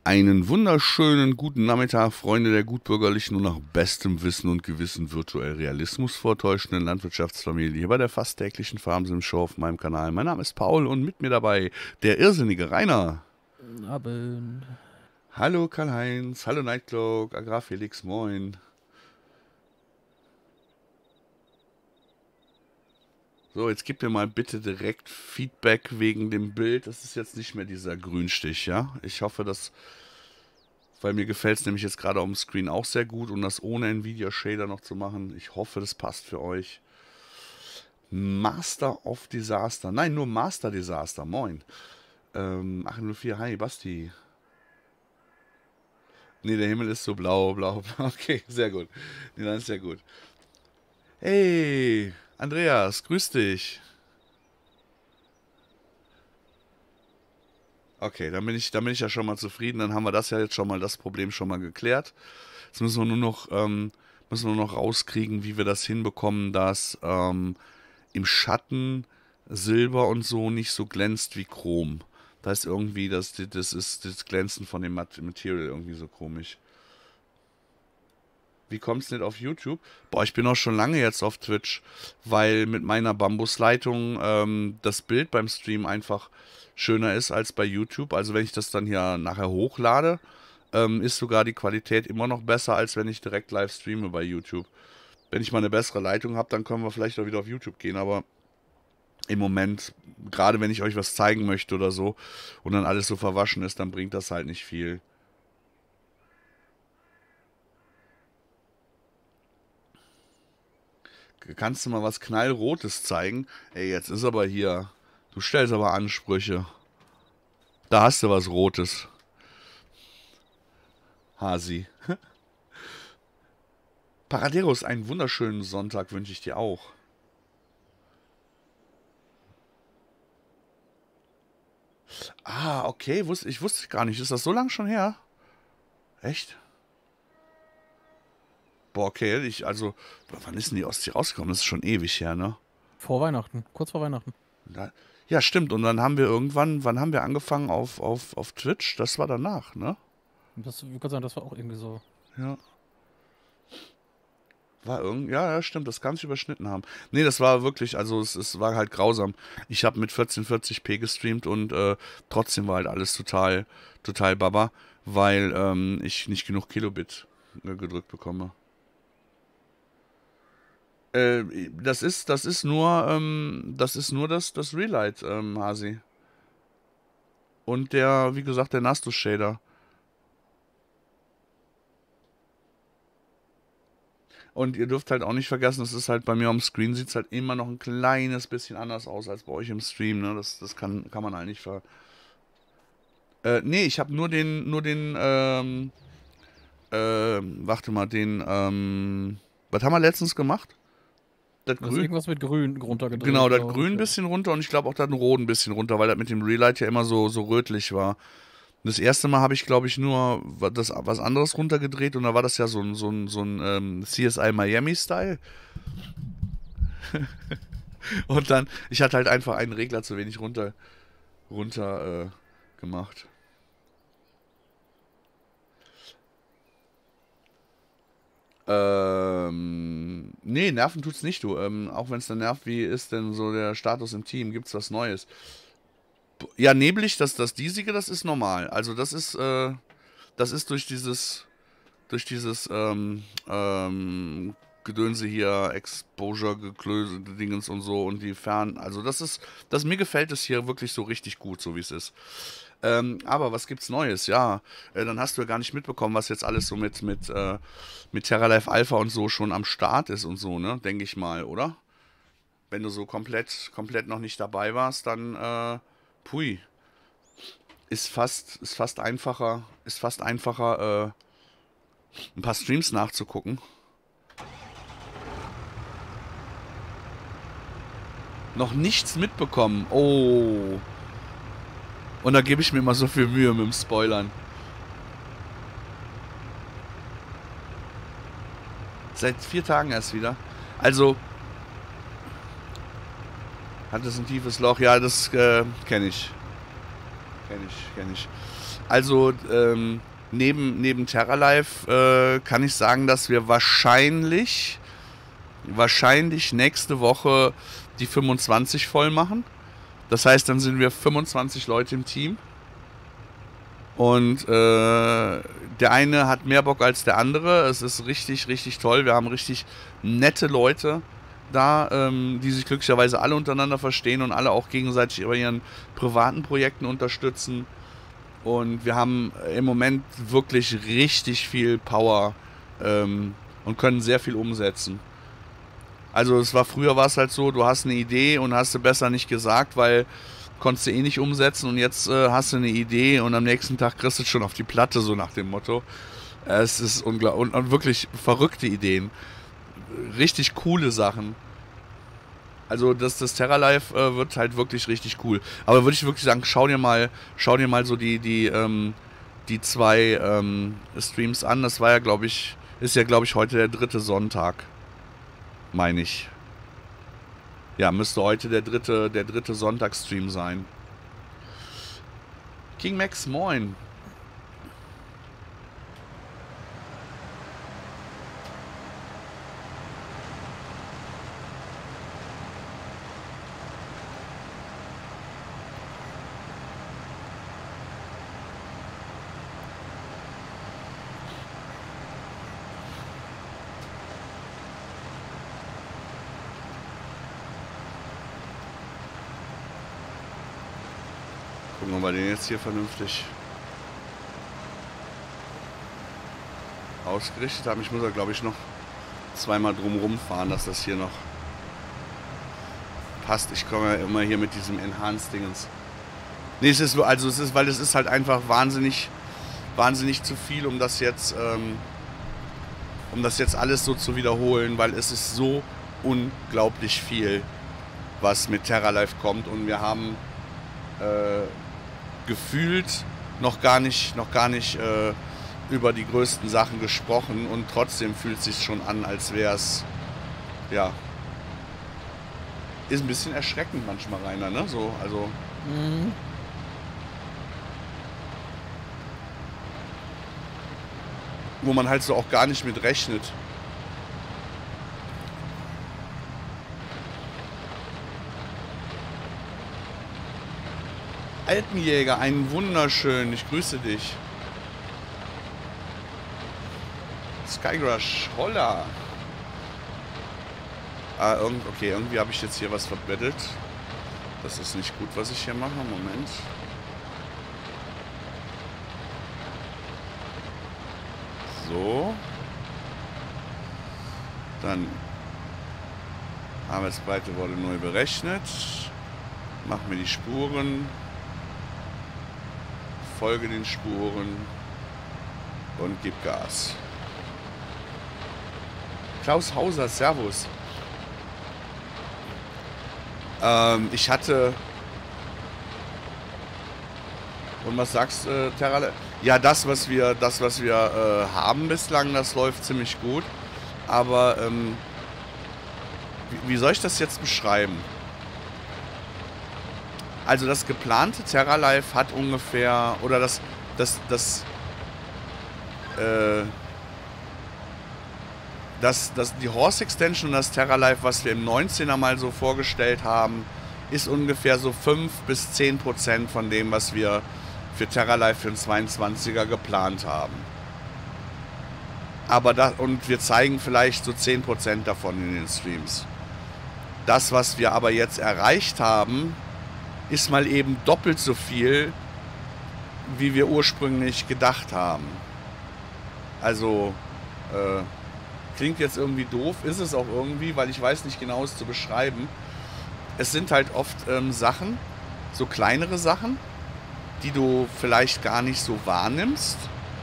Einen wunderschönen guten Nachmittag, Freunde der gutbürgerlichen und nach bestem Wissen und Gewissen virtuell Realismus vortäuschenden Landwirtschaftsfamilie hier bei der fast täglichen Farmsim-Show auf meinem Kanal. Mein Name ist Paul und mit mir dabei der irrsinnige Rainer. Abend. Hallo Karl-Heinz, hallo Nightcloak, Agrarfelix, moin. So, jetzt gib mir mal bitte direkt Feedback wegen dem Bild. Das ist jetzt nicht mehr dieser Grünstich, ja? Ich hoffe, weil mir gefällt es nämlich jetzt gerade auf dem Screen auch sehr gut und das ohne Nvidia Shader noch zu machen. Ich hoffe, das passt für euch. Master of Disaster. Nein, nur Master Disaster. Moin. 804, hi, Basti. Nee, der Himmel ist so blau, blau, blau. Okay, sehr gut. Nee, dann ist sehr gut. Hey, Andreas, grüß dich. Okay, dann bin ich ja schon mal zufrieden. Dann haben wir das ja jetzt schon mal, das Problem schon mal geklärt. Jetzt müssen wir nur noch rauskriegen, wie wir das hinbekommen, dass im Schatten Silber und so nicht so glänzt wie Chrom. Da ist irgendwie, das Glänzen von dem Material irgendwie so komisch. Wie kommt's nicht auf YouTube? Boah, ich bin auch schon lange jetzt auf Twitch, weil mit meiner Bambusleitung das Bild beim Stream einfach schöner ist als bei YouTube. Also wenn ich das dann hier nachher hochlade, ist sogar die Qualität immer noch besser, als wenn ich direkt live streame bei YouTube. Wenn ich mal eine bessere Leitung habe, dann können wir vielleicht auch wieder auf YouTube gehen, aber im Moment, gerade wenn ich euch was zeigen möchte oder so und dann alles so verwaschen ist, dann bringt das halt nicht viel. Kannst du mal was Knallrotes zeigen? Ey, jetzt ist aber hier. Du stellst aber Ansprüche. Da hast du was Rotes, Hasi. Paraderos, einen wunderschönen Sonntag wünsche ich dir auch. Ah, okay, ich wusste gar nicht. Ist das so lang schon her? Echt? Boah, okay, wann ist denn die Ostsee rausgekommen? Das ist schon ewig her, ne? Vor Weihnachten, kurz vor Weihnachten. Da, ja, stimmt. Und dann haben wir irgendwann, wann haben wir angefangen auf Twitch? Das war danach, ne? Wie kann sagen, das war auch irgendwie so. Ja. Ja, ja, stimmt, das kann sich überschnitten haben. Nee, das war wirklich, also es war halt grausam. Ich habe mit 1440p gestreamt und trotzdem war halt alles total Baba, weil ich nicht genug Kilobit gedrückt bekomme. Das ist nur das Relight, Hasi. Und wie gesagt, der Nastus Shader. Und ihr dürft halt auch nicht vergessen, das ist halt bei mir am Screen, sieht es halt immer noch ein kleines bisschen anders aus als bei euch im Stream, ne? Das kann man halt nicht nee, ich habe warte mal, was haben wir letztens gemacht? Das Da ist Grün, irgendwas mit Grün genau, runtergedreht, das glaube Grün ich, ein ja. bisschen runter und ich glaube auch das Rot ein bisschen runter, weil das mit dem Relight ja immer so rötlich war. Das erste Mal habe ich, glaube ich, nur was anderes runtergedreht und da war das ja so ein CSI Miami-Style. Und dann, ich hatte halt einfach einen Regler zu wenig runter gemacht. Nee, nerven tut's nicht, du. Auch wenn es dann nervt, wie ist denn so der Status im Team? Gibt's was Neues? Ja, neblig, das diesige, das ist normal. Also das ist durch dieses Gedönse hier, Exposure, Geklöse, Dingens und so und also mir gefällt es hier wirklich so richtig gut, so wie es ist. Aber was gibt's Neues? Ja, dann hast du ja gar nicht mitbekommen, was jetzt alles so mit Terra Life Alpha und so schon am Start ist und so, ne? Denke ich mal, oder? Wenn du so komplett noch nicht dabei warst, dann, pui, ist fast einfacher, ein paar Streams nachzugucken. Noch nichts mitbekommen. Oh. Und da gebe ich mir immer so viel Mühe mit dem Spoilern. Seit 4 Tagen erst wieder. Also, hat es ein tiefes Loch? Ja, das kenne ich. Kenn ich. Also neben Terralife kann ich sagen, dass wir wahrscheinlich nächste Woche die 25 voll machen. Das heißt, dann sind wir 25 Leute im Team. Und der eine hat mehr Bock als der andere. Es ist richtig, richtig toll. Wir haben richtig nette Leute da, die sich glücklicherweise alle untereinander verstehen und alle auch gegenseitig bei ihren privaten Projekten unterstützen. Und wir haben im Moment wirklich richtig viel Power und können sehr viel umsetzen. Also früher war es halt so, du hast eine Idee und hast du besser nicht gesagt, weil konntest du eh nicht umsetzen und jetzt hast du eine Idee und am nächsten Tag kriegst du es schon auf die Platte, so nach dem Motto. Es ist unglaublich und wirklich verrückte Ideen. Richtig coole Sachen. Also das Terralife wird halt wirklich richtig cool. Aber würde ich wirklich sagen, schau dir mal so die zwei Streams an. Das war ja, ist ja, glaube ich, heute der 3. Sonntag. Meine ich. Ja, müsste heute der dritte Sonntagsstream sein. King Max, moin. Gucken wir den jetzt hier vernünftig ausgerichtet haben. Ich muss da, glaube ich, noch zweimal drum fahren, dass das hier noch passt. Ich komme ja immer hier mit diesem Enhanced-Dingens. Nee, es ist halt einfach wahnsinnig zu viel, um das jetzt alles so zu wiederholen, weil es ist so unglaublich viel, was mit Terralife kommt und wir haben gefühlt noch gar nicht über die größten Sachen gesprochen und trotzdem fühlt es sich schon an, als wäre es, ja, ist ein bisschen erschreckend manchmal, Rainer, ne? So, also. Wo man halt so auch gar nicht mit rechnet. Alpenjäger, einen wunderschön, ich grüße dich. Skygrush, holla. Okay, irgendwie habe ich jetzt hier was verbettelt. Das ist nicht gut, was ich hier mache. Moment. So. Dann Arbeitsbreite wurde neu berechnet. Mach mir die Spuren. Folge den Spuren und gib Gas. Klaus Hauser, Servus. Ich hatte... Und was sagst du, Terralife? Ja, das, was wir haben bislang, das läuft ziemlich gut. Aber wie soll ich das jetzt beschreiben? Also das geplante Terralife hat ungefähr, oder die Horse Extension und das Terralife, was wir im 19er mal so vorgestellt haben, ist ungefähr so 5-10% von dem, was wir für Terralife für den 22er geplant haben. Und wir zeigen vielleicht so 10% davon in den Streams. Das, was wir aber jetzt erreicht haben, ist mal eben doppelt so viel, wie wir ursprünglich gedacht haben. Also, klingt jetzt irgendwie doof, ist es auch irgendwie, weil ich weiß nicht genau, es zu beschreiben. Es sind halt oft Sachen, so kleinere Sachen, die du vielleicht gar nicht so wahrnimmst.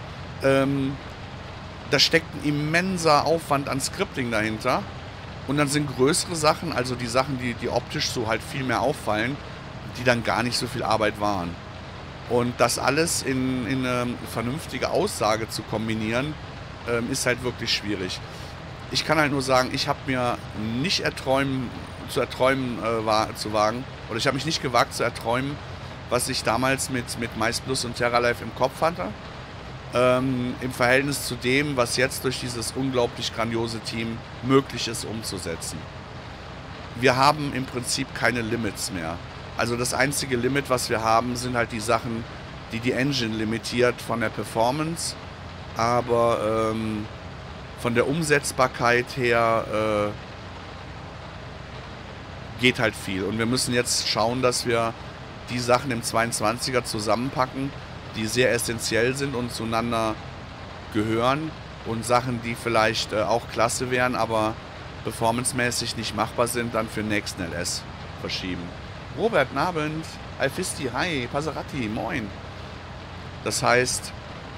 Da steckt ein immenser Aufwand an Scripting dahinter. Und dann sind größere Sachen, also die Sachen, die optisch so halt viel mehr auffallen, die dann gar nicht so viel Arbeit waren. Und das alles in eine vernünftige Aussage zu kombinieren, ist halt wirklich schwierig. Ich kann halt nur sagen, ich habe mir nicht zu erträumen zu wagen, oder ich habe mich nicht gewagt zu erträumen, was ich damals mit Mais Plus und TerraLife im Kopf hatte. Im Verhältnis zu dem, was jetzt durch dieses unglaublich grandiose Team möglich ist umzusetzen. Wir haben im Prinzip keine Limits mehr. Also das einzige Limit, was wir haben, sind halt die Sachen, die die Engine limitiert von der Performance, aber von der Umsetzbarkeit her geht halt viel. Und wir müssen jetzt schauen, dass wir die Sachen im 22er zusammenpacken, die sehr essentiell sind und zueinander gehören, und Sachen, die vielleicht auch klasse wären, aber performancemäßig nicht machbar sind, dann für den nächsten LS verschieben. Robert, guten Abend. Alfisti, hi. Passerati, moin. Das heißt,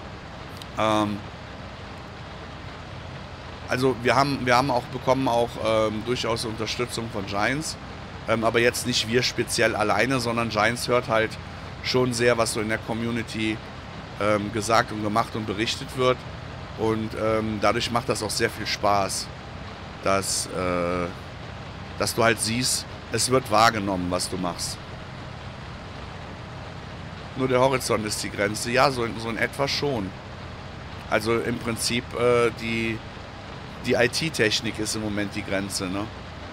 also wir haben auch bekommen durchaus Unterstützung von Giants, aber jetzt nicht wir speziell alleine, sondern Giants hört halt schon sehr, was so in der Community gesagt und gemacht und berichtet wird, und dadurch macht das auch sehr viel Spaß, dass du halt siehst, es wird wahrgenommen, was du machst. Nur der Horizont ist die Grenze. Ja, so in etwa schon. Also im Prinzip die IT-Technik ist im Moment die Grenze, ne?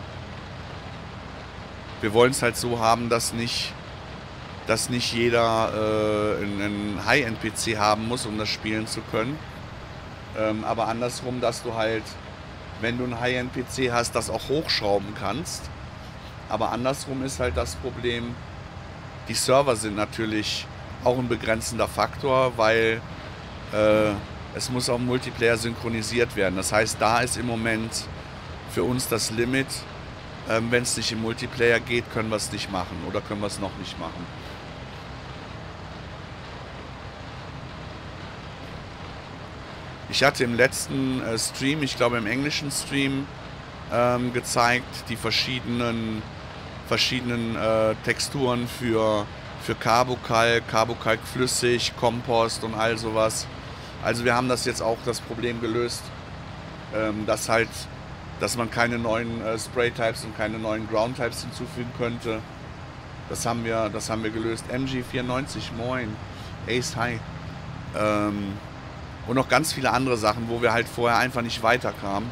Wir wollen es halt so haben, dass nicht jeder einen High-End-PC haben muss, um das spielen zu können. Aber andersrum, dass du halt, wenn du einen High-End-PC hast, das auch hochschrauben kannst. Aber andersrum ist halt das Problem, die Server sind natürlich auch ein begrenzender Faktor, weil es muss auch im Multiplayer synchronisiert werden. Das heißt, da ist im Moment für uns das Limit. Wenn es nicht im Multiplayer geht, können wir es nicht machen oder können wir es noch nicht machen. Ich hatte im letzten Stream, ich glaube im englischen Stream, gezeigt, die verschiedenen Texturen für Carbokalk, Carbokalk flüssig, Kompost und all sowas. Also wir haben das jetzt auch das Problem gelöst, dass man keine neuen Spray-Types und keine neuen Ground-Types hinzufügen könnte. Das haben wir gelöst. MG94, moin. Ace, hi. Und noch ganz viele andere Sachen, wo wir halt vorher einfach nicht weiterkamen.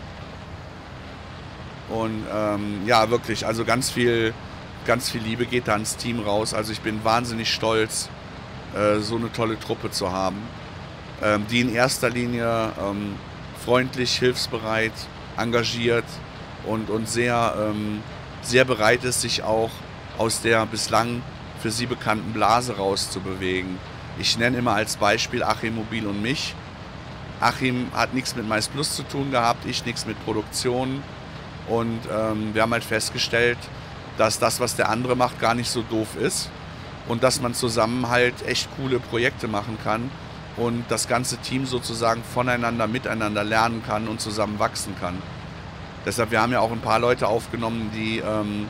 Und ja, wirklich, also ganz viel Liebe geht da ins Team raus. Also ich bin wahnsinnig stolz, so eine tolle Truppe zu haben, die in erster Linie freundlich, hilfsbereit, engagiert und sehr bereit ist, sich auch aus der bislang für sie bekannten Blase rauszubewegen. Ich nenne immer als Beispiel Achim Mobil und mich. Achim hat nichts mit Mais Plus zu tun gehabt, ich nichts mit Produktion. Und wir haben halt festgestellt, dass das, was der andere macht, gar nicht so doof ist. Und dass man zusammen halt echt coole Projekte machen kann und das ganze Team sozusagen voneinander, miteinander lernen kann und zusammen wachsen kann. Deshalb, wir haben ja auch ein paar Leute aufgenommen, die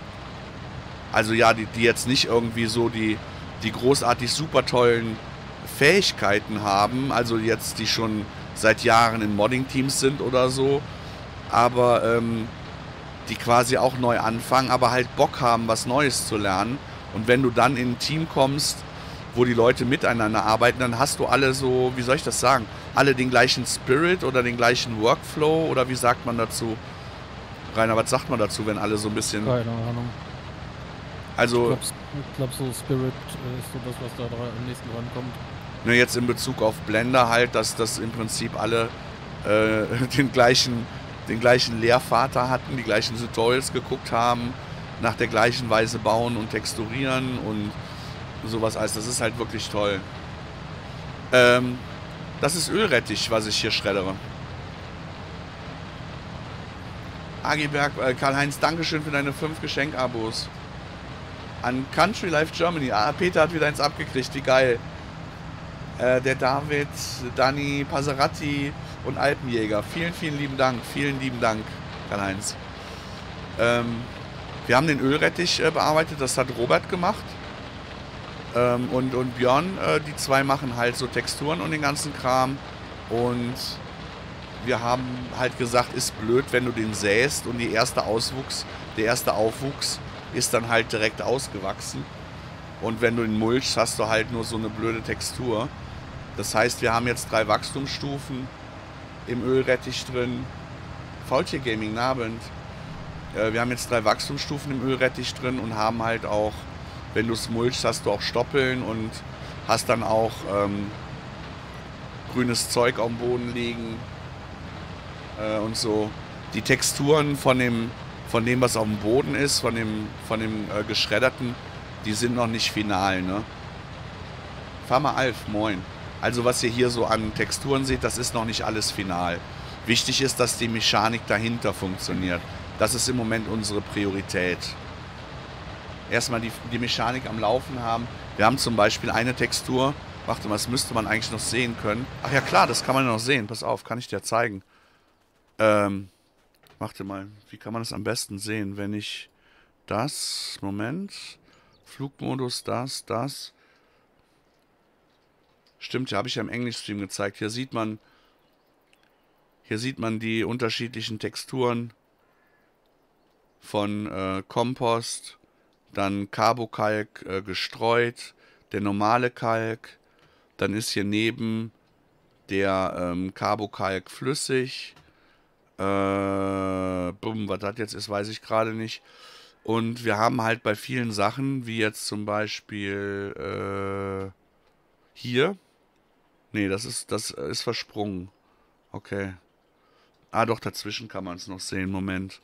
jetzt nicht irgendwie so die großartig super tollen Fähigkeiten haben, also jetzt die schon seit Jahren in Modding-Teams sind oder so, aber die quasi auch neu anfangen, aber halt Bock haben, was Neues zu lernen. Und wenn du dann in ein Team kommst, wo die Leute miteinander arbeiten, dann hast du alle so, wie soll ich das sagen, alle den gleichen Spirit oder den gleichen Workflow, oder wie sagt man dazu? Rainer, was sagt man dazu, wenn alle so ein bisschen... Keine Ahnung. Also... Ich glaube, so Spirit ist so das, was da am nächsten rankommt. Ne, jetzt in Bezug auf Blender halt, dass das im Prinzip alle den gleichen Lehrvater hatten, die gleichen Tutorials geguckt haben, nach der gleichen Weise bauen und texturieren und sowas alles. Das ist halt wirklich toll. Das ist Ölrettich, was ich hier schreddere. Agiberg, Karl-Heinz, Dankeschön für deine 5 Geschenk-Abos. An Country Life Germany. Ah, Peter hat wieder eins abgekriegt, wie geil. Der David, Dani, Passerati und Alpenjäger. Vielen, vielen lieben Dank. Vielen lieben Dank, Karl-Heinz. Wir haben den Ölrettich bearbeitet, das hat Robert gemacht. Und Björn, die zwei machen halt so Texturen und den ganzen Kram. Und wir haben halt gesagt, ist blöd, wenn du den säst und der erste Aufwuchs ist dann halt direkt ausgewachsen. Und wenn du ihn mulchst, hast du halt nur so eine blöde Textur. Das heißt, wir haben jetzt 3 Wachstumsstufen im Ölrettich drin. Faultier Gaming, Abend. Wir haben jetzt 3 Wachstumsstufen im Ölrettich drin und haben halt auch, wenn du es mulchst, hast du auch Stoppeln und hast dann auch grünes Zeug auf dem Boden liegen und so. Die Texturen von dem, was auf dem Boden ist, von dem geschredderten, die sind noch nicht final, ne? Fahr mal Alf, moin. Also was ihr hier so an Texturen seht, das ist noch nicht alles final. Wichtig ist, dass die Mechanik dahinter funktioniert. Das ist im Moment unsere Priorität. Erstmal die Mechanik am Laufen haben. Wir haben zum Beispiel eine Textur. Warte mal, das müsste man eigentlich noch sehen können. Ach ja klar, das kann man noch sehen. Pass auf, kann ich dir zeigen. Warte mal, wie kann man das am besten sehen, wenn ich das, Moment, Flugmodus, das. Stimmt, ja, habe ich ja im Englisch-Stream gezeigt. Hier sieht man die unterschiedlichen Texturen von Kompost, dann Carbokalk gestreut, der normale Kalk, dann ist hier neben der Carbokalk flüssig. Was das jetzt ist, weiß ich gerade nicht. Und wir haben halt bei vielen Sachen, wie jetzt zum Beispiel hier. Nee, das ist versprungen. Okay. Ah, doch, dazwischen kann man es noch sehen. Moment.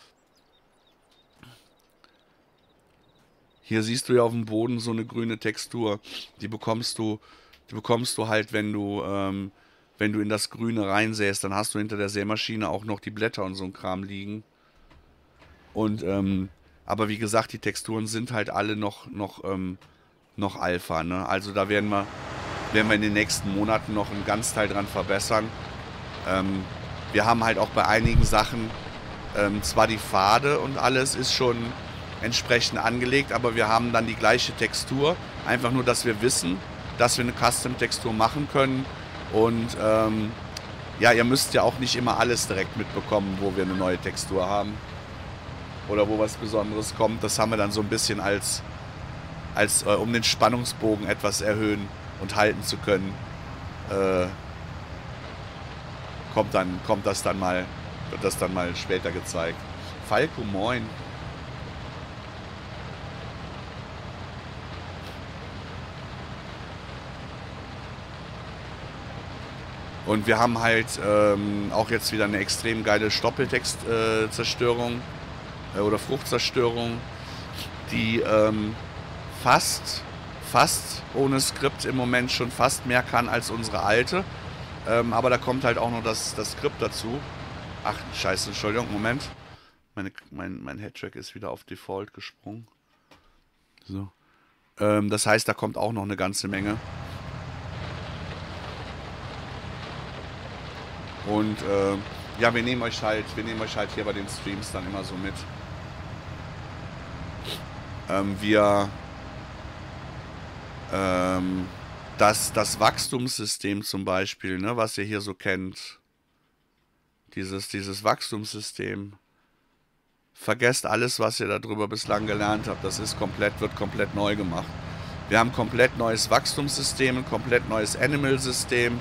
Hier siehst du ja auf dem Boden so eine grüne Textur. Die bekommst du halt, wenn du in das Grüne reinsäst, dann hast du hinter der Sämaschine auch noch die Blätter und so ein Kram liegen. Und, aber wie gesagt, die Texturen sind halt alle noch Alpha, ne? Also da werden wir in den nächsten Monaten noch einen Ganzteil dran verbessern. Wir haben halt auch bei einigen Sachen, zwar die Pfade und alles ist schon entsprechend angelegt, aber wir haben dann die gleiche Textur. Einfach nur, dass wir wissen, dass wir eine Custom-Textur machen können. Und ja, ihr müsst ja auch nicht immer alles direkt mitbekommen, wo wir eine neue Textur haben. Oder wo was Besonderes kommt. Das haben wir dann so ein bisschen als um den Spannungsbogen etwas erhöhen und halten zu können. Wird das dann mal später gezeigt. Falco, moin. Und wir haben halt auch jetzt wieder eine extrem geile Stoppeltext-Zerstörung oder Fruchtzerstörung, die fast ohne Skript im Moment schon fast mehr kann als unsere alte. Aber da kommt halt auch noch das Skript dazu. Ach, scheiße, Entschuldigung, Moment. Mein Headtrack ist wieder auf Default gesprungen. So. Das heißt, da kommt auch noch eine ganze Menge. Und ja, wir nehmen euch halt hier bei den Streams dann immer so mit. Das Wachstumssystem zum Beispiel, ne, was ihr hier so kennt, dieses Wachstumssystem, vergesst alles, was ihr darüber bislang gelernt habt. Das ist wird komplett neu gemacht. Wir haben ein komplett neues Wachstumssystem, ein komplett neues Animal-System.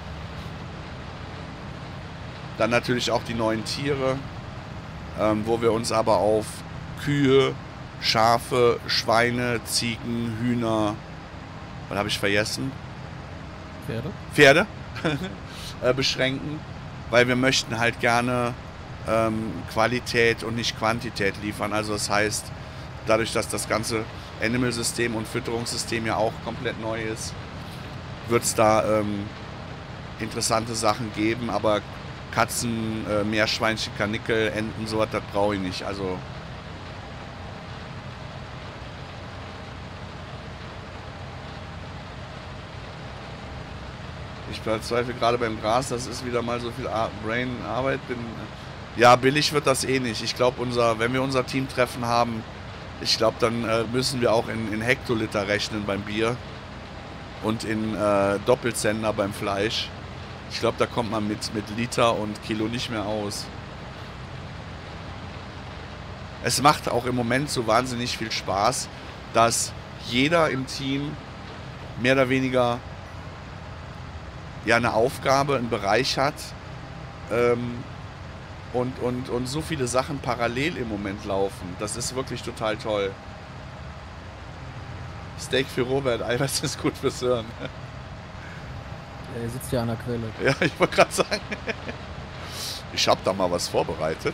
Dann natürlich auch die neuen Tiere, wo wir uns aber auf Kühe, Schafe, Schweine, Ziegen, Hühner, was habe ich vergessen? Pferde beschränken, weil wir möchten halt gerne Qualität und nicht Quantität liefern. Also das heißt, dadurch, dass das ganze Animal-System und Fütterungssystem ja auch komplett neu ist, wird es da interessante Sachen geben, aber Katzen, Meerschweinchen, Karnickel, Enten, sowas, das brauche ich nicht. Also ich verzweifle gerade beim Gras, das ist wieder mal so viel Brain-Arbeit. Ja, billig wird das eh nicht. Ich glaube, wenn wir unser Teamtreffen haben, ich glaube, dann müssen wir auch in Hektoliter rechnen beim Bier und in Doppelzentner beim Fleisch. Ich glaube, da kommt man mit Liter und Kilo nicht mehr aus. Es macht auch im Moment so wahnsinnig viel Spaß, dass jeder im Team mehr oder weniger ja eine Aufgabe, einen Bereich hat, und so viele Sachen parallel im Moment laufen. Das ist wirklich total toll. Steak für Robert, Eiweiß ist gut fürs Hirn. Er sitzt ja an der Quelle. Ja, ich wollte gerade sagen. Ich habe da mal was vorbereitet.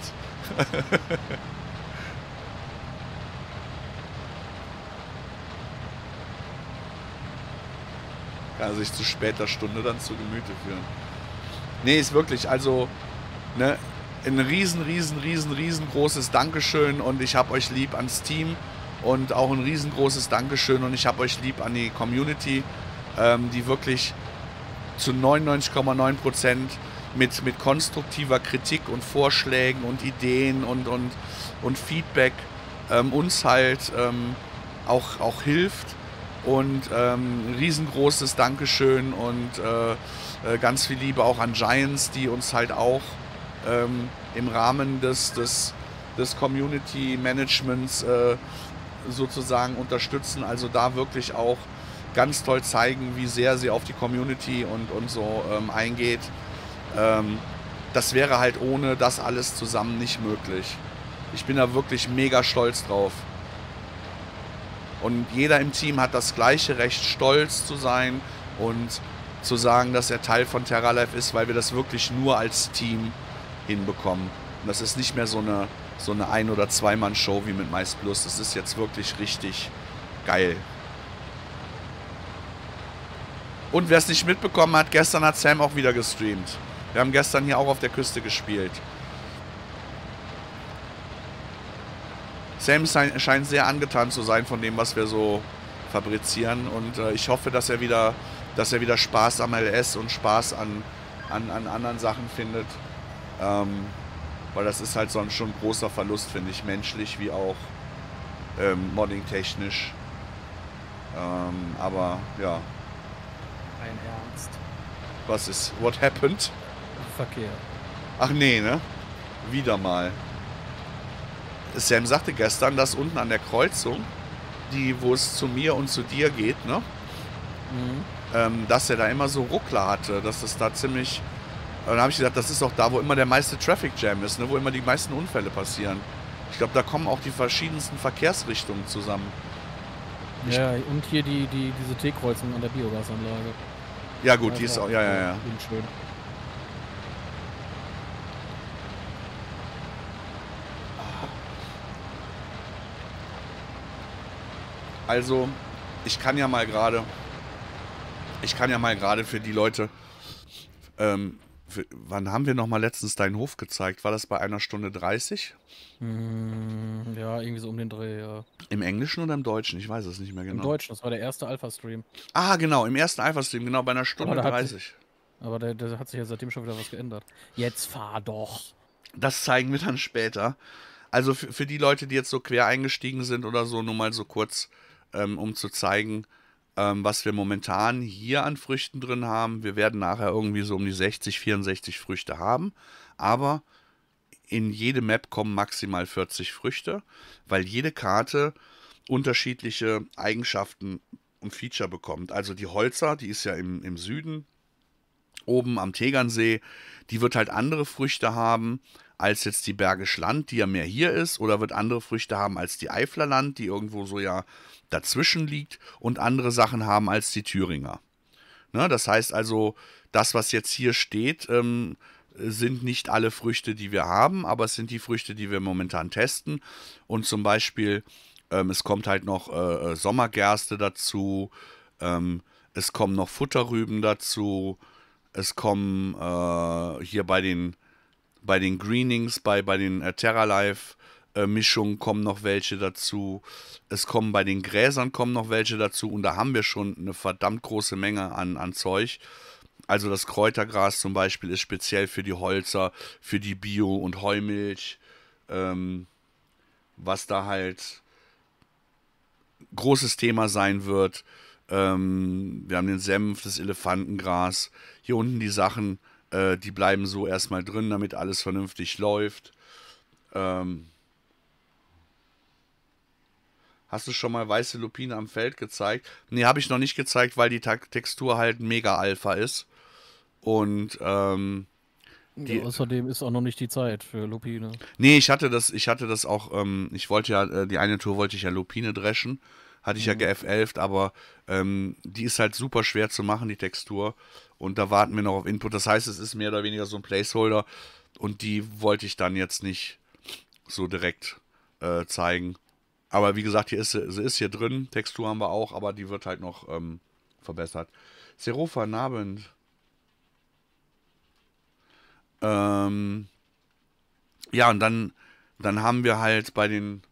Kann er sich zu später Stunde dann zu Gemüte führen. Nee, ist wirklich, also, ne, ein riesengroßes Dankeschön und ich hab euch lieb ans Team und auch ein riesengroßes Dankeschön und ich hab euch lieb an die Community, die wirklich zu 99,9% mit konstruktiver Kritik und Vorschlägen und Ideen und Feedback uns halt auch hilft. Und riesengroßes Dankeschön und ganz viel Liebe auch an Giants, die uns halt auch im Rahmen des Community Managements sozusagen unterstützen. Also da wirklich auch ganz toll zeigen, wie sehr sie auf die Community und so eingeht. Das wäre halt ohne das alles zusammen nicht möglich. Ich bin da wirklich mega stolz drauf. Und jeder im Team hat das gleiche Recht, stolz zu sein und zu sagen, dass er Teil von TerraLife ist, weil wir das wirklich nur als Team hinbekommen. Und das ist nicht mehr so eine Ein- oder Zwei-Mann-Show wie mit Mais Plus. Das ist jetzt wirklich richtig geil. Und wer es nicht mitbekommen hat, gestern hat Sam auch wieder gestreamt. Wir haben gestern hier auch auf der Küste gespielt. Sam scheint sehr angetan zu sein von dem, was wir so fabrizieren. Und ich hoffe, dass er wieder Spaß am LS und Spaß an anderen Sachen findet. Weil das ist halt sonst schon ein großer Verlust, finde ich, menschlich wie auch modding-technisch. Aber ja. Ein Ernst. Was ist? What happened? Verkehr. Ach nee, ne? Wieder mal. Sam sagte gestern, dass unten an der Kreuzung, wo es zu mir und zu dir geht, ne? Dass er da immer so Ruckler hatte, dass es da ziemlich... Dann habe ich gesagt, das ist auch da, wo immer der meiste Traffic Jam ist, ne? Wo immer die meisten Unfälle passieren. Ich glaube, da kommen auch die verschiedensten Verkehrsrichtungen zusammen. Ja, und hier diese T-Kreuzung an der Biogasanlage. Ja gut, die ist auch... Ja. Schön. Also, ich kann ja mal gerade für die Leute, wann haben wir noch mal letztens deinen Hof gezeigt? War das bei 1:30? Ja, irgendwie so um den Dreh, ja. Im Englischen oder im Deutschen? Ich weiß es nicht mehr genau. Im Deutschen, das war der erste Alpha-Stream. Ah, genau, im ersten Alpha-Stream, genau, bei 1:30. Aber da hat sich ja seitdem schon wieder was geändert. Jetzt fahr doch. Das zeigen wir dann später. Also für die Leute, die jetzt so quer eingestiegen sind oder so, nur mal so kurz, um zu zeigen, was wir momentan hier an Früchten drin haben. Wir werden nachher irgendwie so um die 60, 64 Früchte haben, aber in jede Map kommen maximal 40 Früchte, weil jede Karte unterschiedliche Eigenschaften und Feature bekommt. Also die Holzer, die ist ja im Süden, oben am Tegernsee, die wird halt andere Früchte haben als jetzt die Bergisch Land, die ja mehr hier ist, oder wird andere Früchte haben als die Eifler Land, die irgendwo so ja dazwischen liegt, und andere Sachen haben als die Thüringer. Ne, das heißt also, das, was jetzt hier steht, sind nicht alle Früchte, die wir haben, aber es sind die Früchte, die wir momentan testen. Und zum Beispiel, es kommt halt noch Sommergerste dazu, es kommen noch Futterrüben dazu, es kommen hier bei den Greenings, bei den TerraLife Mischungen kommen noch welche dazu. Es kommen bei den Gräsern kommen noch welche dazu, und da haben wir schon eine verdammt große Menge an Zeug. Also das Kräutergras zum Beispiel ist speziell für die Holzer, für die Bio- und Heumilch, was da halt großes Thema sein wird. Wir haben den Senf, das Elefantengras. Hier unten die Sachen, die bleiben so erstmal drin, damit alles vernünftig läuft. Hast du schon mal weiße Lupine am Feld gezeigt? Nee, habe ich noch nicht gezeigt, weil die Textur halt mega Alpha ist. Und Ja, die. außerdem ist auch noch nicht die Zeit für Lupine. Nee, ich hatte das auch, ich wollte ja, die eine Tour wollte ich ja Lupine dreschen. Hatte ich ja Mhm. GF11, aber die ist halt super schwer zu machen, die Textur. Und da warten wir noch auf Input. Das heißt, es ist mehr oder weniger so ein Placeholder. Und die wollte ich dann jetzt nicht so direkt zeigen. Aber wie gesagt, sie ist hier drin. Textur haben wir auch, aber die wird halt noch verbessert. Serofa Nabend. Ähm, ja, und dann haben wir halt bei den.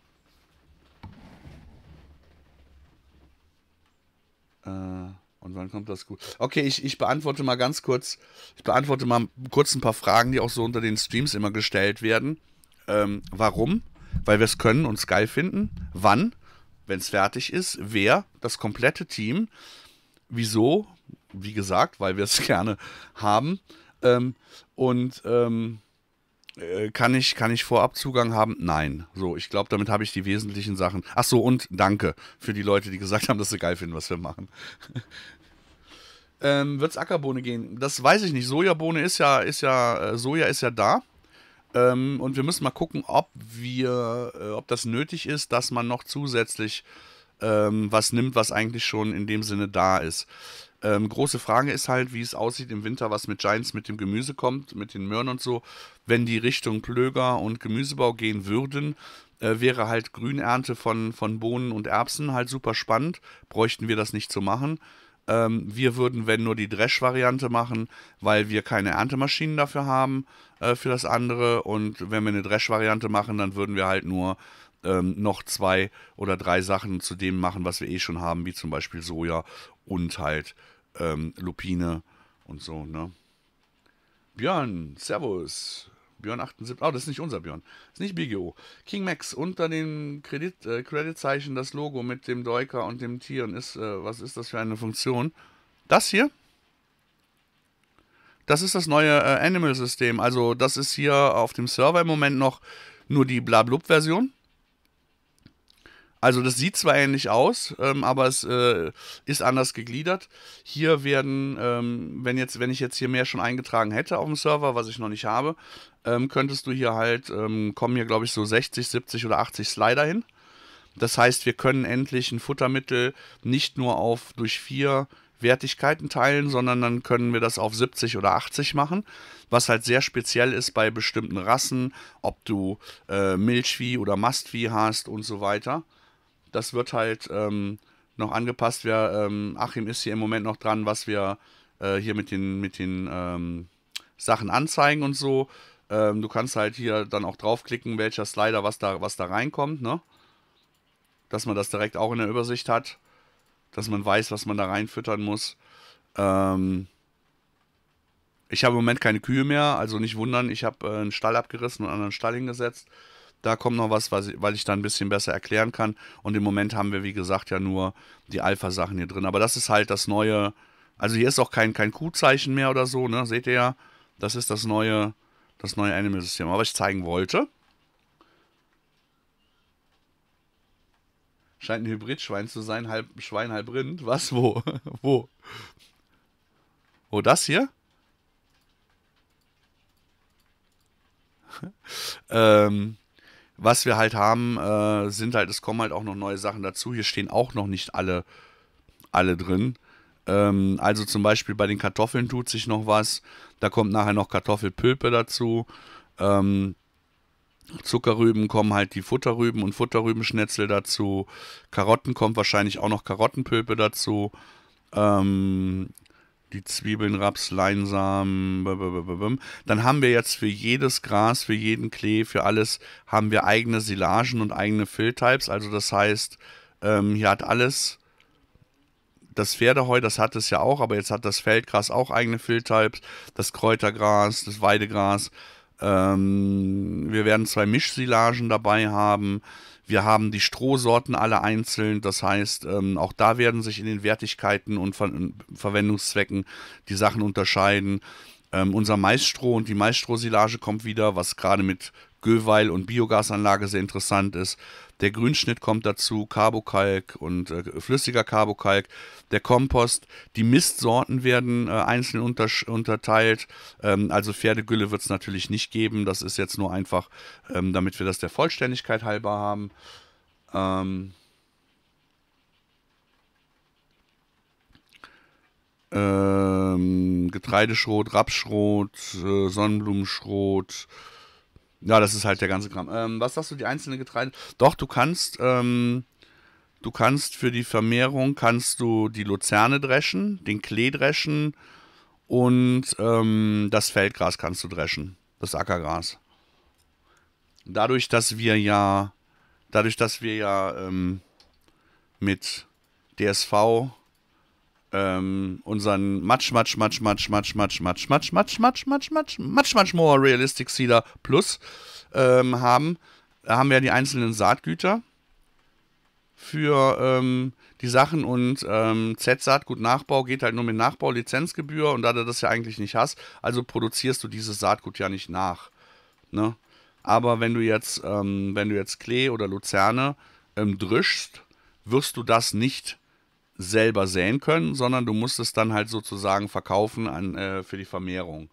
Und wann kommt das gut? Okay, ich beantworte mal ganz kurz. Ich beantworte mal kurz ein paar Fragen, die auch so unter den Streams immer gestellt werden. Warum? Weil wir es können und es geil finden. Wann? Wenn es fertig ist. Wer? Das komplette Team. Wieso? Wie gesagt, weil wir es gerne haben. Und kann ich vorab Zugang haben? Nein. So, ich glaube, damit habe ich die wesentlichen Sachen. Ach so, und danke für die Leute, die gesagt haben, dass sie geil finden, was wir machen. Wird es Ackerbohne gehen? Das weiß ich nicht. Sojabohne Soja ist ja da. Und wir müssen mal gucken, ob das nötig ist, dass man noch zusätzlich was nimmt, was eigentlich schon in dem Sinne da ist. Große Frage ist halt, wie es aussieht im Winter, was mit Giants mit dem Gemüse kommt, mit den Möhren und so. Wenn die Richtung Plöger und Gemüsebau gehen würden, wäre halt Grünernte von Bohnen und Erbsen halt super spannend. Bräuchten wir das nicht zu machen. Wir würden, wenn nur die Dresch-Variante machen, weil wir keine Erntemaschinen dafür haben, für das andere. Und wenn wir eine Dresch-Variante machen, dann würden wir halt nur noch 2 oder 3 Sachen zu dem machen, was wir eh schon haben, wie zum Beispiel Soja und halt Lupine und so, ne? Björn, Servus. Björn 78. Oh, das ist nicht unser Björn. Das ist nicht BGO. King Max, unter dem Kreditzeichen das Logo mit dem Deuker und dem Tieren ist, was ist das für eine Funktion? Das hier? Das ist das neue Animal-System. Also, das ist hier auf dem Server im Moment noch nur die Blablub-Version. Also das sieht zwar ähnlich aus, aber es ist anders gegliedert. Hier werden, wenn ich jetzt hier mehr schon eingetragen hätte auf dem Server, was ich noch nicht habe, könntest du hier halt, kommen hier glaube ich so 60, 70 oder 80 Slider hin. Das heißt, wir können endlich ein Futtermittel nicht nur durch 4 Wertigkeiten teilen, sondern dann können wir das auf 70 oder 80 machen, was halt sehr speziell ist bei bestimmten Rassen, ob du Milchvieh oder Mastvieh hast und so weiter. Das wird halt noch angepasst. Achim ist hier im Moment noch dran, was wir hier mit den Sachen anzeigen und so. Du kannst halt hier dann auch draufklicken, welcher Slider, was da reinkommt, ne? Dass man das direkt auch in der Übersicht hat, dass man weiß, was man da reinfüttern muss. Ich habe im Moment keine Kühe mehr, also nicht wundern, ich habe einen Stall abgerissen und einen anderen Stall hingesetzt. Da kommt noch was, weil ich da ein bisschen besser erklären kann. Und im Moment haben wir, wie gesagt, ja nur die Alpha-Sachen hier drin. Aber das ist halt das neue. Also hier ist auch kein Q-Zeichen mehr oder so, ne? Seht ihr ja? Das ist das neue Animal-System. Aber was ich zeigen wollte. Scheint ein Hybridschwein zu sein, halb Schwein, halb Rind. Was? Wo? Wo? Wo, das hier? Ähm, Was wir halt haben, es kommen halt auch noch neue Sachen dazu. Hier stehen auch noch nicht alle drin. Also zum Beispiel bei den Kartoffeln tut sich noch was. Da kommt nachher noch Kartoffelpülpe dazu. Zuckerrüben kommen halt die Futterrüben und Futterrübenschnetzel dazu. Karotten kommt wahrscheinlich auch noch Karottenpülpe dazu. Ähm, die Zwiebeln, Raps, Leinsamen. Dann haben wir jetzt für jedes Gras, für jeden Klee, für alles haben wir eigene Silagen und eigene Fill-Types. Also das heißt, hier hat alles, das Pferdeheu, das hat es ja auch, aber jetzt hat das Feldgras auch eigene Fill-Types, das Kräutergras, das Weidegras. Wir werden 2 Mischsilagen dabei haben. Wir haben die Strohsorten alle einzeln. Das heißt, auch da werden sich in den Wertigkeiten und Verwendungszwecken die Sachen unterscheiden. Unser Maisstroh und die Maisstrohsilage kommt wieder, was gerade mit Göweil und Biogasanlage sehr interessant ist. Der Grünschnitt kommt dazu, Carbokalk und flüssiger Carbokalk, der Kompost, die Mistsorten werden einzeln unterteilt. Also Pferdegülle wird es natürlich nicht geben, das ist jetzt nur einfach, damit wir das der Vollständigkeit halber haben. Getreideschrot, Rapsschrot, Sonnenblumenschrot. Ja, das ist halt der ganze Kram. Was sagst du, die einzelnen Getreide? Doch, du kannst für die Vermehrung, kannst du die Luzerne dreschen, den Klee dreschen und das Feldgras kannst du dreschen, das Ackergras. Dadurch, dass wir ja, mit DSV unseren much more realistic Seeder Plus haben wir ja die einzelnen Saatgüter für die Sachen und Z-Saatgut Nachbau geht halt nur mit Nachbau-Lizenzgebühr und da du das ja eigentlich nicht hast, also produzierst du dieses Saatgut ja nicht nach. Ne? Aber wenn du jetzt Klee oder Luzerne drischst, wirst du das nicht selber säen können, sondern du musst es dann halt sozusagen verkaufen für die Vermehrung.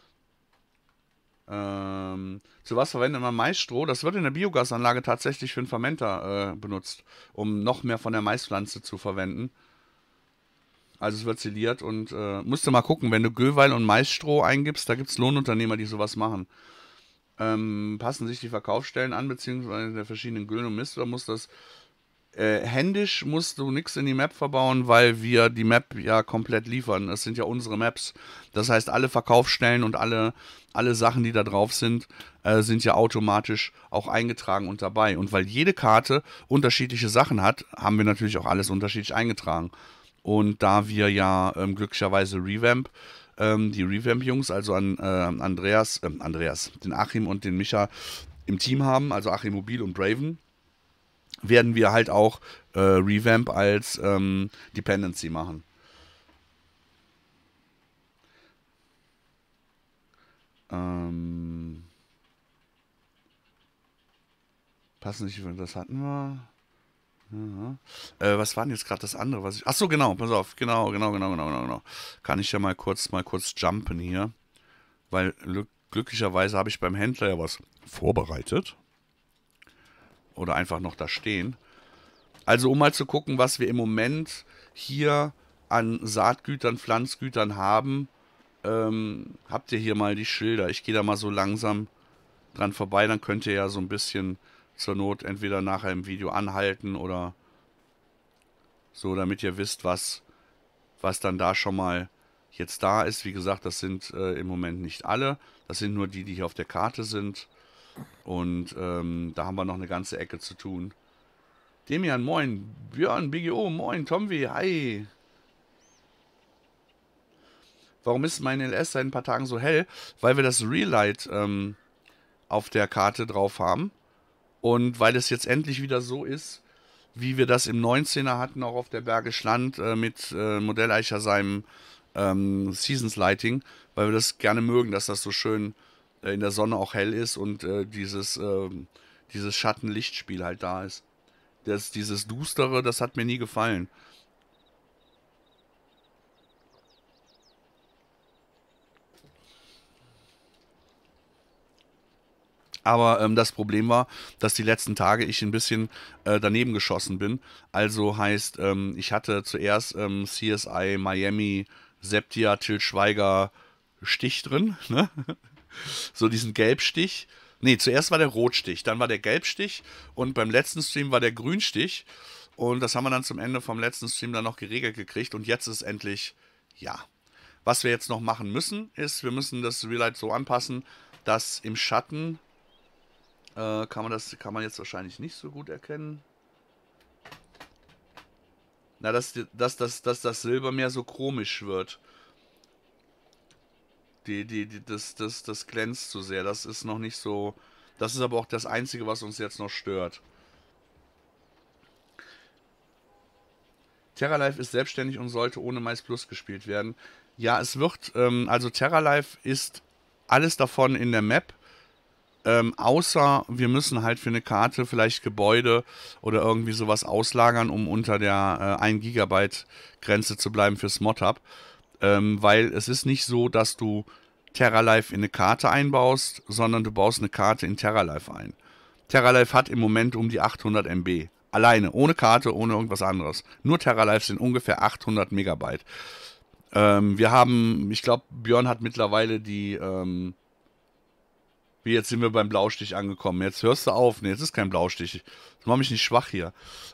Zu was verwendet man Maisstroh? Das wird in der Biogasanlage tatsächlich für einen Fermenter benutzt, um noch mehr von der Maispflanze zu verwenden. Also es wird siliert und musst du mal gucken, wenn du Göweil und Maisstroh eingibst, da gibt es Lohnunternehmer, die sowas machen. Passen sich die Verkaufsstellen an, beziehungsweise der verschiedenen Güllen und Mist, oder muss das händisch musst du nichts in die Map verbauen, weil wir die Map ja komplett liefern. Das sind ja unsere Maps. Das heißt, alle Verkaufsstellen und alle Sachen, die da drauf sind ja automatisch auch eingetragen und dabei. Und weil jede Karte unterschiedliche Sachen hat, haben wir natürlich auch alles unterschiedlich eingetragen. Und da wir ja glücklicherweise die Revamp-Jungs, also Andreas, den Achim und den Micha im Team haben, also Achim Mobil und Braven, werden wir halt auch Revamp als Dependency machen. Passen nicht, das hatten wir. Ja. Was war denn jetzt gerade das andere? Achso, genau, pass auf. Genau. Kann ich ja mal kurz jumpen hier. Weil glücklicherweise habe ich beim Händler ja was vorbereitet. Oder einfach noch da stehen. Also um mal zu gucken, was wir im Moment hier an Saatgütern, Pflanzgütern haben, habt ihr hier mal die Schilder. Ich gehe da mal so langsam dran vorbei, dann könnt ihr ja so ein bisschen zur Not entweder nachher im Video anhalten oder so, damit ihr wisst, was dann da schon mal jetzt da ist. Wie gesagt, das sind im Moment nicht alle. Das sind nur die hier auf der Karte sind. Und da haben wir noch eine ganze Ecke zu tun. Demian, moin. Björn, BGO, moin. Tomwi, hi. Warum ist mein LS seit ein paar Tagen so hell? Weil wir das Real Light auf der Karte drauf haben. Und weil es jetzt endlich wieder so ist, wie wir das im 19er hatten, auch auf der Bergisch Land mit Modelleicher seinem Seasons Lighting, weil wir das gerne mögen, dass das so schön in der Sonne auch hell ist und dieses Schatten-Lichtspiel halt da ist. Dieses Düstere, das hat mir nie gefallen. Aber das Problem war, dass die letzten Tage ich ein bisschen daneben geschossen bin. Also heißt, ich hatte zuerst CSI Miami Septia Til Schweiger Stich drin, ne? So diesen Gelbstich. Nee, zuerst war der Rotstich, dann war der Gelbstich und beim letzten Stream war der Grünstich. Und das haben wir dann zum Ende vom letzten Stream dann noch geregelt gekriegt. Und jetzt ist endlich, ja. Was wir jetzt noch machen müssen, ist, wir müssen das Relight so anpassen, dass im Schatten, kann man jetzt wahrscheinlich nicht so gut erkennen. Na, dass das Silber mehr so chromisch wird. Das glänzt zu sehr. Das ist noch nicht so. Das ist aber auch das Einzige, was uns jetzt noch stört. Terra Life ist selbstständig und sollte ohne Mais Plus gespielt werden. Ja, es wird, also Terralife ist alles davon in der Map, außer wir müssen halt für eine Karte vielleicht Gebäude oder irgendwie sowas auslagern, um unter der 1 Gigabyte Grenze zu bleiben fürs Mod-Hub. Weil es ist nicht so, dass du Terralife in eine Karte einbaust, sondern du baust eine Karte in Terralife ein. Terralife hat im Moment um die 800 MB. Alleine, ohne Karte, ohne irgendwas anderes. Nur Terralife sind ungefähr 800 Megabyte. Wir haben, ich glaube, Björn hat mittlerweile die, wie jetzt sind wir beim Blaustich angekommen. Jetzt hörst du auf. Ne, jetzt ist kein Blaustich. Das macht mich nicht schwach hier.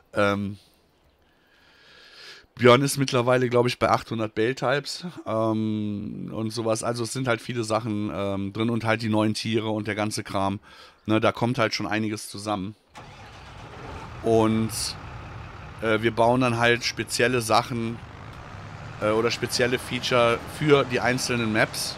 Björn ist mittlerweile, glaube ich, bei 800 Bale-Types und sowas. Also es sind halt viele Sachen drin und halt die neuen Tiere und der ganze Kram. Ne, da kommt halt schon einiges zusammen. Und wir bauen dann halt spezielle Sachen oder spezielle Feature für die einzelnen Maps.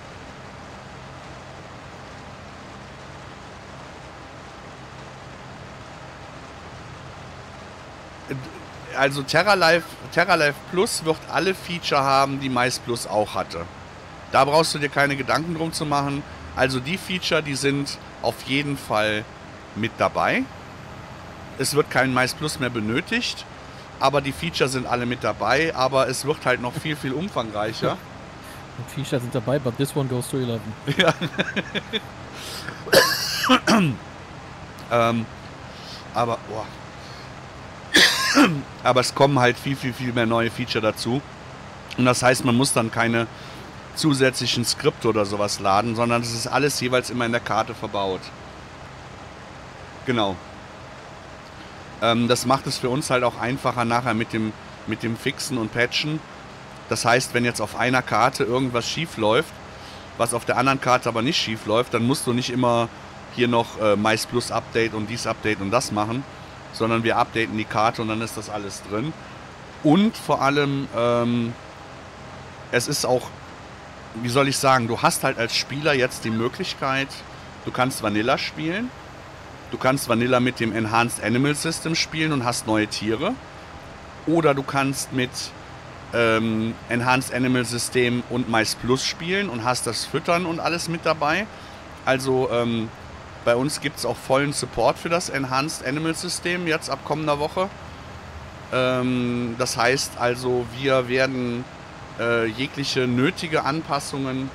Also Terralife Plus wird alle Feature haben, die Mais Plus auch hatte. Da brauchst du dir keine Gedanken drum zu machen. Also die Feature, die sind auf jeden Fall mit dabei. Es wird kein Mais Plus mehr benötigt, aber die Feature sind alle mit dabei, aber es wird halt noch viel, viel umfangreicher. Die Feature sind dabei, but this one goes to 11. Ja. Aber, boah. Aber es kommen halt viel, viel, viel mehr neue Feature dazu. Und das heißt, man muss dann keine zusätzlichen Skripte oder sowas laden, sondern es ist alles jeweils immer in der Karte verbaut. Genau. Das macht es für uns halt auch einfacher nachher mit dem Fixen und Patchen. Das heißt, wenn jetzt auf einer Karte irgendwas schief läuft, was auf der anderen Karte aber nicht schief läuft, dann musst du nicht immer hier noch Mais Plus Update und dies Update und das machen, sondern wir updaten die Karte und dann ist das alles drin. Und vor allem, es ist auch, wie soll ich sagen, du hast halt als Spieler jetzt die Möglichkeit, du kannst Vanilla spielen, du kannst Vanilla mit dem Enhanced Animal System spielen und hast neue Tiere, oder du kannst mit Enhanced Animal System und Mais Plus spielen und hast das Füttern und alles mit dabei. Also bei uns gibt es auch vollen Support für das Enhanced Animal System jetzt ab kommender Woche. Das heißt also, wir werden jegliche nötige Anpassungen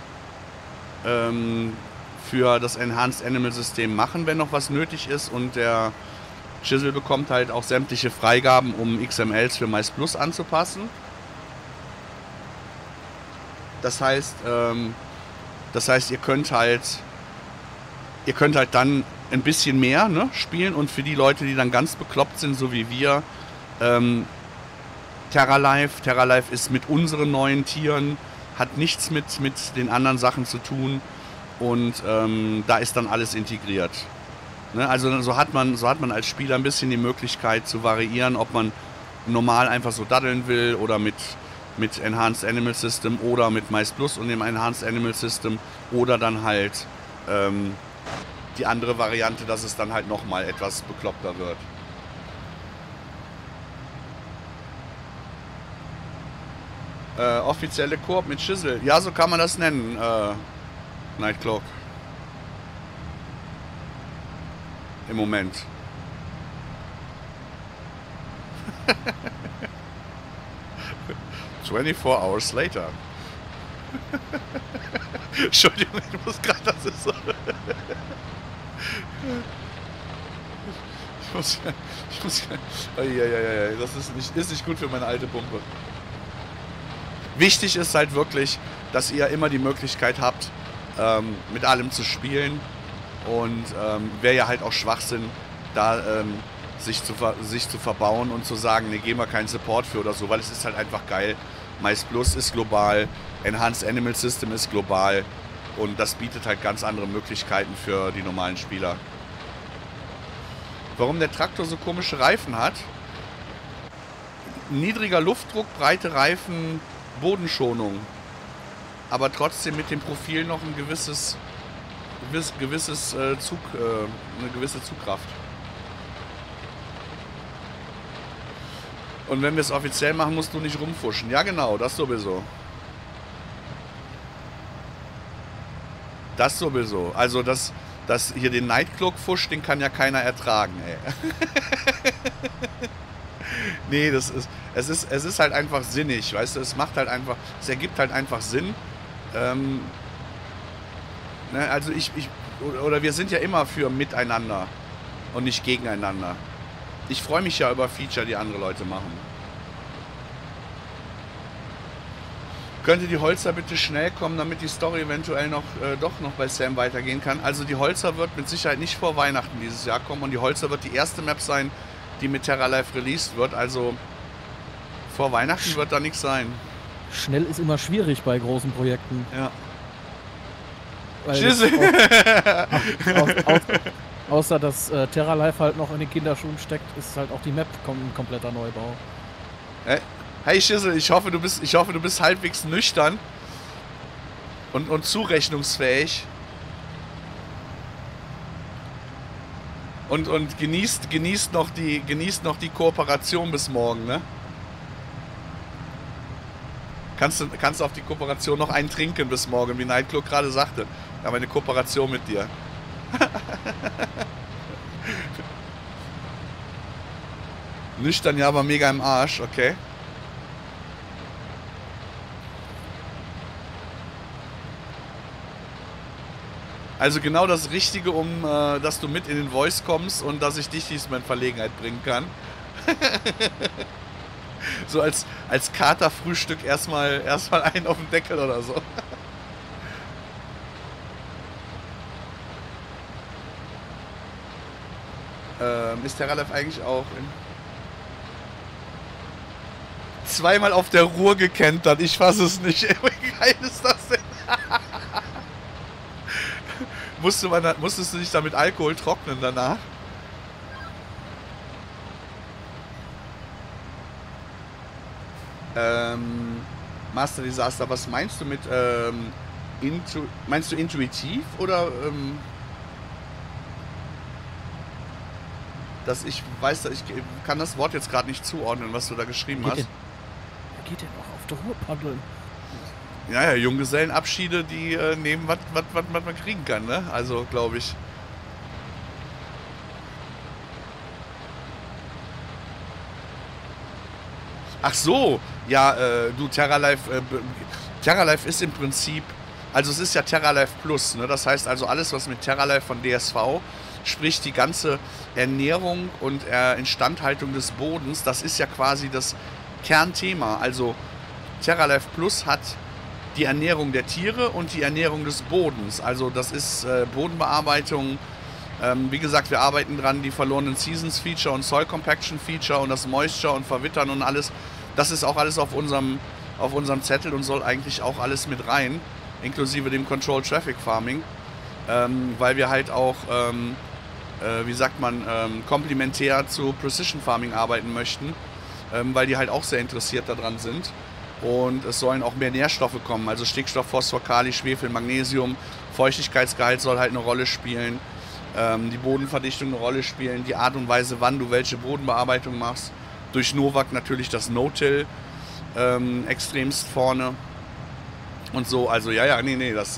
für das Enhanced Animal System machen, wenn noch was nötig ist. Und der Chisel bekommt halt auch sämtliche Freigaben, um XMLs für Mais Plus anzupassen. Das heißt, ihr könnt halt dann ein bisschen mehr, ne, spielen, und für die Leute, die dann ganz bekloppt sind, so wie wir, Terralife ist mit unseren neuen Tieren, hat nichts mit den anderen Sachen zu tun, und da ist dann alles integriert. Ne, also so hat man als Spieler ein bisschen die Möglichkeit zu variieren, ob man normal einfach so daddeln will oder mit Enhanced Animal System oder mit Mais Plus und dem Enhanced Animal System, oder dann halt die andere Variante, dass es dann halt nochmal etwas bekloppter wird. Offizielle Koop mit Schissel. Ja, so kann man das nennen. Nightcloak. Im Moment. 24 hours later. Entschuldigung, ich muss gerade, das ist so. Das ist nicht gut für meine alte Pumpe. Wichtig ist halt wirklich, dass ihr immer die Möglichkeit habt, mit allem zu spielen, und wäre ja halt auch Schwachsinn, da sich zu verbauen und zu sagen, ne, geben wir keinen Support für oder so, weil es ist halt einfach geil. Mais Plus ist global, Enhanced Animal System ist global, und das bietet halt ganz andere Möglichkeiten für die normalen Spieler. Warum der Traktor so komische Reifen hat? Niedriger Luftdruck, breite Reifen, Bodenschonung, aber trotzdem mit dem Profil noch ein gewisses eine gewisse Zugkraft. Und wenn wir es offiziell machen, musst du nicht rumfuschen. Ja genau, das sowieso. Das sowieso. Also das hier den Nightcloak-Fusch, den kann ja keiner ertragen, ey. Nee, es ist halt einfach sinnig, weißt du, es ergibt halt einfach Sinn. Ne, also oder wir sind ja immer für miteinander und nicht gegeneinander. Ich freue mich ja über Feature, die andere Leute machen. Könnte die Holzer bitte schnell kommen, damit die Story eventuell doch noch bei Sam weitergehen kann. Also die Holzer wird mit Sicherheit nicht vor Weihnachten dieses Jahr kommen und die Holzer wird die erste Map sein, die mit Terra Life released wird. Also vor Weihnachten wird da nichts sein. Schnell ist immer schwierig bei großen Projekten. Ja. Außer dass Terra Life halt noch in den Kinderschuhen steckt, ist halt auch die Map ein kompletter Neubau. Hey Schissel, ich hoffe, du bist halbwegs nüchtern und zurechnungsfähig. Und genießt noch die Kooperation bis morgen, ne? Kannst du auf die Kooperation noch einen trinken bis morgen, wie Nightcloak gerade sagte. Ja, meine Kooperation mit dir. Nüchtern, ja, aber mega im Arsch, okay. Also genau das Richtige, dass du mit in den Voice kommst und dass ich dich diesmal in Verlegenheit bringen kann. So als Katerfrühstück erstmal einen auf den Deckel oder so. Ist Terra Life eigentlich auch zweimal auf der Ruhr gekentert? Ich fasse es nicht. Wie geil ist das denn? Musstest du dich da mit Alkohol trocknen danach? Master Disaster, was meinst du mit meinst du intuitiv oder dass ich weiß, ich kann das Wort jetzt gerade nicht zuordnen, was du da geschrieben hast. Wer geht denn auch auf der Ruhr paddeln? Ja, Junggesellenabschiede, die nehmen, was man kriegen kann, ne? Also, glaube ich. Ach so, ja, du, Terra Life ist im Prinzip, also es ist ja Terra Life Plus, ne? Das heißt also alles, was mit Terra Life von DSV, sprich die ganze Ernährung und Instandhaltung des Bodens, das ist ja quasi das Kernthema. Also Terra Life Plus hat die Ernährung der Tiere und die Ernährung des Bodens. Also das ist Bodenbearbeitung. Wie gesagt, wir arbeiten dran, die verlorenen Seasons Feature und Soil Compaction Feature und das Moisture und Verwittern und alles. Das ist auch alles auf unserem Zettel und soll eigentlich auch alles mit rein, inklusive dem Control Traffic Farming, weil wir halt auch, wie sagt man, komplementär zu Precision Farming arbeiten möchten, weil die halt auch sehr interessiert daran sind. Und es sollen auch mehr Nährstoffe kommen, also Stickstoff, Phosphor, Kali, Schwefel, Magnesium, Feuchtigkeitsgehalt soll halt eine Rolle spielen, die Bodenverdichtung eine Rolle spielen, die Art und Weise, wann du welche Bodenbearbeitung machst. Durch Novak natürlich das No-Till extremst vorne und so, also nee, das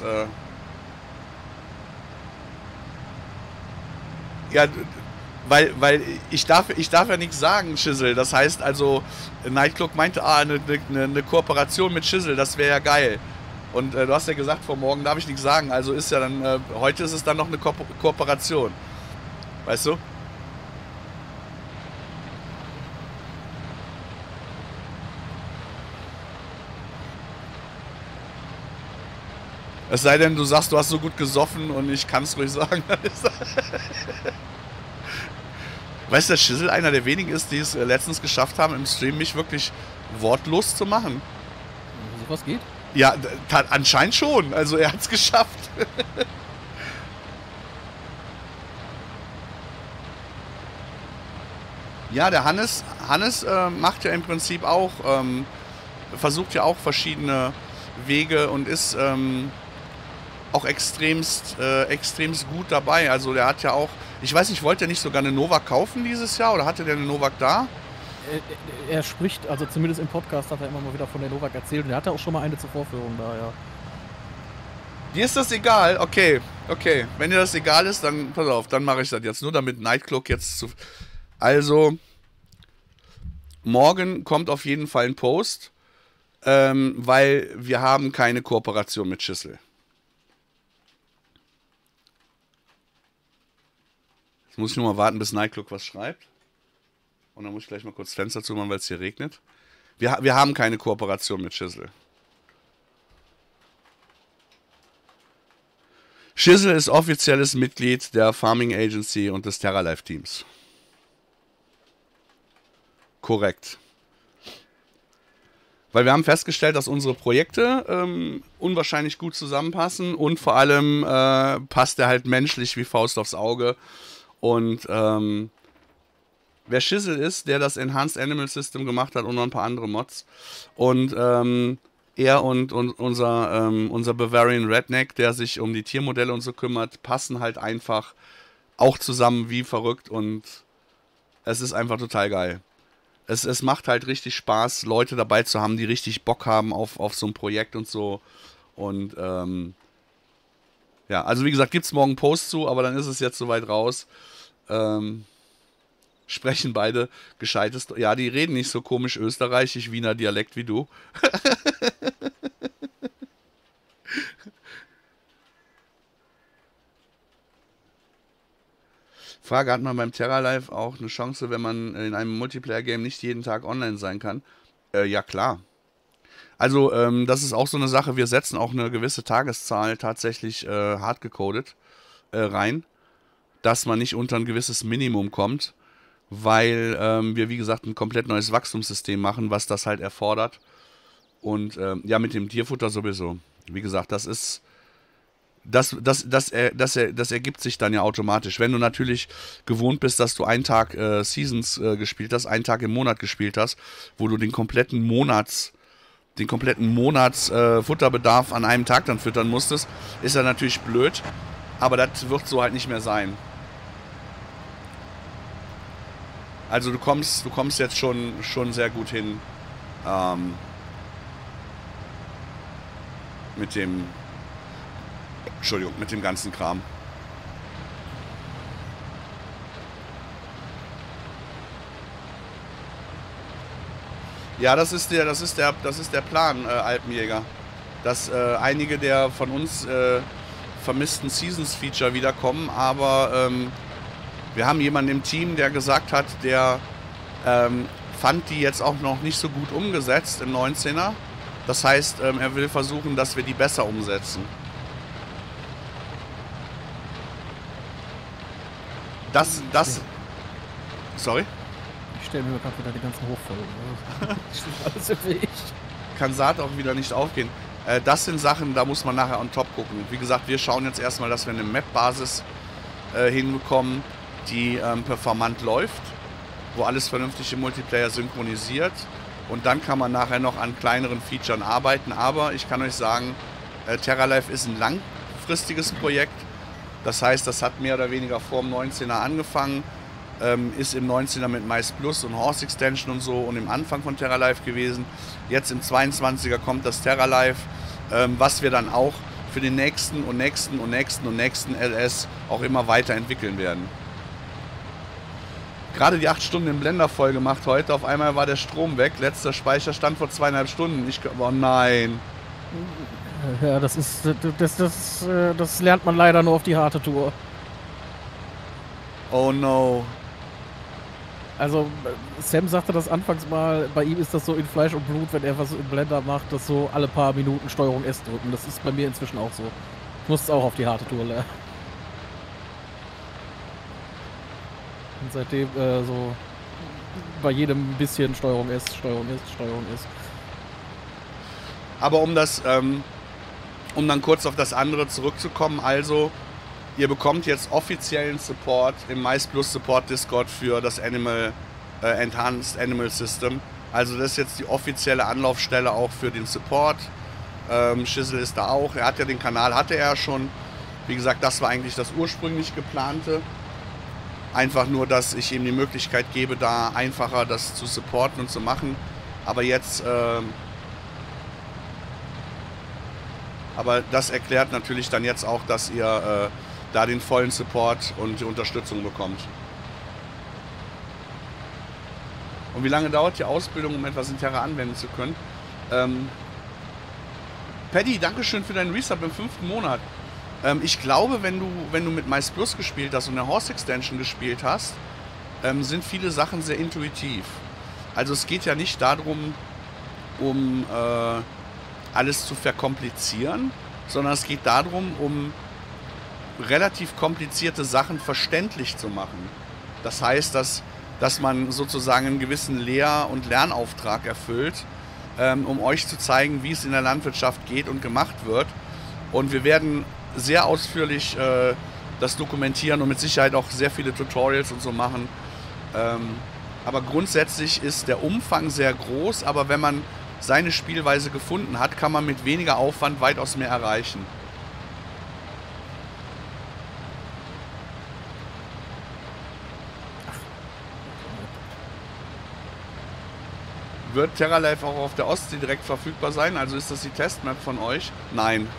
ja, weil ich darf ja nichts sagen, Schissel. Das heißt also, Nightcloak meinte, eine Kooperation mit Schissel, das wäre ja geil. Und du hast ja gesagt, vor morgen darf ich nichts sagen. Also ist ja dann, heute ist es dann noch eine Kooperation. Weißt du? Es sei denn, du sagst, du hast so gut gesoffen und ich kann es ruhig sagen. Weißt du, dass Schissel einer der wenigen ist, die es letztens geschafft haben, im Stream mich wirklich wortlos zu machen? So was geht? Ja, anscheinend schon. Also er hat es geschafft. Ja, der Hannes macht ja im Prinzip auch, versucht ja auch verschiedene Wege und ist auch extremst gut dabei. Also der hat ja auch, ich weiß nicht, wollte er nicht sogar eine Novak kaufen dieses Jahr oder hatte der eine Novak da? Er spricht, also zumindest im Podcast hat er immer mal wieder von der Novak erzählt und er hatte auch schon mal eine zur Vorführung da, ja. Dir ist das egal? Okay, okay. Wenn dir das egal ist, dann pass auf, dann mache ich das jetzt. Nur damit Nightcloak jetzt zu... Also, morgen kommt auf jeden Fall ein Post, weil wir haben keine Kooperation mit Schissel. Jetzt muss ich nur mal warten, bis Nightcloak was schreibt. Und dann muss ich gleich mal kurz Fenster zumachen, weil es hier regnet. Wir haben keine Kooperation mit Schissel. Schissel ist offizielles Mitglied der Farming Agency und des TerraLife Teams. Korrekt. Weil wir haben festgestellt, dass unsere Projekte unwahrscheinlich gut zusammenpassen und vor allem passt er halt menschlich wie Faust aufs Auge. Und wer Schissel ist, der das Enhanced Animal System gemacht hat und noch ein paar andere Mods. Und er und unser Bavarian Redneck, der sich um die Tiermodelle und so kümmert, passen halt einfach auch zusammen wie verrückt und es ist einfach total geil. Es macht halt richtig Spaß, Leute dabei zu haben, die richtig Bock haben auf so ein Projekt und so. Und ja, also wie gesagt, gibt es morgen einen Post zu, aber dann ist es jetzt soweit raus. Sprechen beide gescheites. Ja, die reden nicht so komisch österreichisch Wiener Dialekt wie du. Frage, hat man beim TerraLife auch eine Chance, wenn man in einem Multiplayer-Game nicht jeden Tag online sein kann? Ja, klar. Also, das ist auch so eine Sache, wir setzen auch eine gewisse Tageszahl tatsächlich hart gecodet rein, dass man nicht unter ein gewisses Minimum kommt, weil wir, wie gesagt, ein komplett neues Wachstumssystem machen, was das halt erfordert. Und ja, mit dem Tierfutter sowieso. Wie gesagt, das ist... Das ergibt sich dann ja automatisch. Wenn du natürlich gewohnt bist, dass du einen Tag Seasons gespielt hast, einen Tag im Monat gespielt hast, wo du den kompletten Monats Futterbedarf an einem Tag dann füttern musstest, ist ja natürlich blöd. Aber das wird so halt nicht mehr sein. Also du kommst jetzt schon sehr gut hin mit dem ganzen Kram. Ja, das ist der Plan, Alpenjäger. Dass einige der von uns vermissten Seasons-Feature wiederkommen, aber wir haben jemanden im Team, der gesagt hat, der fand die jetzt auch noch nicht so gut umgesetzt im 19er. Das heißt, er will versuchen, dass wir die besser umsetzen. Sorry? Ich stelle mir gerade wieder die ganzen Hochfolgen. Das ist alles im Weg. Kann Saat auch wieder nicht aufgehen. Das sind Sachen, da muss man nachher on top gucken. Wie gesagt, wir schauen jetzt erstmal, dass wir eine Map-Basis hinbekommen, die performant läuft, wo alles vernünftig im Multiplayer synchronisiert. Und dann kann man nachher noch an kleineren Features arbeiten. Aber ich kann euch sagen, TerraLife ist ein langfristiges Projekt. Das heißt, das hat mehr oder weniger vor dem 19er angefangen, ist im 19er mit Mice Plus und Horse Extension und so und im Anfang von TerraLife gewesen. Jetzt im 22er kommt das TerraLife, was wir dann auch für den nächsten und nächsten und nächsten und nächsten LS auch immer weiterentwickeln werden. Gerade die 8 Stunden im Blender voll gemacht heute, auf einmal war der Strom weg, letzter Speicherstand vor 2,5 Stunden. Oh nein. Ja, das lernt man leider nur auf die harte Tour. Oh no. Also, Sam sagte das anfangs mal, bei ihm ist das so in Fleisch und Blut, wenn er was im Blender macht, das so alle paar Minuten Steuerung S drücken. Das ist bei mir inzwischen auch so. Ich muss es auch auf die harte Tour lernen. Und seitdem so bei jedem bisschen Steuerung S, Steuerung S, Steuerung S. Aber um dann kurz auf das andere zurückzukommen, also ihr bekommt jetzt offiziellen Support im Mice Plus Support Discord für das Enhanced Animal System. Also das ist jetzt die offizielle Anlaufstelle auch für den Support. Schissel ist da auch. Er hat ja den Kanal, hatte er schon. Wie gesagt, das war eigentlich das ursprünglich geplante. Einfach nur, dass ich ihm die Möglichkeit gebe, da einfacher das zu supporten und zu machen. Aber jetzt Aber das erklärt natürlich dann jetzt auch, dass ihr da den vollen Support und die Unterstützung bekommt. Und wie lange dauert die Ausbildung, um etwas in Terra anwenden zu können? Paddy, dankeschön für deinen Resub im 5. Monat. Ich glaube, wenn du mit Mice Plus gespielt hast und eine Horse Extension gespielt hast, sind viele Sachen sehr intuitiv. Also es geht ja nicht darum, um alles zu verkomplizieren, sondern es geht darum, um relativ komplizierte Sachen verständlich zu machen. Das heißt, dass man sozusagen einen gewissen Lehr- und Lernauftrag erfüllt, um euch zu zeigen, wie es in der Landwirtschaft geht und gemacht wird. Und wir werden sehr ausführlich das dokumentieren und mit Sicherheit auch sehr viele Tutorials und so machen. Aber grundsätzlich ist der Umfang sehr groß, aber wenn man seine Spielweise gefunden hat, kann man mit weniger Aufwand weitaus mehr erreichen. Wird Terra Life auch auf der Ostsee direkt verfügbar sein? Also ist das die Testmap von euch? Nein.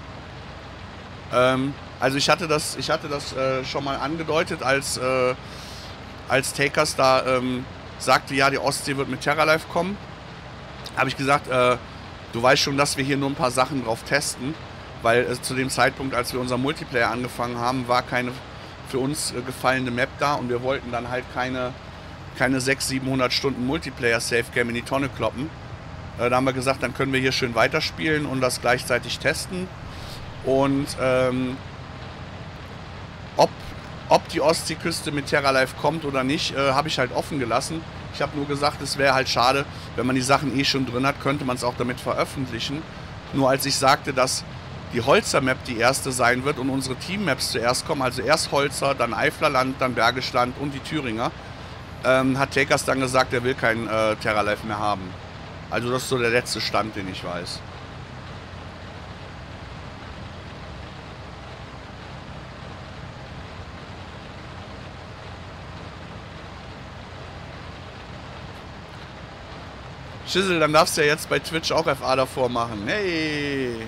Also ich hatte das schon mal angedeutet, als Takers da sagte, ja, die Ostsee wird mit Terra Life kommen. Habe ich gesagt, du weißt schon, dass wir hier nur ein paar Sachen drauf testen, weil zu dem Zeitpunkt, als wir unser Multiplayer angefangen haben, war keine für uns gefallene Map da und wir wollten dann halt keine 600-700 Stunden Multiplayer-Safe-Game in die Tonne kloppen. Da haben wir gesagt, dann können wir hier schön weiterspielen und das gleichzeitig testen. Und ob die Ostseeküste mit Terra Life kommt oder nicht, habe ich halt offen gelassen. Ich habe nur gesagt, es wäre halt schade, wenn man die Sachen eh schon drin hat, könnte man es auch damit veröffentlichen. Nur als ich sagte, dass die Holzer-Map die erste sein wird und unsere Team-Maps zuerst kommen, also erst Holzer, dann Eiflerland, dann Bergisch Land und die Thüringer, hat Takers dann gesagt, er will kein Terra Life mehr haben. Also das ist so der letzte Stand, den ich weiß. Schissel, dann darfst du ja jetzt bei Twitch auch FA davor machen. Hey!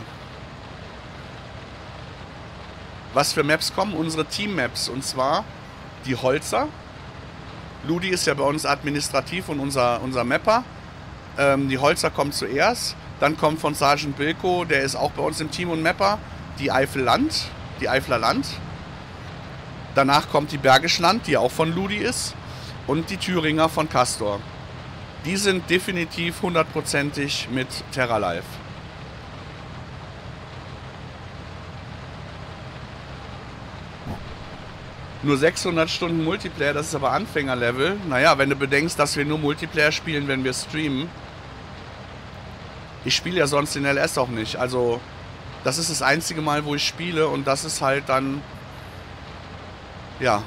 Was für Maps kommen? Unsere Team-Maps. Und zwar die Holzer. Ludi ist ja bei uns administrativ und unser Mapper. Die Holzer kommt zuerst. Dann kommt von Sergeant Bilko, der ist auch bei uns im Team und Mapper, die Eifelland, die Eiflerland. Danach kommt die Bergisch Land, die auch von Ludi ist. Und die Thüringer von Castor. Die sind definitiv 100%ig mit Terra Life. Nur 600 Stunden Multiplayer, das ist aber Anfängerlevel. Naja, wenn du bedenkst, dass wir nur Multiplayer spielen, wenn wir streamen. Ich spiele ja sonst in LS auch nicht. Also, das ist das einzige Mal, wo ich spiele und das ist halt dann... Ja.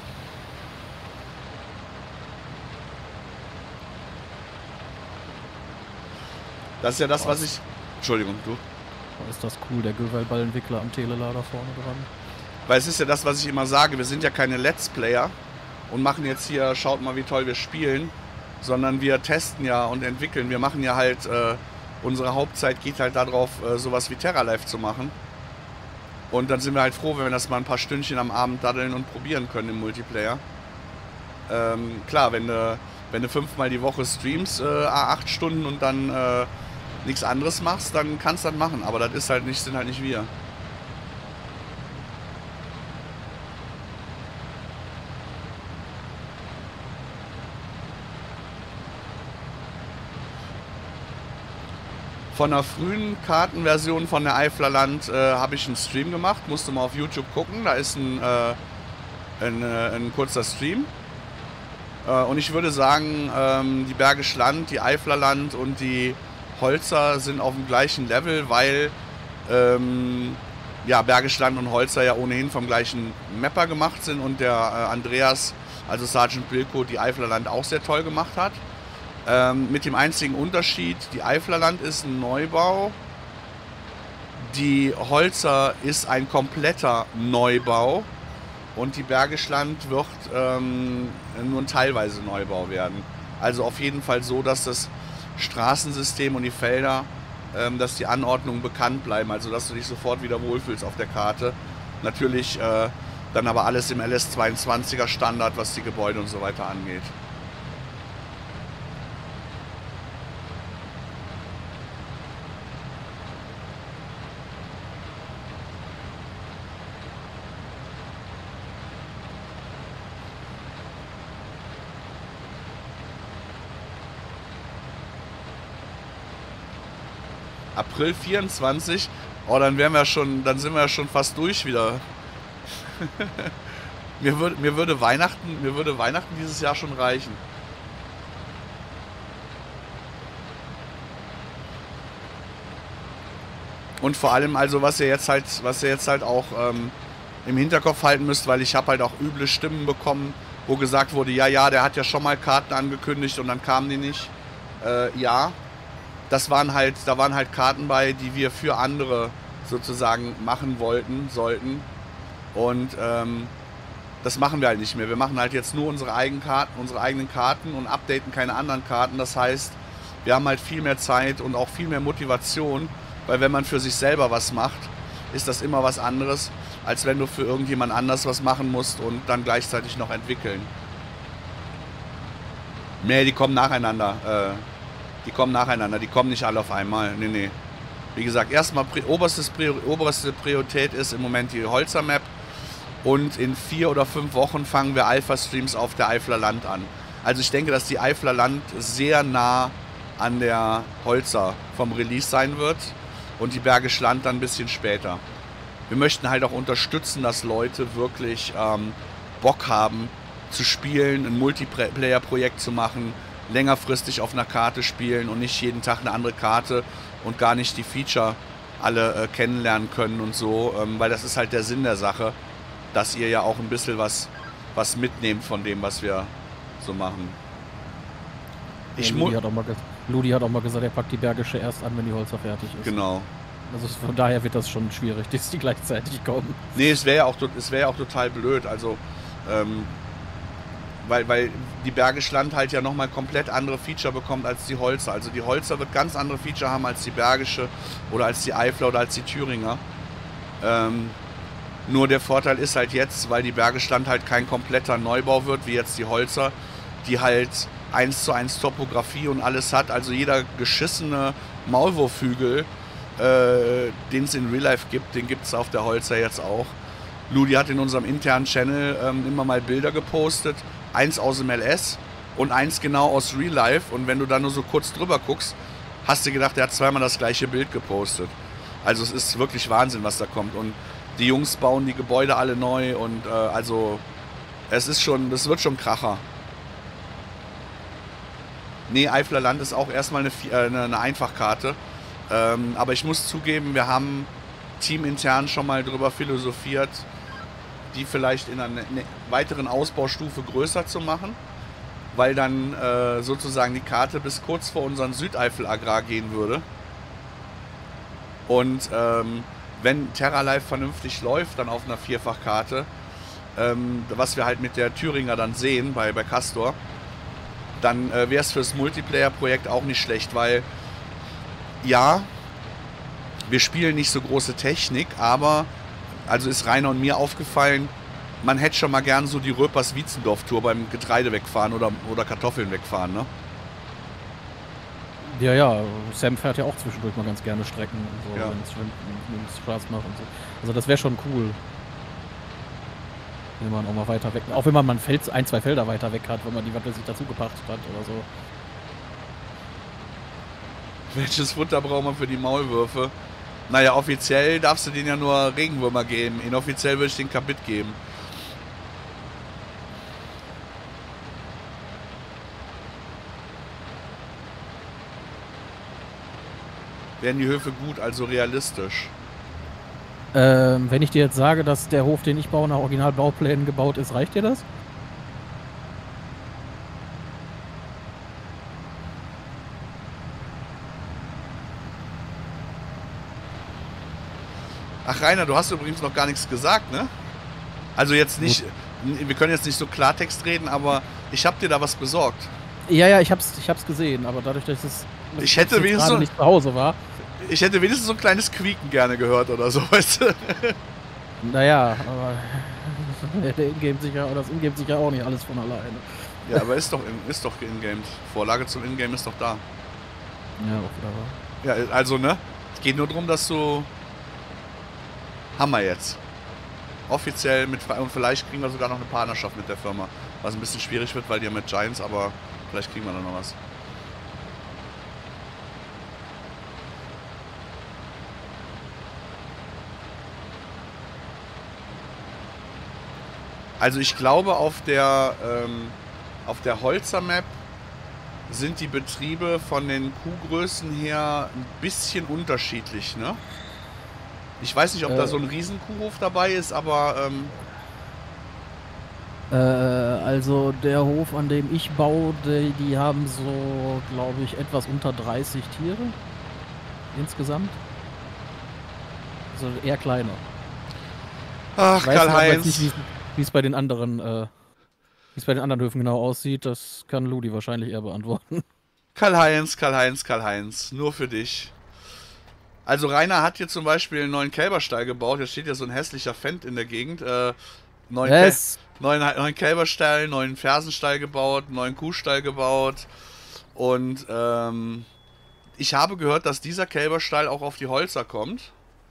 Das ist ja das, was ich... Entschuldigung, du. Ist das cool, der Gewaltballentwickler am Telelader vorne dran. Weil es ist ja das, was ich immer sage, wir sind ja keine Let's Player und machen jetzt hier, schaut mal, wie toll wir spielen, sondern wir testen ja und entwickeln. Wir machen ja halt, unsere Hauptzeit geht halt darauf, sowas wie Terra Life zu machen. Und dann sind wir halt froh, wenn wir das mal ein paar Stündchen am Abend daddeln und probieren können im Multiplayer. Klar, wenn du 5-mal die Woche streamst, 8 Stunden und dann nichts anderes machst, dann kannst du das machen. Aber das ist halt nicht, sind halt nicht wir. Von einer frühen Kartenversion von der Eiflerland habe ich einen Stream gemacht. Musste mal auf YouTube gucken. Da ist ein kurzer Stream. Und ich würde sagen, die Bergisch Land, die Eiflerland und die Holzer sind auf dem gleichen Level, weil ja, Bergisch Land und Holzer ja ohnehin vom gleichen Mapper gemacht sind und der Andreas, also Sergeant Bilko, die Eiflerland auch sehr toll gemacht hat. Mit dem einzigen Unterschied, die Eiflerland ist ein Neubau, die Holzer ist ein kompletter Neubau und die Bergisch Land wird nur ein teilweise Neubau werden. Also auf jeden Fall so, dass das Straßensystem und die Felder dass die Anordnungen bekannt bleiben, also dass du dich sofort wieder wohlfühlst auf der Karte. Natürlich dann aber alles im LS22er Standard, was die Gebäude und so weiter angeht. April 24, oh, dann wären wir schon, dann sind wir ja schon fast durch wieder. mir würde Weihnachten dieses Jahr schon reichen. Und vor allem, also was ihr jetzt halt auch im Hinterkopf halten müsst, weil ich habe halt auch üble Stimmen bekommen, wo gesagt wurde, ja, der hat ja schon mal Karten angekündigt und dann kamen die nicht. Ja. Da waren halt Karten bei, die wir für andere sozusagen machen sollten. Und das machen wir halt nicht mehr. Wir machen halt jetzt nur unsere eigenen Karten und updaten keine anderen Karten. Das heißt, wir haben halt viel mehr Zeit und auch viel mehr Motivation, weil wenn man für sich selber was macht, ist das immer was anderes, als wenn du für irgendjemand anders was machen musst und dann gleichzeitig noch entwickeln. Nee, die kommen nacheinander. Die kommen nicht alle auf einmal. Nee. Wie gesagt, erstmal oberste Priorität ist im Moment die Holzer Map. Und in 4 oder 5 Wochen fangen wir Alpha-Streams auf der Eifler Land an. Also ich denke, dass die Eifler Land sehr nah an der Holzer vom Release sein wird. Und die Bergisch Land dann ein bisschen später. Wir möchten halt auch unterstützen, dass Leute wirklich Bock haben zu spielen, ein Multiplayer-Projekt zu machen, längerfristig auf einer Karte spielen und nicht jeden Tag eine andere Karte und gar nicht die Feature alle kennenlernen können und so, weil das ist halt der Sinn der Sache, dass ihr ja auch ein bisschen was mitnehmt von dem, was wir so machen. Ludi hat auch mal gesagt, er packt die Bergische erst an, wenn die Holzer fertig ist. Genau. Also von daher wird das schon schwierig, dass die gleichzeitig kommen. Nee, es wäre ja auch total blöd, also weil die Bergisch Land halt ja nochmal komplett andere Feature bekommt als die Holzer. Also die Holzer wird ganz andere Feature haben als die Bergische oder als die Eifler oder als die Thüringer. Nur der Vorteil ist halt jetzt, weil die Bergisch Land halt kein kompletter Neubau wird, wie jetzt die Holzer, die halt 1:1 Topografie und alles hat. Also jeder geschissene Maulwurfhügel, den es in Real Life gibt, den gibt es auf der Holzer jetzt auch. Ludi hat in unserem internen Channel immer mal Bilder gepostet. Eins aus dem LS und eins genau aus Real Life. Und wenn du da nur so kurz drüber guckst, hast du gedacht, er hat zweimal das gleiche Bild gepostet. Also es ist wirklich Wahnsinn, was da kommt. Und die Jungs bauen die Gebäude alle neu und also das wird schon Kracher. Nee, Eifler Land ist auch erstmal eine Einfachkarte. Aber ich muss zugeben, wir haben teamintern schon mal drüber philosophiert, die vielleicht in einer weiteren Ausbaustufe größer zu machen, weil dann sozusagen die Karte bis kurz vor unseren Südeifel-Agrar gehen würde. Und wenn TerraLife vernünftig läuft, dann auf einer Vierfachkarte, was wir halt mit der Thüringer dann sehen bei Castor, dann wäre es fürs Multiplayer-Projekt auch nicht schlecht, weil ja, wir spielen nicht so große Technik, aber also ist Rainer und mir aufgefallen, man hätte schon mal gern so die Röpers-Wietzendorf-Tour beim Getreide wegfahren oder Kartoffeln wegfahren, ne? Ja, Sam fährt ja auch zwischendurch mal ganz gerne Strecken und so, wenn es Spaß macht und so. Also das wäre schon cool. Wenn man auch mal weiter weg, auch wenn man mal ein, zwei Felder weiter weg hat, wenn man die, was sich dazu gepachtet hat oder so. Welches Futter braucht man für die Maulwürfe? Naja, offiziell darfst du denen ja nur Regenwürmer geben. Inoffiziell würde ich den Kapit geben. Werden die Höfe gut, also realistisch? Wenn ich dir jetzt sage, dass der Hof, den ich baue, nach Originalbauplänen gebaut ist, reicht dir das? Ach Rainer, du hast übrigens noch gar nichts gesagt, ne? Also jetzt nicht, wir können jetzt nicht so Klartext reden, aber ich habe dir da was besorgt. Ja, ich hab's gesehen, aber dadurch, dass ich hätte wenigstens nicht zu Hause war. Ich hätte wenigstens so ein kleines Quieken gerne gehört oder so, weißt du? Naja, aber der Ingame sicher, das Ingame sicher auch nicht alles von alleine. Ja, aber ist doch in-game. Vorlage zum Ingame ist doch da. Ja, auch wieder. Ja, also, ne? Es geht nur darum, dass du... Haben wir jetzt. Offiziell mit... Und vielleicht kriegen wir sogar noch eine Partnerschaft mit der Firma. Was ein bisschen schwierig wird, weil die ja mit Giants, aber vielleicht kriegen wir da noch was. Also ich glaube, auf der Holzer-Map sind die Betriebe von den Kuhgrößen her ein bisschen unterschiedlich, ne? Ich weiß nicht, ob da so ein Riesenkuhhof dabei ist, aber... also der Hof, an dem ich baue, die haben so, glaube ich, etwas unter 30 Tiere insgesamt. Also eher kleiner. Ach, Karl-Heinz. Wie es bei den anderen Höfen genau aussieht, das kann Ludi wahrscheinlich eher beantworten. Karl-Heinz, nur für dich. Also Rainer hat hier zum Beispiel einen neuen Kälberstall gebaut. Jetzt steht ja so ein hässlicher Fendt in der Gegend. Neuen Kälberstall, neuen Fersenstall gebaut, neuen Kuhstall gebaut. Und ich habe gehört, dass dieser Kälberstall auch auf die Holzer kommt.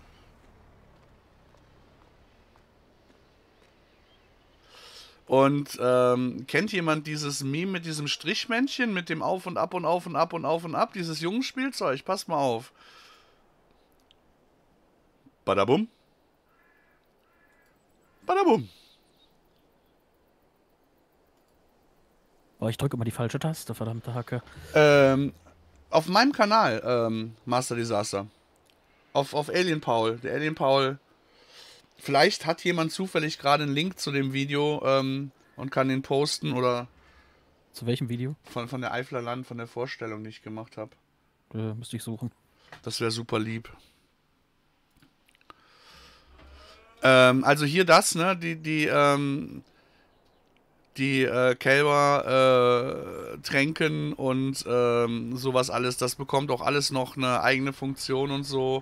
Und kennt jemand dieses Meme mit diesem Strichmännchen, mit dem Auf und Ab und Auf und Ab und Auf und Ab? Dieses Jungenspielzeug, passt mal auf. Badabum. Badabum. Oh, ich drücke immer die falsche Taste, verdammte Hacke. Auf meinem Kanal, Master Disaster. Auf Alien Paul. Der Alien Paul. Vielleicht hat jemand zufällig gerade einen Link zu dem Video und kann den posten oder... Zu welchem Video? Von der Eifler Land, von der Vorstellung, die ich gemacht habe. Müsste ich suchen. Das wäre super lieb. Also hier das, ne? Die Kälber tränken und sowas alles. Das bekommt auch alles noch eine eigene Funktion und so.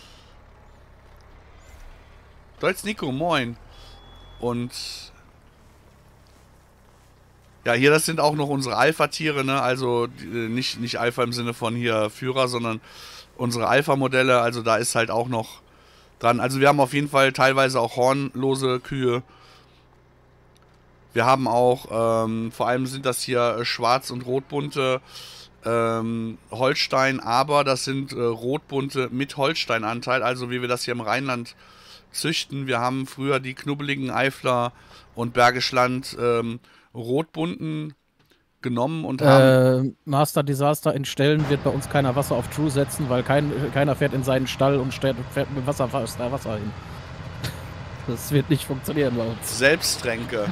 Deutsch Nico, moin. Und ja, hier, das sind auch noch unsere Alpha-Tiere, ne? Also nicht Alpha im Sinne von hier Führer, sondern unsere Alpha-Modelle. Also da ist halt auch noch dran. Also wir haben auf jeden Fall teilweise auch hornlose Kühe. Wir haben auch, vor allem sind das hier schwarz- und rotbunte Holstein, aber das sind rotbunte mit Holstein-Anteil, also wie wir das hier im Rheinland züchten. Wir haben früher die knubbeligen Eifler und Bergisch Land rotbunten genommen und haben... Master Disaster in Ställen wird bei uns keiner Wasser auf True setzen, weil keiner fährt in seinen Stall und fährt mit Wasser hin. Das wird nicht funktionieren bei uns. Selbsttränke.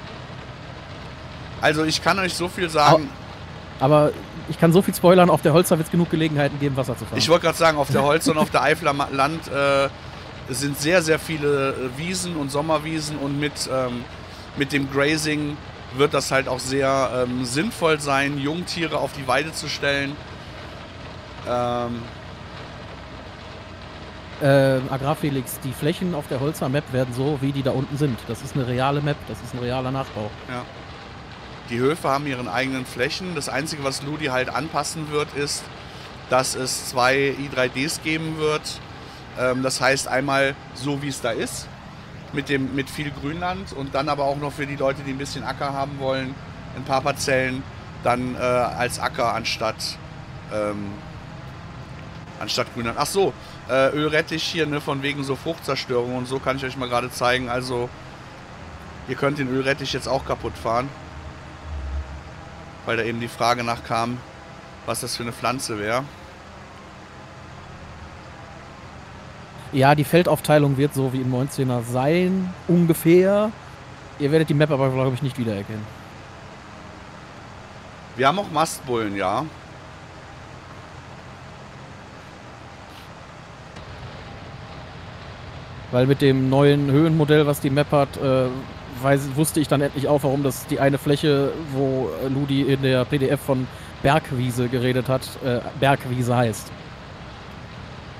Also ich kann euch so viel sagen... Aber ich kann so viel spoilern, auf der Holzer wird es genug Gelegenheiten geben, Wasser zu fahren. Ich wollte gerade sagen, auf der Holzer und auf der Eifler Land sind sehr, sehr viele Wiesen und Sommerwiesen und mit dem Grazing wird das halt auch sehr sinnvoll sein, Jungtiere auf die Weide zu stellen. Agrarfelix, die Flächen auf der Holzer Map werden so, wie die da unten sind. Das ist eine reale Map, das ist ein realer Nachbau. Ja. Die Höfe haben ihren eigenen Flächen. Das Einzige, was Ludi halt anpassen wird, ist, dass es 2 i3Ds geben wird. Das heißt einmal so, wie es da ist, mit viel Grünland und dann aber auch noch für die Leute, die ein bisschen Acker haben wollen, ein paar Parzellen, dann als Acker anstatt Grünland. Ach so, Ölrettich hier, ne, von wegen so Fruchtzerstörung und so, kann ich euch mal gerade zeigen. Also, ihr könnt den Ölrettich jetzt auch kaputt fahren. Weil da eben die Frage nachkam, was das für eine Pflanze wäre. Ja, die Feldaufteilung wird so wie im 19er sein, ungefähr. Ihr werdet die Map aber, glaube ich, nicht wiedererkennen. Wir haben auch Mastbullen, ja. Weil mit dem neuen Höhenmodell, was die Map hat, wusste ich dann endlich auch, warum das die eine Fläche, wo Ludi in der PDF von Bergwiese geredet hat, Bergwiese heißt.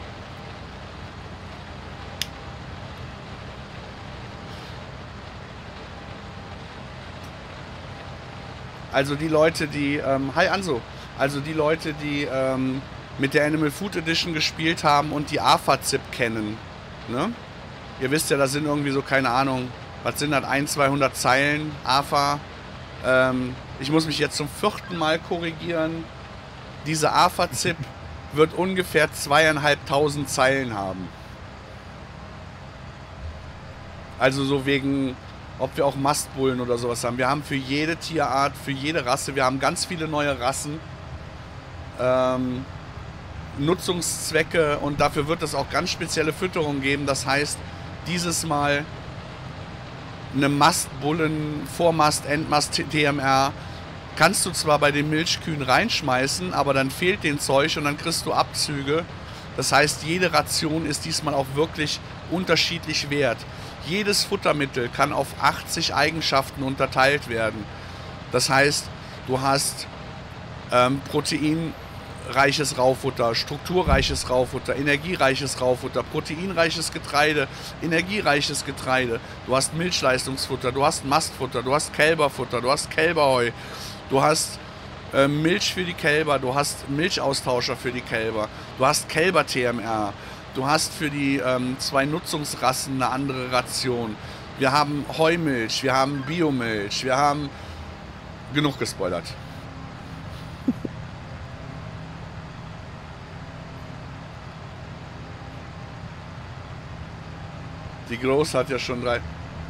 Also die Leute, die, hi Anso, also die Leute, die mit der Animal Food Edition gespielt haben und die AFA-ZIP kennen, ne? Ihr wisst ja, das sind irgendwie so, keine Ahnung, was sind das, 100, 200 Zeilen, AFA. Ich muss mich jetzt zum 4. Mal korrigieren. Diese AFA-ZIP wird ungefähr 2500 Zeilen haben. Also so wegen, ob wir auch Mastbullen oder sowas haben. Wir haben für jede Tierart, für jede Rasse, wir haben ganz viele neue Rassen. Nutzungszwecke, und dafür wird es auch ganz spezielle Fütterung geben. Das heißt, dieses Mal eine Mastbullen, Vormast, Endmast, TMR kannst du zwar bei den Milchkühen reinschmeißen, aber dann fehlt den Zeug und dann kriegst du Abzüge. Das heißt, jede Ration ist diesmal auch wirklich unterschiedlich wert. Jedes Futtermittel kann auf 80 Eigenschaften unterteilt werden. Das heißt, du hast proteinreiches Raufutter, strukturreiches Raufutter, energiereiches Raufutter, proteinreiches Getreide, energiereiches Getreide. Du hast Milchleistungsfutter, du hast Mastfutter, du hast Kälberfutter, du hast Kälberheu, du hast Milch für die Kälber, du hast Milchaustauscher für die Kälber, du hast Kälber-TMR, du hast für die 2 Nutzungsrassen eine andere Ration. Wir haben Heumilch, wir haben Biomilch, wir haben... Genug gespoilert. Die Groß hat ja schon 3...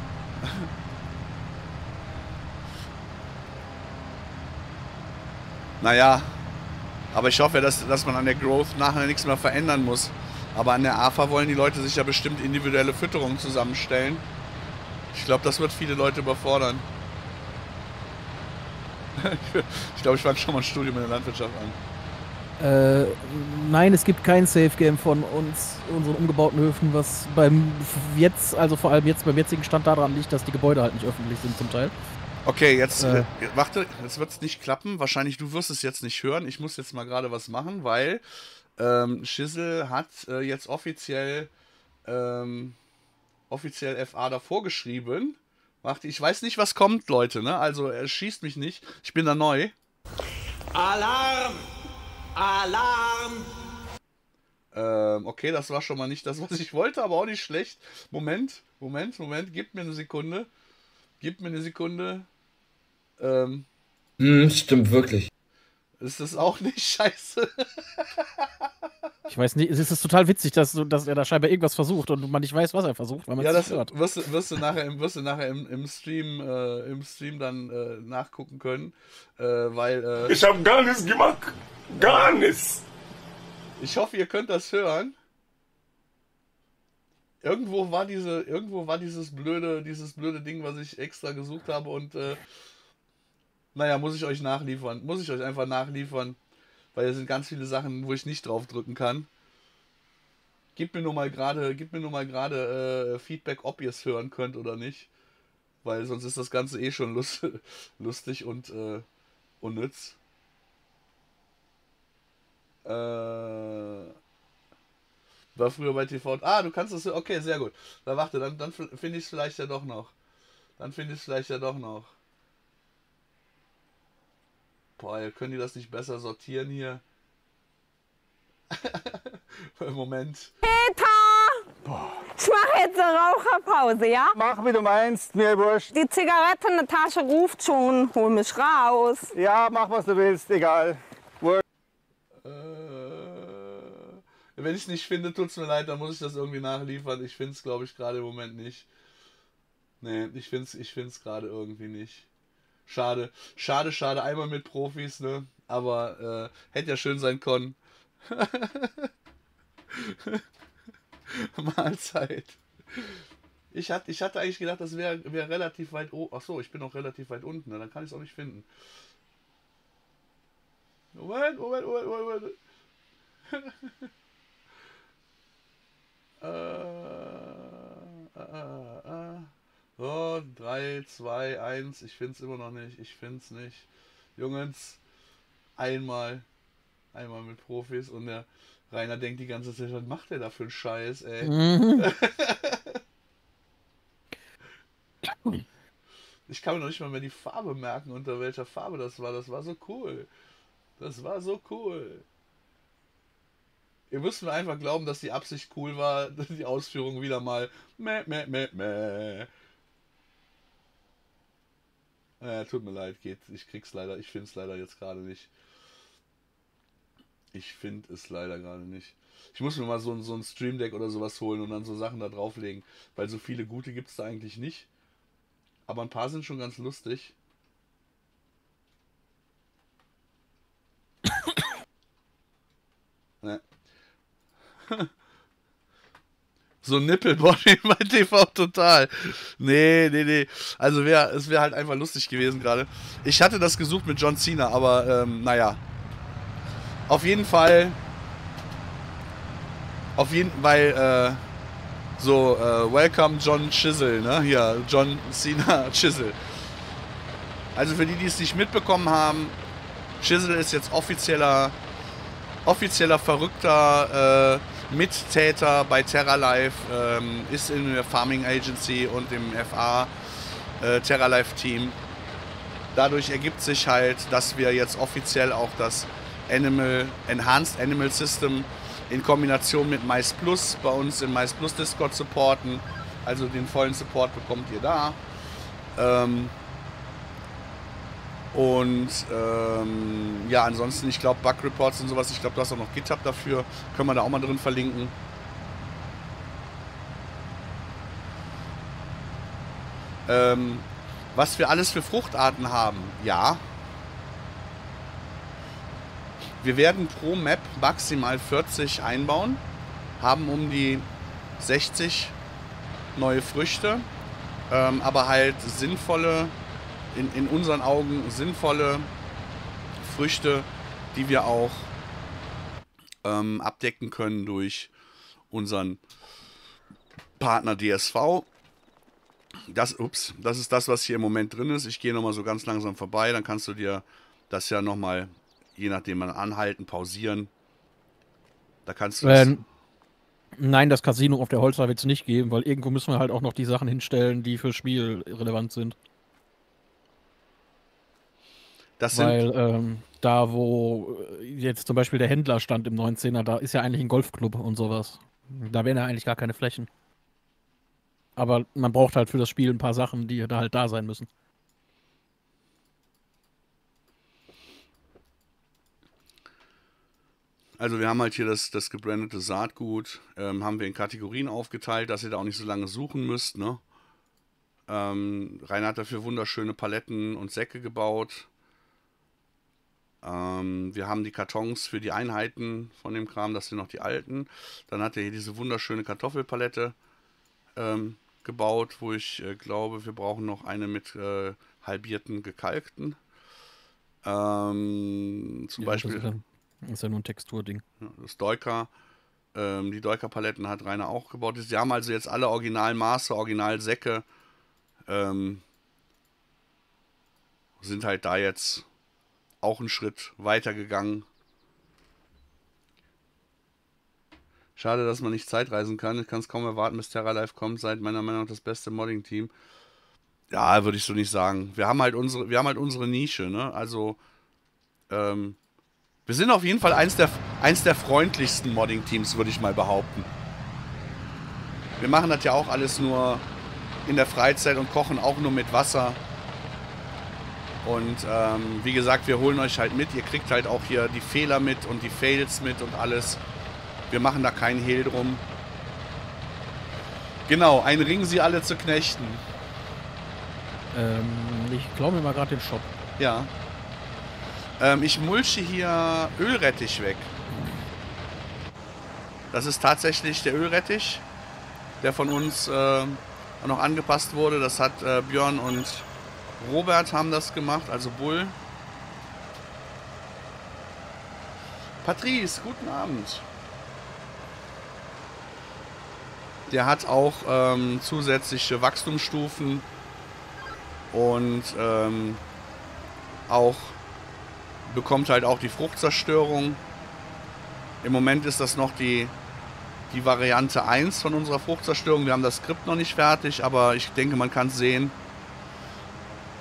Naja, aber ich hoffe, dass man an der Growth nachher nichts mehr verändern muss. Aber an der AFA wollen die Leute sich ja bestimmt individuelle Fütterungen zusammenstellen. Ich glaube, das wird viele Leute überfordern. Ich glaube, ich fange schon mal ein Studium in der Landwirtschaft an. Nein, es gibt kein Safe Game von uns, unseren umgebauten Höfen, was beim jetzt, also vor allem jetzt beim jetzigen Stand daran liegt, dass die Gebäude halt nicht öffentlich sind zum Teil. Okay, jetzt warte, jetzt wird es nicht klappen. Wahrscheinlich, du wirst es jetzt nicht hören. Ich muss jetzt mal gerade was machen, weil Schissel hat jetzt offiziell FA davor geschrieben. Warte, ich weiß nicht, was kommt, Leute, ne? Also er schießt mich nicht. Ich bin da neu. Alarm! Alarm! Okay, das war schon mal nicht das, was ich wollte, aber auch nicht schlecht. Moment. Gib mir eine Sekunde. Stimmt wirklich. Ist das auch nicht scheiße? Ich weiß nicht, es ist total witzig, dass er da scheinbar irgendwas versucht und man nicht weiß, was er versucht, weil man Ja, es das nicht hört. wirst du nachher im Stream dann nachgucken können, weil Ich habe gar nichts gemacht. Gar nichts. ich hoffe, ihr könnt das hören. Irgendwo war dieses blöde Ding, was ich extra gesucht habe, und naja, muss ich euch einfach nachliefern, weil es sind ganz viele Sachen, wo ich nicht drauf drücken kann. Gib mir nur mal gerade Feedback, ob ihr es hören könnt oder nicht, weil sonst ist das Ganze eh schon lustig und unnütz. War früher bei TV. Ah, du kannst es. Okay, sehr gut. Na warte, dann finde ich es vielleicht ja doch noch. Boah, können die das nicht besser sortieren hier? Moment. Ich mache jetzt eine Raucherpause, ja? Mach, wie du meinst, mir wurscht. Die Zigarette in der Tasche ruft schon, hol mich raus. Ja, mach, was du willst, egal. Wurscht. Wenn ich es nicht finde, tut's mir leid, dann muss ich das irgendwie nachliefern. Ich finde es, glaube ich, gerade im Moment nicht. Nee, ich find's gerade irgendwie nicht. Schade. Einmal mit Profis, ne? Aber hätte ja schön sein können. Mahlzeit. Ich hatte eigentlich gedacht, das wäre relativ weit oben. Achso, ich bin auch relativ weit unten. Ne? Dann kann ich es auch nicht finden. Moment. So, 3, 2, 1. Ich finde es immer noch nicht. Jungs, einmal mit Profis, und der Rainer denkt die ganze Zeit, was macht der da für einen Scheiß, ey? Ich kann mir noch nicht mal mehr die Farbe merken, unter welcher Farbe das war. Das war so cool. Das war so cool. Ihr müsst mir einfach glauben, dass die Absicht cool war, die Ausführung wieder mal tut mir leid, geht. Ich krieg's leider, ich finde es leider jetzt gerade nicht. Ich finde es leider gerade nicht. Ich muss mir mal so ein Stream Deck oder sowas holen und dann so Sachen da drauflegen, weil so viele gute gibt es da eigentlich nicht. Aber ein paar sind schon ganz lustig. Ne. So ein Nippelbody bei TV Total. Nee. Also es wäre halt einfach lustig gewesen gerade. Ich hatte das gesucht mit John Cena, aber naja. Auf jeden Fall. Welcome John Chisel, ne? Hier, John Cena Chisel. Also für die, die es nicht mitbekommen haben, Chisel ist jetzt offizieller verrückter Mittäter bei TerraLife, ist in der Farming Agency und im FA TerraLife Team. Dadurch ergibt sich halt, dass wir jetzt offiziell auch das Enhanced Animal System in Kombination mit Mais Plus bei uns im Mais Plus Discord supporten. Also den vollen Support bekommt ihr da. Ja, ansonsten, ich glaube, Bug Reports und sowas, ich glaube, du hast auch noch GitHub dafür. Können wir da auch mal drin verlinken. Was wir alles für Fruchtarten haben, ja. Wir werden pro Map maximal 40 einbauen, haben um die 60 neue Früchte, aber halt sinnvolle, in unseren Augen sinnvolle Früchte, die wir auch abdecken können durch unseren Partner DSV. Das ist das, was hier im Moment drin ist. Ich gehe nochmal so ganz langsam vorbei, dann kannst du dir das ja nochmal, je nachdem man anhalten, pausieren. Da kannst du nein, das Casino auf der Holzer wird es nicht geben, weil irgendwo müssen wir halt auch noch die Sachen hinstellen, die fürs Spiel relevant sind. Da wo jetzt zum Beispiel der Händler stand im 19er, da ist ja eigentlich ein Golfclub und sowas. Da wären ja eigentlich gar keine Flächen. Aber man braucht halt für das Spiel ein paar Sachen, die da halt da sein müssen. Also wir haben halt hier das gebrandete Saatgut, haben wir in Kategorien aufgeteilt, dass ihr da auch nicht so lange suchen müsst, ne? Rainer hat dafür wunderschöne Paletten und Säcke gebaut. Wir haben die Kartons für die Einheiten von dem Kram, das sind noch die alten. Dann hat er hier diese wunderschöne Kartoffelpalette gebaut, wo ich glaube, wir brauchen noch eine mit halbierten gekalkten. Zum Beispiel... Das ist ja nur ein Texturding. Ja, das Deuker, die Deuker-Paletten hat Rainer auch gebaut. Sie haben also jetzt alle Originalmaße, Originalsäcke, sind halt da jetzt auch einen Schritt weiter gegangen. Schade, dass man nicht Zeitreisen kann. Ich kann es kaum erwarten, bis TerraLife kommt. Seid meiner Meinung nach das beste Modding-Team. Ja, würde ich so nicht sagen. Wir haben halt unsere Nische, ne? Also, wir sind auf jeden Fall eins der freundlichsten Modding-Teams, würde ich mal behaupten. Wir machen das ja auch alles nur in der Freizeit und kochen auch nur mit Wasser. Und wie gesagt, wir holen euch halt mit. Ihr kriegt halt auch hier die Fehler mit und die Fails mit und alles. Wir machen da keinen Hehl drum. Genau, ein Ring sie alle zu knechten. Ich klaue mir mal gerade den Shop. Ja. Ich mulche hier Ölrettich weg. Das ist tatsächlich der Ölrettich, der von uns noch angepasst wurde. Das hat Björn und Robert haben das gemacht, also Bull. Patrice, guten Abend. Der hat auch zusätzliche Wachstumsstufen und auch bekommt halt auch die Fruchtzerstörung. Im Moment ist das noch die Variante 1 von unserer Fruchtzerstörung. Wir haben das Skript noch nicht fertig, aber ich denke, man kann es sehen.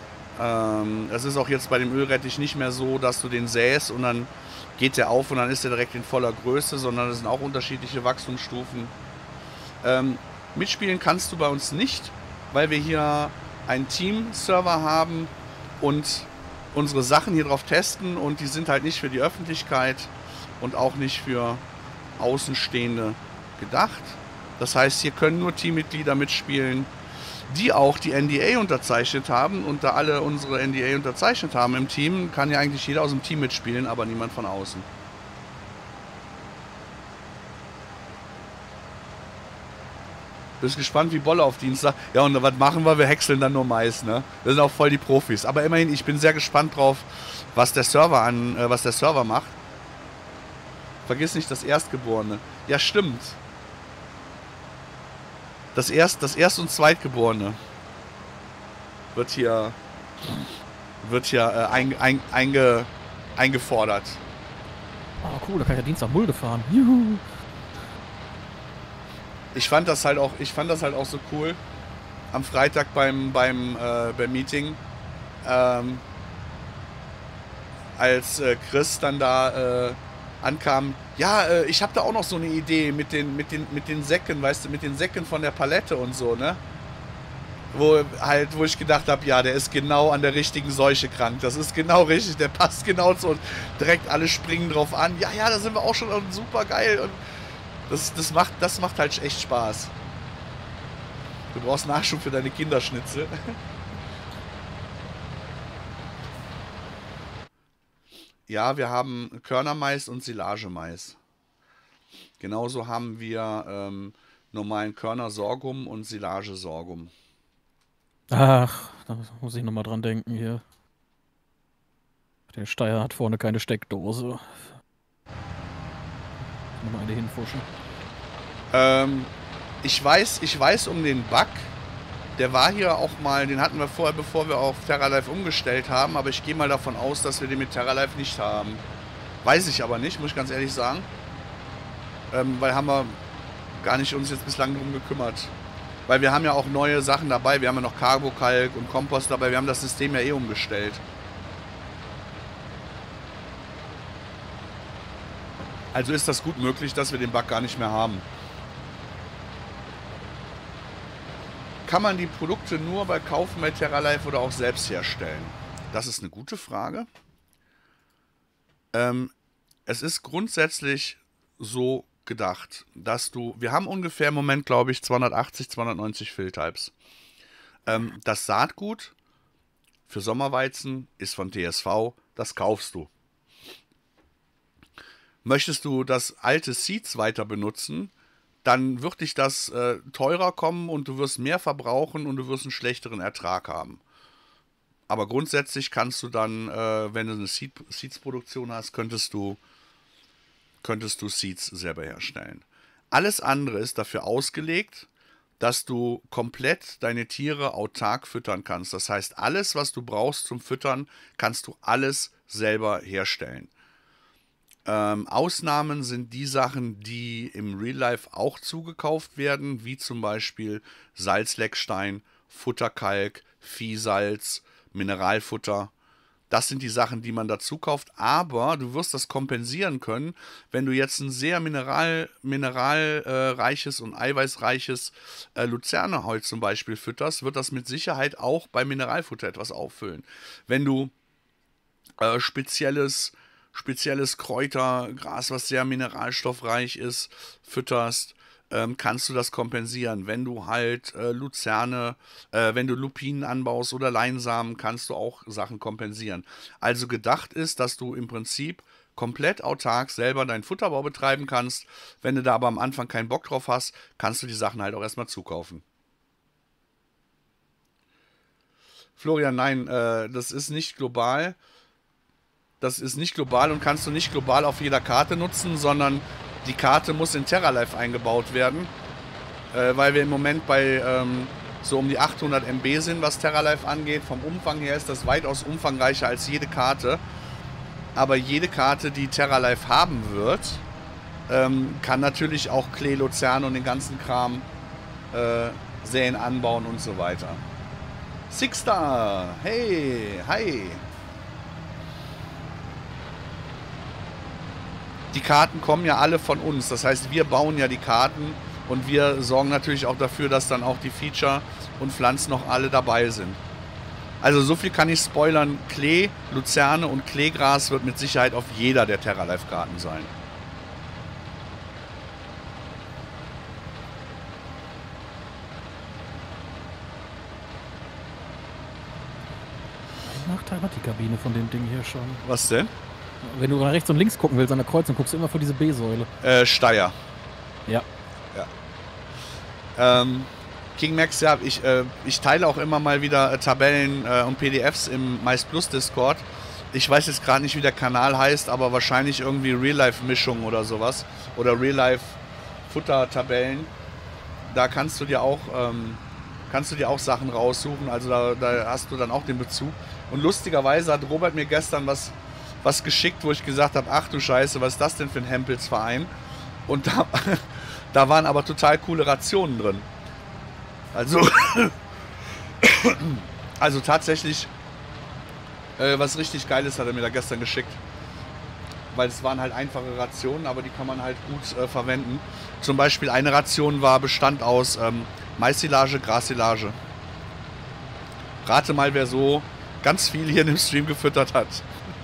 Es ist auch jetzt bei dem Ölrettich nicht mehr so, dass du den säst und dann geht der auf und dann ist er direkt in voller Größe, sondern es sind auch unterschiedliche Wachstumsstufen. Mitspielen kannst du bei uns nicht, weil wir hier einen Team-Server haben und unsere Sachen hier drauf testen und die sind halt nicht für die Öffentlichkeit und auch nicht für Außenstehende gedacht. Das heißt, hier können nur Teammitglieder mitspielen, die auch die NDA unterzeichnet haben. Und da alle unsere NDA unterzeichnet haben im Team, kann ja eigentlich jeder aus dem Team mitspielen, aber niemand von außen. Bist gespannt wie Bolle auf Dienstag. Ja, und was machen wir? Wir häckseln dann nur Mais, ne? Wir sind auch voll die Profis. Aber immerhin, ich bin sehr gespannt drauf, was der Server macht. Vergiss nicht das Erstgeborene. Ja, stimmt. Das Erst- und Zweitgeborene wird hier eingefordert. Oh, cool, da kann ich ja Dienstag Mulde fahren. Juhu. Ich fand das halt auch so cool. Am Freitag beim Meeting, als Chris dann da ankam. Ja, ich habe da auch noch so eine Idee mit den Säcken, weißt du, mit den Säcken von der Palette und so, ne? Wo ich gedacht habe, ja, der ist genau an der richtigen Seuche krank. Das ist genau richtig, der passt genau zu und direkt alle springen drauf an. Ja, da sind wir auch schon super geil und das macht halt echt Spaß. Du brauchst Nachschub für deine Kinderschnitzel. Ja, wir haben Körnermais und Silagemais. Genauso haben wir normalen Körner-Sorghum und Silage-Sorghum. Ach, da muss ich nochmal dran denken hier. Der Steier hat vorne keine Steckdose. Nochmal eine hinfuschen. Ich weiß um den Bug. Der war hier auch mal, den hatten wir vorher, bevor wir auf TerraLife umgestellt haben, aber ich gehe mal davon aus, dass wir den mit TerraLife nicht haben. Weiß ich aber nicht, muss ich ganz ehrlich sagen. Weil haben wir gar nicht uns jetzt bislang drum gekümmert. Weil wir haben ja auch neue Sachen dabei, wir haben ja noch Carbokalk und Kompost dabei, wir haben das System ja eh umgestellt. Also ist das gut möglich, dass wir den Bug gar nicht mehr haben. Kann man die Produkte nur bei Kaufen bei TerraLife oder auch selbst herstellen? Das ist eine gute Frage. Es ist grundsätzlich so gedacht, dass wir haben ungefähr im Moment, glaube ich, 280, 290 Fill-Types. Das Saatgut für Sommerweizen ist von DSV, das kaufst du. Möchtest du das alte Seeds weiter benutzen, dann wird dich das teurer kommen und du wirst mehr verbrauchen und du wirst einen schlechteren Ertrag haben. Aber grundsätzlich kannst du dann, wenn du eine Seeds-Produktion hast, könntest du Seeds selber herstellen. Alles andere ist dafür ausgelegt, dass du komplett deine Tiere autark füttern kannst. Das heißt, alles, was du brauchst zum Füttern, kannst du alles selber herstellen. Ausnahmen sind die Sachen, die im Real Life auch zugekauft werden, wie zum Beispiel Salzleckstein, Futterkalk, Viehsalz, Mineralfutter. Das sind die Sachen, die man dazu kauft, aber du wirst das kompensieren können, wenn du jetzt ein sehr mineralreiches und eiweißreiches Luzerneholz zum Beispiel fütterst, wird das mit Sicherheit auch beim Mineralfutter etwas auffüllen. Wenn du spezielles Kräutergras, was sehr mineralstoffreich ist, fütterst, kannst du das kompensieren. Wenn du halt wenn du Lupinen anbaust oder Leinsamen, kannst du auch Sachen kompensieren. Also gedacht ist, dass du im Prinzip komplett autark selber deinen Futterbau betreiben kannst. Wenn du da aber am Anfang keinen Bock drauf hast, kannst du die Sachen halt auch erstmal zukaufen. Florian, nein, das ist nicht global. Das ist nicht global und kannst du nicht global auf jeder Karte nutzen, sondern die Karte muss in TerraLife eingebaut werden, weil wir im Moment bei so um die 800 MB sind, was TerraLife angeht. Vom Umfang her ist das weitaus umfangreicher als jede Karte. Aber jede Karte, die TerraLife haben wird, kann natürlich auch Klee, Luzern und den ganzen Kram säen, anbauen und so weiter. Sixter, hey, hi. Die Karten kommen ja alle von uns. Das heißt, wir bauen ja die Karten und wir sorgen natürlich auch dafür, dass dann auch die Feature und Pflanzen noch alle dabei sind. Also so viel kann ich spoilern. Klee, Luzerne und Kleegras wird mit Sicherheit auf jeder der Terralife-Karten sein. Ein Nachteil hat die Kabine von dem Ding hier schon. Was denn? Wenn du nach rechts und links gucken willst an der Kreuzung, guckst du immer vor diese B-Säule. Steyr. Ja. King Max, ja, ich teile auch immer mal wieder Tabellen und PDFs im Mais Plus Discord. Ich weiß jetzt gerade nicht, wie der Kanal heißt, aber wahrscheinlich irgendwie Real-Life-Mischung oder sowas. Oder Real-Life-Futter-Tabellen. Da kannst du dir auch Sachen raussuchen. Also da hast du dann auch den Bezug. Und lustigerweise hat Robert mir gestern was geschickt, wo ich gesagt habe, ach du Scheiße, was ist das denn für ein Hempelsverein? Und da waren aber total coole Rationen drin. Also tatsächlich was richtig Geiles hat er mir da gestern geschickt. Weil es waren halt einfache Rationen, aber die kann man halt gut verwenden. Zum Beispiel eine Ration bestand aus Mais-Silage, Gras-Silage. Rate mal, wer so ganz viel hier in dem Stream gefüttert hat.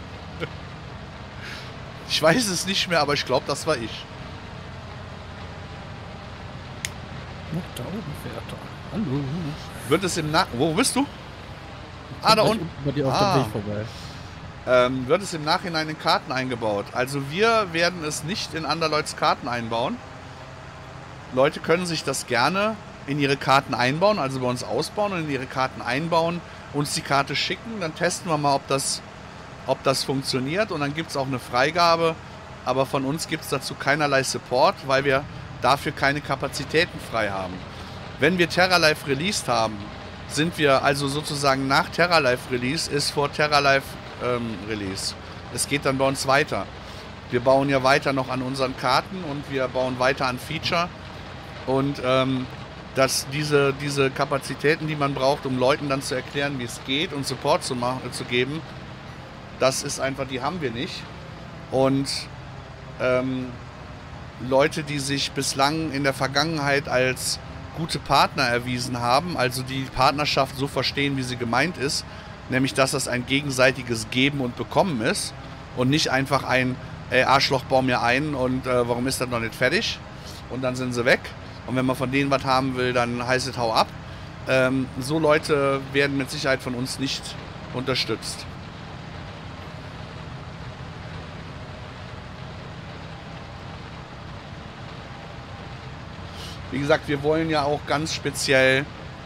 Ich weiß es nicht mehr, aber ich glaube, das war ich. Da oben fährt er. Hallo. Wird es im Wo bist du? Ah, da unten. Bei dir auf dem Weg vorbei. Wird es im Nachhinein in Karten eingebaut. Also wir werden es nicht in Anderleuts Karten einbauen. Leute können sich das gerne in ihre Karten einbauen, also bei uns ausbauen und in ihre Karten einbauen, uns die Karte schicken. Dann testen wir mal, ob das funktioniert, und dann gibt es auch eine Freigabe. Aber von uns gibt es dazu keinerlei Support, weil wir dafür keine Kapazitäten frei haben. Wenn wir Terralife released haben, sind wir also sozusagen nach Terralife Release ist vor Terralife Release. Es geht dann bei uns weiter. Wir bauen ja weiter noch an unseren Karten und wir bauen weiter an Feature. Und dass diese Kapazitäten, die man braucht, um Leuten dann zu erklären, wie es geht und Support zu geben, das ist einfach, die haben wir nicht. Und Leute, die sich bislang in der Vergangenheit als gute Partner erwiesen haben, also die Partnerschaft so verstehen, wie sie gemeint ist, nämlich dass das ein gegenseitiges Geben und Bekommen ist und nicht einfach ein Arschloch, bau mir ein und warum ist das noch nicht fertig? Und dann sind sie weg. Und wenn man von denen was haben will, dann heißt es hau ab. So Leute werden mit Sicherheit von uns nicht unterstützt. Wie gesagt, wir wollen ja auch ganz speziell,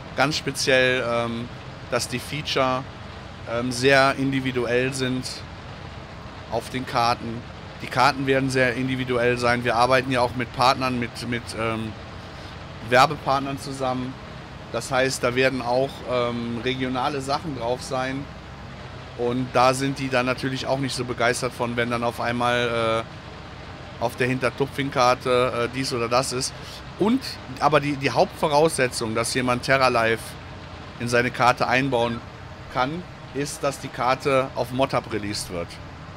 dass die Feature sehr individuell sind auf den Karten. Die Karten werden sehr individuell sein. Wir arbeiten ja auch mit Partnern, mit Werbepartnern zusammen. Das heißt, da werden auch regionale Sachen drauf sein. Und da sind die dann natürlich auch nicht so begeistert von, wenn dann auf einmal auf der Hintertupfing-Karte dies oder das ist. Aber die Hauptvoraussetzung, dass jemand Terralife in seine Karte einbauen kann, ist, dass die Karte auf ModHub released wird.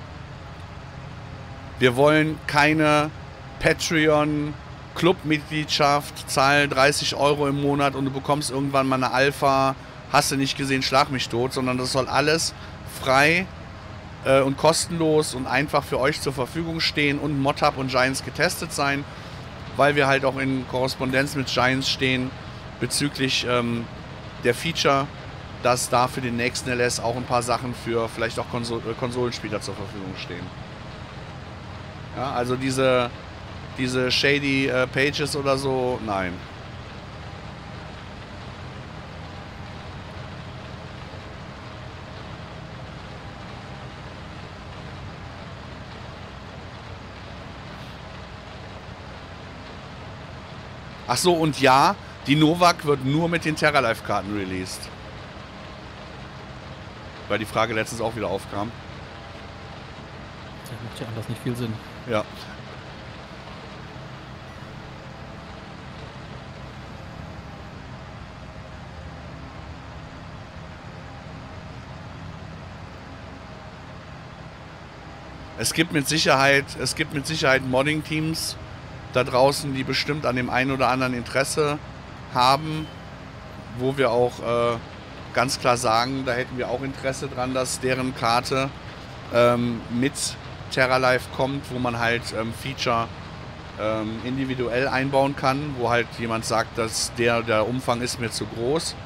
Wir wollen keine Patreon-Club-Mitgliedschaft, zahl 30 € im Monat und du bekommst irgendwann mal eine Alpha, hast du nicht gesehen, schlag mich tot, sondern das soll alles frei und kostenlos und einfach für euch zur Verfügung stehen und ModHub und Giants getestet sein, weil wir halt auch in Korrespondenz mit Giants stehen bezüglich der Feature, dass da für den nächsten LS auch ein paar Sachen für vielleicht auch Konsolenspieler zur Verfügung stehen. Ja, also diese shady Pages oder so, nein. Ach so, und ja, die Novak wird nur mit den Terralife-Karten released. Weil die Frage letztens auch wieder aufkam. Das macht ja anders nicht viel Sinn. Ja. Es gibt mit Sicherheit Modding-Teams da draußen, die bestimmt an dem einen oder anderen Interesse haben, wo wir auch ganz klar sagen, da hätten wir auch Interesse dran, dass deren Karte mit Terra Life kommt, wo man halt Feature individuell einbauen kann, wo halt jemand sagt, dass der Umfang ist mir zu groß.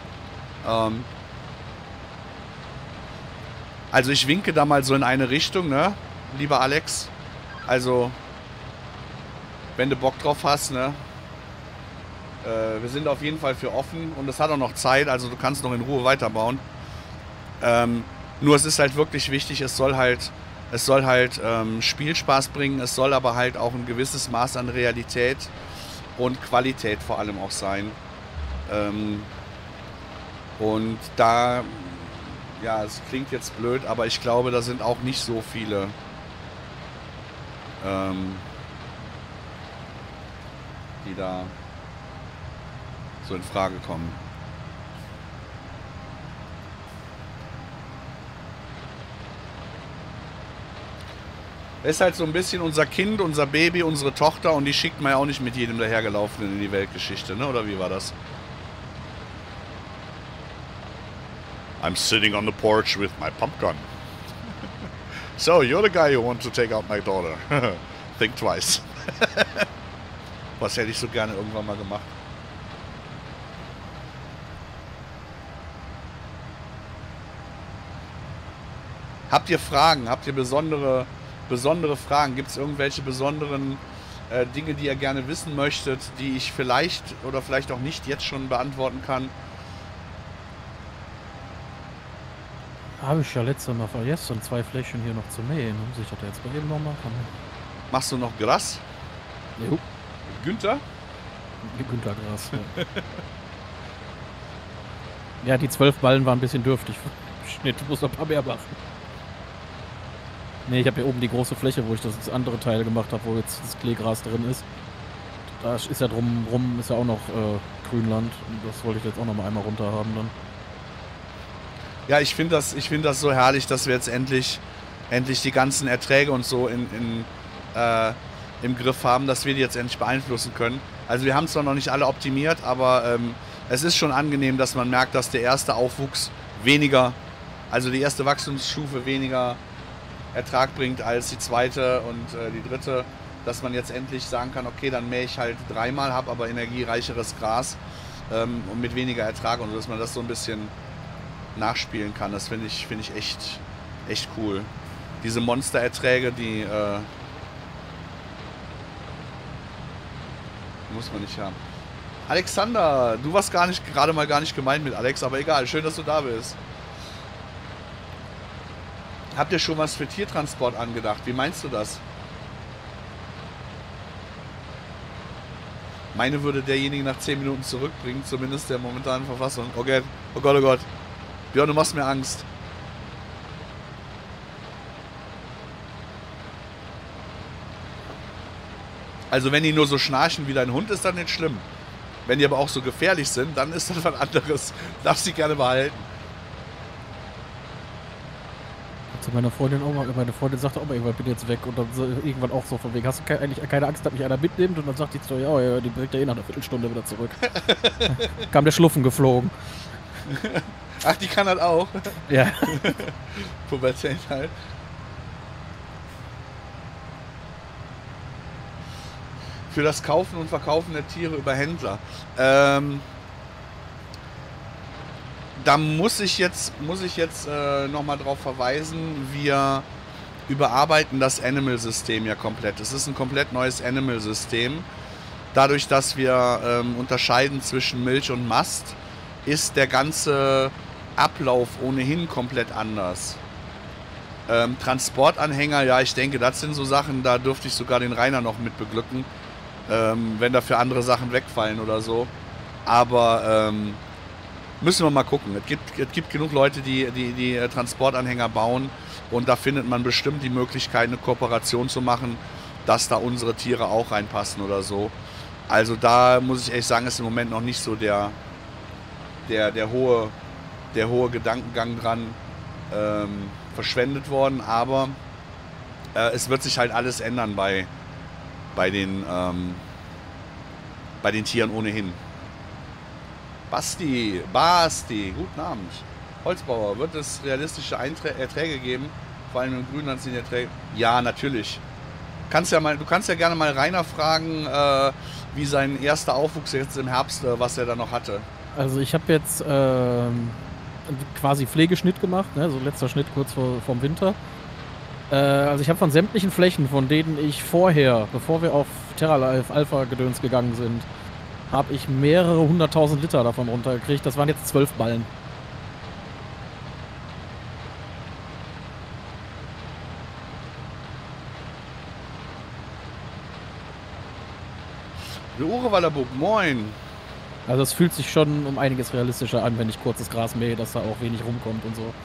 Also ich winke da mal so in eine Richtung, ne, lieber Alex. Also, wenn du Bock drauf hast, ne. Wir sind auf jeden Fall für offen und es hat auch noch Zeit, also du kannst noch in Ruhe weiterbauen. Nur es ist halt wirklich wichtig, es soll halt Spielspaß bringen, es soll aber halt auch ein gewisses Maß an Realität und Qualität vor allem auch sein. Und da, ja, es klingt jetzt blöd, aber ich glaube, da sind auch nicht so viele die da so in Frage kommen. Er ist halt so ein bisschen unser Kind, unser Baby, unsere Tochter und die schickt man ja auch nicht mit jedem dahergelaufenen in die Weltgeschichte, ne? Oder wie war das? I'm sitting on the porch with my pump gun. So, you're the guy who wants to take out my daughter. Think twice. Was hätte ich so gerne irgendwann mal gemacht. Habt ihr Fragen? Habt ihr besondere Fragen? Gibt es irgendwelche besonderen Dinge, die ihr gerne wissen möchtet, die ich vielleicht oder vielleicht auch nicht jetzt schon beantworten kann? Habe ich ja letztes Mal vergessen, 2 Flächen hier noch zu mähen. Muss ich das jetzt bei eben noch machen? Machst du noch Gras? Jo. Günther? Günther Gras. Ja. Ja, die 12 Ballen waren ein bisschen dürftig. Schnitt, muss noch ein paar mehr machen. Ne, ich habe hier oben die große Fläche, wo ich das andere Teil gemacht habe, wo jetzt das Kleegras drin ist. Da ist ja drumrum ist ja auch noch Grünland. Und das wollte ich jetzt auch noch mal einmal runter haben dann. Ja, ich finde das so herrlich, dass wir jetzt endlich die ganzen Erträge und so im Griff haben, dass wir die jetzt endlich beeinflussen können. Also wir haben zwar noch nicht alle optimiert, aber es ist schon angenehm, dass man merkt, dass der erste Aufwuchs weniger, also die erste Wachstumsstufe weniger Ertrag bringt als die zweite und die dritte, dass man jetzt endlich sagen kann, okay, dann mähe ich halt 3-mal, habe aber energiereicheres Gras und mit weniger Ertrag und so, dass man das so ein bisschen nachspielen kann. Das finde ich echt cool. Diese Monstererträge, die muss man nicht haben. Alexander, du warst gerade mal gar nicht gemeint mit Alex, aber egal, schön, dass du da bist. Habt ihr schon was für Tiertransport angedacht? Wie meinst du das? Meine würde derjenige nach 10 Minuten zurückbringen, zumindest der momentanen Verfassung. Okay. Oh Gott, oh Gott. Björn, du machst mir Angst. Also wenn die nur so schnarchen wie dein Hund, ist das nicht schlimm. Wenn die aber auch so gefährlich sind, dann ist das was anderes. Darfst sie gerne behalten. Zu meiner Freundin auch mal, meine Freundin sagte auch mal, ich bin jetzt weg und dann so, irgendwann auch so von wegen, hast du eigentlich keine Angst, dass mich einer mitnimmt? Und dann sagt die so, ja, die bringt ja eh nach einer Viertelstunde wieder zurück. Kam der Schluffen geflogen. Ach, die kann das auch? Ja. Pubertät halt. Für das Kaufen und Verkaufen der Tiere über Händler. Da muss ich jetzt nochmal drauf verweisen, wir überarbeiten das Animal-System ja komplett. Es ist ein komplett neues Animal-System. Dadurch, dass wir unterscheiden zwischen Milch und Mast, ist der ganze Ablauf ohnehin komplett anders. Transportanhänger, ja, ich denke, das sind so Sachen, da dürfte ich sogar den Rainer noch mit beglücken, wenn dafür andere Sachen wegfallen oder so. Aber müssen wir mal gucken. Es gibt genug Leute, die Transportanhänger bauen und da findet man bestimmt die Möglichkeit, eine Kooperation zu machen, dass da unsere Tiere auch reinpassen oder so. Also da muss ich echt sagen, ist im Moment noch nicht so der hohe Gedankengang dran verschwendet worden, aber es wird sich halt alles ändern bei den Tieren ohnehin. Basti, guten Abend. Holzbauer, wird es realistische Erträge geben? Vor allem im Grünland sind die Erträge. Ja, natürlich. Du kannst ja gerne mal Rainer fragen, wie sein erster Aufwuchs jetzt im Herbst, was er da noch hatte. Also ich habe jetzt quasi Pflegeschnitt gemacht, ne? So letzter Schnitt kurz vorm Winter. Also ich habe von sämtlichen Flächen, von denen ich vorher, bevor wir auf Terralife Alpha Gedöns gegangen sind, habe ich mehrere 100.000 Liter davon runtergekriegt. Das waren jetzt 12 Ballen. Der Urewalder-Bub, moin. Also es fühlt sich schon um einiges realistischer an, wenn ich kurzes Gras mähe, dass da auch wenig rumkommt und so.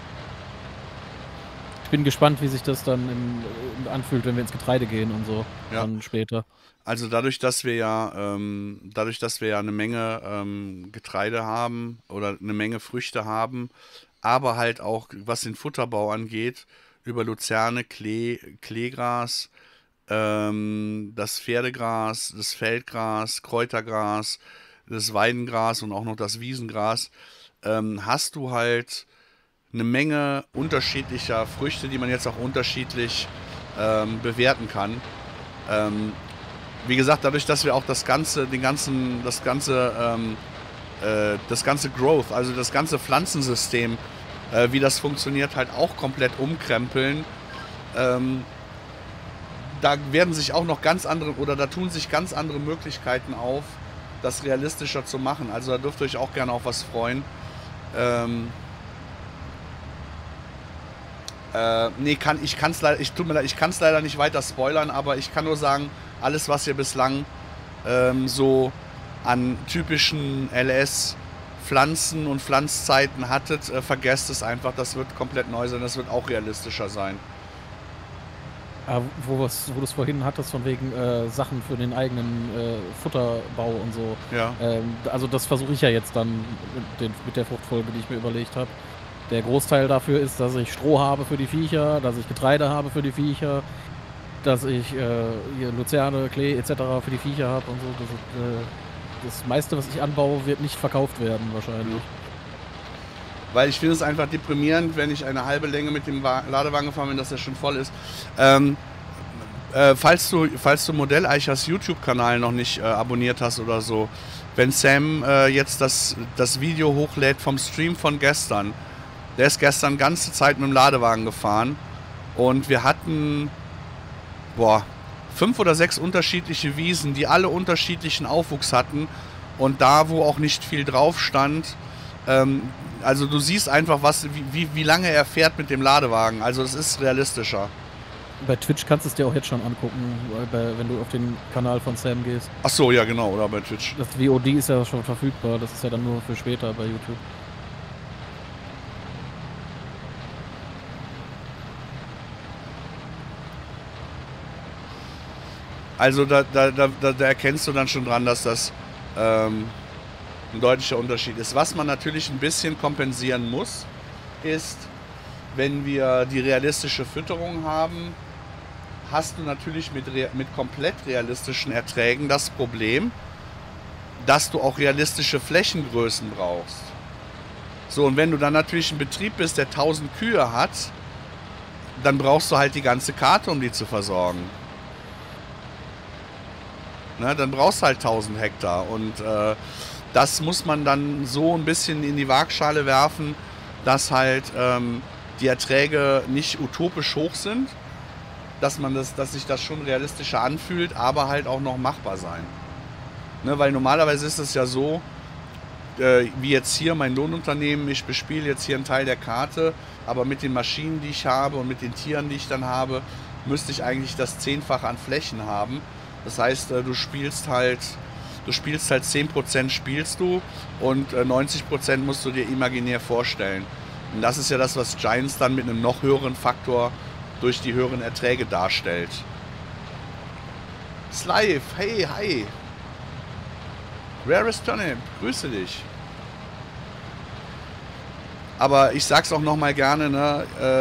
Ich bin gespannt, wie sich das dann anfühlt, wenn wir ins Getreide gehen und so. Ja. Dann später. Also dadurch, dass wir ja eine Menge Getreide haben oder eine Menge Früchte haben, aber halt auch, was den Futterbau angeht, über Luzerne, Kleegras, das Pferdegras, das Feldgras, Kräutergras, das Weidengras und auch noch das Wiesengras, hast du halt eine Menge unterschiedlicher Früchte, die man jetzt auch unterschiedlich bewerten kann. Wie gesagt, dadurch, dass wir auch das ganze Growth, also das ganze Pflanzensystem, wie das funktioniert, halt auch komplett umkrempeln. Da werden sich auch noch da tun sich ganz andere Möglichkeiten auf, das realistischer zu machen. Also da dürft ihr euch auch gerne auf was freuen. Nee, ich kann es leider nicht weiter spoilern, aber ich kann nur sagen, alles, was ihr bislang so an typischen LS-Pflanzen und Pflanzzeiten hattet, vergesst es einfach, das wird komplett neu sein, das wird auch realistischer sein. Wo du es vorhin hattest, von wegen Sachen für den eigenen Futterbau und so. Ja. Also das versuche ich ja jetzt dann mit der Fruchtfolge, die ich mir überlegt habe. Der Großteil dafür ist, dass ich Stroh habe für die Viecher, dass ich Getreide habe für die Viecher, dass ich hier Luzerne, Klee etc. für die Viecher habe und so. Das meiste, was ich anbaue, wird nicht verkauft werden wahrscheinlich. Weil ich finde es einfach deprimierend, wenn ich eine halbe Länge mit dem Ladewagen fahre, wenn das ja schon voll ist. Falls du Modelleichers YouTube-Kanal noch nicht abonniert hast oder so, wenn Sam jetzt das Video hochlädt vom Stream von gestern, der ist gestern ganze Zeit mit dem Ladewagen gefahren und wir hatten 5 oder 6 unterschiedliche Wiesen, die alle unterschiedlichen Aufwuchs hatten und da, wo auch nicht viel drauf stand, also du siehst einfach, wie lange er fährt mit dem Ladewagen. Also es ist realistischer. Bei Twitch kannst du es dir auch jetzt schon angucken, wenn du auf den Kanal von Sam gehst. Ach so, ja genau, oder bei Twitch. Das VOD ist ja schon verfügbar, das ist ja dann nur für später bei YouTube. Also da erkennst du dann schon dran, dass das ein deutlicher Unterschied ist. Was man natürlich ein bisschen kompensieren muss, ist, wenn wir die realistische Fütterung haben, hast du natürlich mit komplett realistischen Erträgen das Problem, dass du auch realistische Flächengrößen brauchst. So, und wenn du dann natürlich ein Betrieb bist, der 1000 Kühe hat, dann brauchst du halt die ganze Karte, um die zu versorgen. Ne, dann brauchst du halt 1000 Hektar und das muss man dann so ein bisschen in die Waagschale werfen, dass halt die Erträge nicht utopisch hoch sind, dass sich das schon realistischer anfühlt, aber halt auch noch machbar sein. Ne, weil normalerweise ist es ja so, wie jetzt hier mein Lohnunternehmen, ich bespiele jetzt hier einen Teil der Karte, aber mit den Maschinen, die ich habe und mit den Tieren, die ich dann habe, müsste ich eigentlich das 10-fache an Flächen haben. Das heißt, du spielst halt 10% spielst du und 90% musst du dir imaginär vorstellen. Und das ist ja das, was Giants dann mit einem noch höheren Faktor durch die höheren Erträge darstellt. Slive, hey, hi. Rarest Turnip, grüße dich. Aber ich sag's auch nochmal gerne, ne,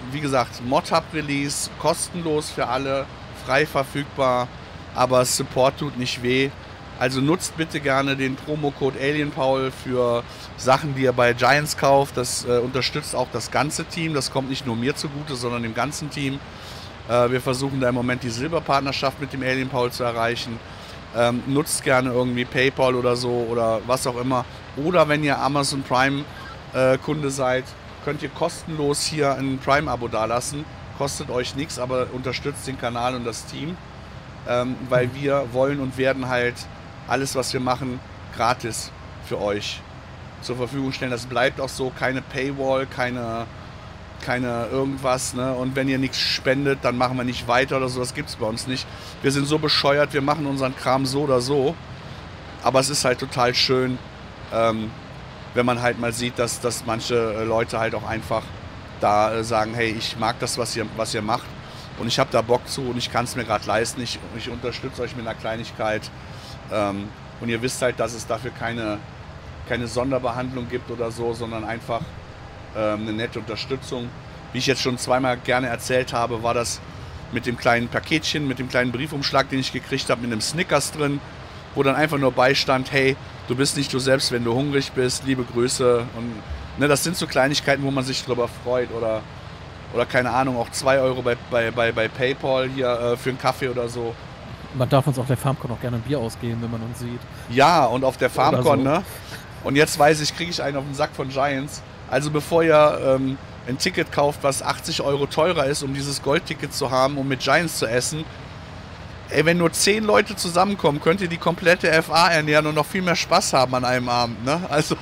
wie gesagt, Mod-Hub-Release, kostenlos für alle, frei verfügbar, aber Support tut nicht weh. Also nutzt bitte gerne den Promocode AlienPaul für Sachen, die ihr bei Giants kauft. Das unterstützt auch das ganze Team. Das kommt nicht nur mir zugute, sondern dem ganzen Team. Wir versuchen da im Moment die Silberpartnerschaft mit dem AlienPaul zu erreichen. Nutzt gerne irgendwie PayPal oder so oder was auch immer. Oder wenn ihr Amazon Prime Kunde seid, könnt ihr kostenlos hier ein Prime-Abo dalassen. Kostet euch nichts, aber unterstützt den Kanal und das Team. Weil wir wollen und werden halt alles, was wir machen, gratis für euch zur Verfügung stellen. Das bleibt auch so, keine Paywall, keine irgendwas, ne? Und wenn ihr nichts spendet, dann machen wir nicht weiter oder so, das gibt es bei uns nicht. Wir sind so bescheuert, wir machen unseren Kram so oder so, aber es ist halt total schön, wenn man halt mal sieht, dass manche Leute halt auch einfach da sagen, hey, ich mag das, was ihr macht und ich habe da Bock zu und ich kann es mir gerade leisten, ich unterstütze euch mit einer Kleinigkeit. Und ihr wisst halt, dass es dafür keine Sonderbehandlung gibt oder so, sondern einfach eine nette Unterstützung. Wie ich jetzt schon zweimal gerne erzählt habe, war das mit dem kleinen Paketchen, mit dem kleinen Briefumschlag, den ich gekriegt habe, mit einem Snickers drin, wo dann einfach nur beistand, hey, du bist nicht du selbst, wenn du hungrig bist, liebe Grüße. Und ne, das sind so Kleinigkeiten, wo man sich drüber freut oder keine Ahnung, auch 2 Euro bei PayPal hier für einen Kaffee oder so. Man darf uns auf der FarmCon auch gerne ein Bier ausgeben, wenn man uns sieht. Ja, und auf der FarmCon, so. Ne? Und jetzt weiß ich, kriege ich einen auf den Sack von Giants. Also bevor ihr ein Ticket kauft, was 80 Euro teurer ist, um dieses Goldticket zu haben, um mit Giants zu essen, ey, wenn nur 10 Leute zusammenkommen, könnt ihr die komplette FA ernähren und noch viel mehr Spaß haben an einem Abend, ne? Also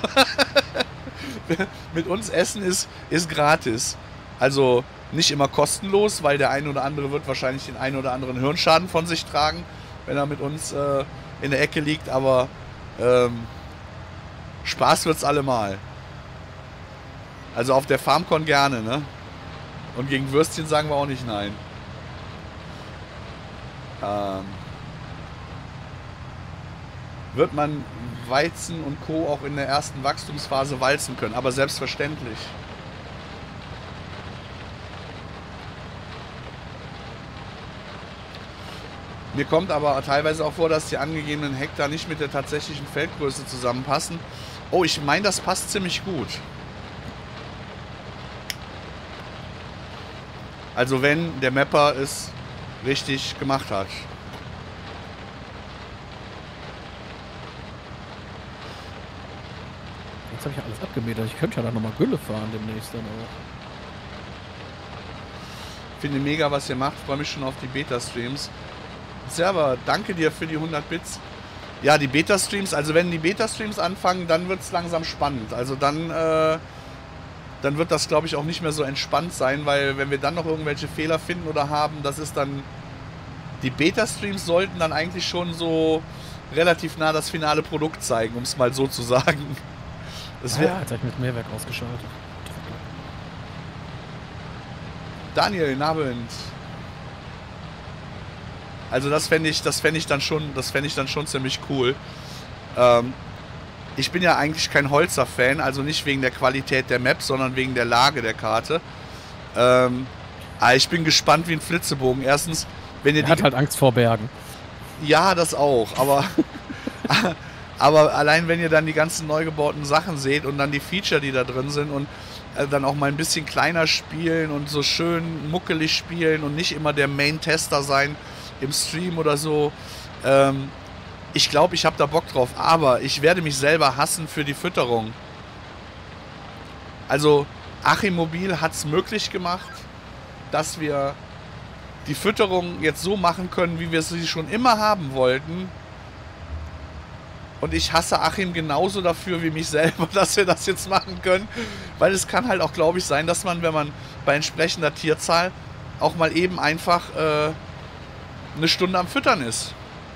mit uns essen ist gratis. Also nicht immer kostenlos, weil der eine oder andere wird wahrscheinlich den einen oder anderen Hirnschaden von sich tragen, wenn er mit uns in der Ecke liegt, aber Spaß wird's allemal. Also auf der FarmCon gerne, ne? Und gegen Würstchen sagen wir auch nicht nein. Wird man Weizen und Co. auch in der ersten Wachstumsphase walzen können, aber selbstverständlich. Mir kommt aber teilweise auch vor, dass die angegebenen Hektar nicht mit der tatsächlichen Feldgröße zusammenpassen. Oh, ich meine, das passt ziemlich gut. Also wenn der Mapper es richtig gemacht hat. Jetzt habe ich ja alles abgemäht. Ich könnte ja da nochmal Gülle fahren demnächst dann auch. Finde mega, was ihr macht. Freue mich schon auf die Beta-Streams. Server, danke dir für die 100 Bits. Ja, die Beta-Streams, also wenn die Beta-Streams anfangen, dann wird es langsam spannend. Also dann wird das, glaube ich, auch nicht mehr so entspannt sein, weil wenn wir dann noch irgendwelche Fehler finden oder haben, das ist dann... Die Beta-Streams sollten dann eigentlich schon so relativ nah das finale Produkt zeigen, um es mal so zu sagen. Das jetzt habe ich mit Mehrwerk ausgeschaltet. Daniel, guten Abend. Also das fände ich dann schon ziemlich cool. Ich bin ja eigentlich kein Holzer-Fan, also nicht wegen der Qualität der Map, sondern wegen der Lage der Karte. Aber ich bin gespannt wie ein Flitzebogen. Erstens, wenn ihr Er hat halt Angst vor Bergen. Ja, das auch, aber allein wenn ihr dann die ganzen neu gebauten Sachen seht und dann die Feature, die da drin sind und dann auch mal ein bisschen kleiner spielen und so schön muckelig spielen und nicht immer der Main-Tester sein im Stream oder so. Ich glaube, ich habe da Bock drauf, aber ich werde mich selber hassen für die Fütterung. Also Achim Mobil hat es möglich gemacht, dass wir die Fütterung jetzt so machen können, wie wir sie schon immer haben wollten. Und ich hasse Achim genauso dafür wie mich selber, dass wir das jetzt machen können. Weil es kann halt auch, glaube ich, sein, dass man, wenn man bei entsprechender Tierzahl auch mal eben einfach eine Stunde am Füttern ist.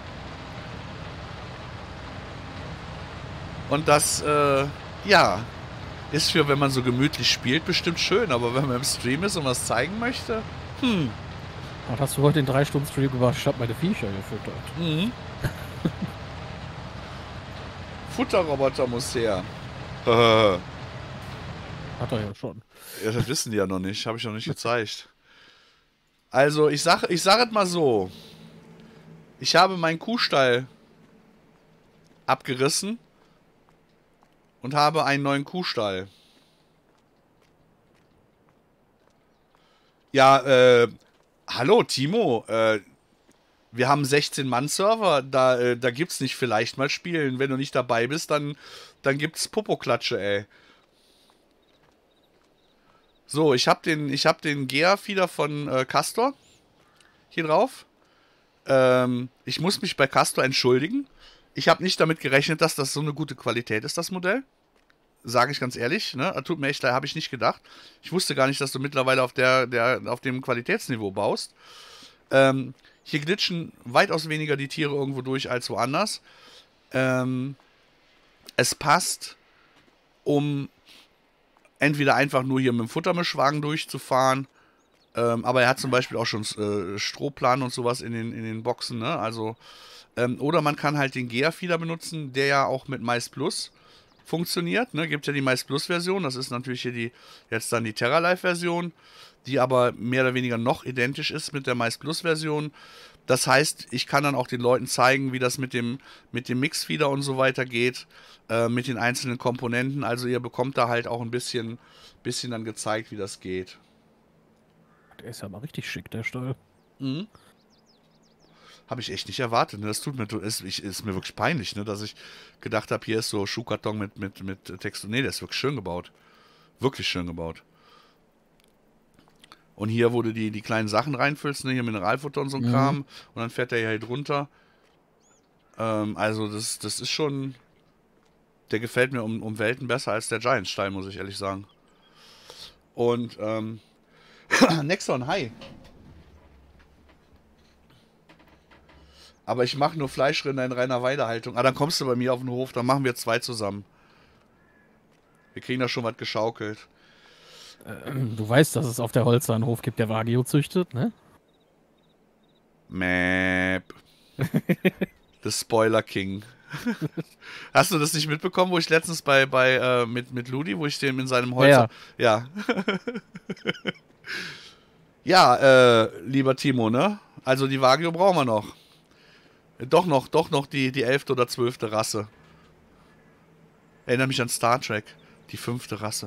Und das, ja, ist für, wenn man so gemütlich spielt, bestimmt schön. Aber wenn man im Stream ist und was zeigen möchte, Was hast du heute in 3 Stunden Stream gemacht? Ich habe meine Viecher gefüttert. Mhm. Futterroboter muss her. Hat er ja schon. Ja, das wissen die ja noch nicht. Habe ich noch nicht gezeigt. Also, ich sag es mal so. Ich habe meinen Kuhstall abgerissen und habe einen neuen Kuhstall. Ja, hallo Timo, wir haben 16-Mann-Server, da gibt's nicht vielleicht mal spielen. Wenn du nicht dabei bist, dann gibt's Popoklatsche, ey. So, ich hab den Gea-Feeder von Castor hier drauf. Ich muss mich bei Castor entschuldigen. Ich habe nicht damit gerechnet, dass das so eine gute Qualität ist, das Modell. Sage ich ganz ehrlich, ne? Tut mir echt leid, habe ich nicht gedacht. Ich wusste gar nicht, dass du mittlerweile auf dem Qualitätsniveau baust. Hier glitschen weitaus weniger die Tiere irgendwo durch als woanders. Es passt, um entweder einfach nur hier mit dem Futtermischwagen durchzufahren, aber er hat zum Beispiel auch schon Strohplan und sowas in den Boxen, ne? Also, oder man kann halt den Gea-Feeder benutzen, der ja auch mit Mais Plus funktioniert, ne? Gibt ja die Mais Plus Version, das ist natürlich hier jetzt dann die Terralife Version, die aber mehr oder weniger noch identisch ist mit der Mais Plus Version. Das heißt, ich kann dann auch den Leuten zeigen, wie das mit dem Mixfeeder und so weiter geht, mit den einzelnen Komponenten. Also ihr bekommt da halt auch ein bisschen dann gezeigt, wie das geht. Der ist ja mal richtig schick, der Stall. Mhm. Habe ich echt nicht erwartet. Ne? Das ist mir wirklich peinlich, ne? Dass ich gedacht habe, hier ist so Schuhkarton mit Text. Nee, der ist wirklich schön gebaut. Wirklich schön gebaut. Und hier, wo du die kleinen Sachen reinfüllst, ne? Hier Mineralfutter und so ein Kram. Und dann fährt der hier drunter. Also das ist schon... Der gefällt mir um Welten besser als der Giants-Style, muss ich ehrlich sagen. Und Nexon, hi. Aber ich mache nur Fleischrinder in reiner Weidehaltung. Ah, dann kommst du bei mir auf den Hof, dann machen wir 2 zusammen. Wir kriegen da schon was geschaukelt. Du weißt, dass es auf der Holzer einen Hof gibt, der Wagyu züchtet, ne? Map. The Spoiler King. Hast du das nicht mitbekommen, wo ich letztens mit Ludi, wo ich den in seinem Holzer... Ja. Ja, lieber Timo, ne? Also die Wagyu brauchen wir noch. Doch noch die 11. oder 12. Rasse. Erinnert mich an Star Trek. Die 5. Rasse.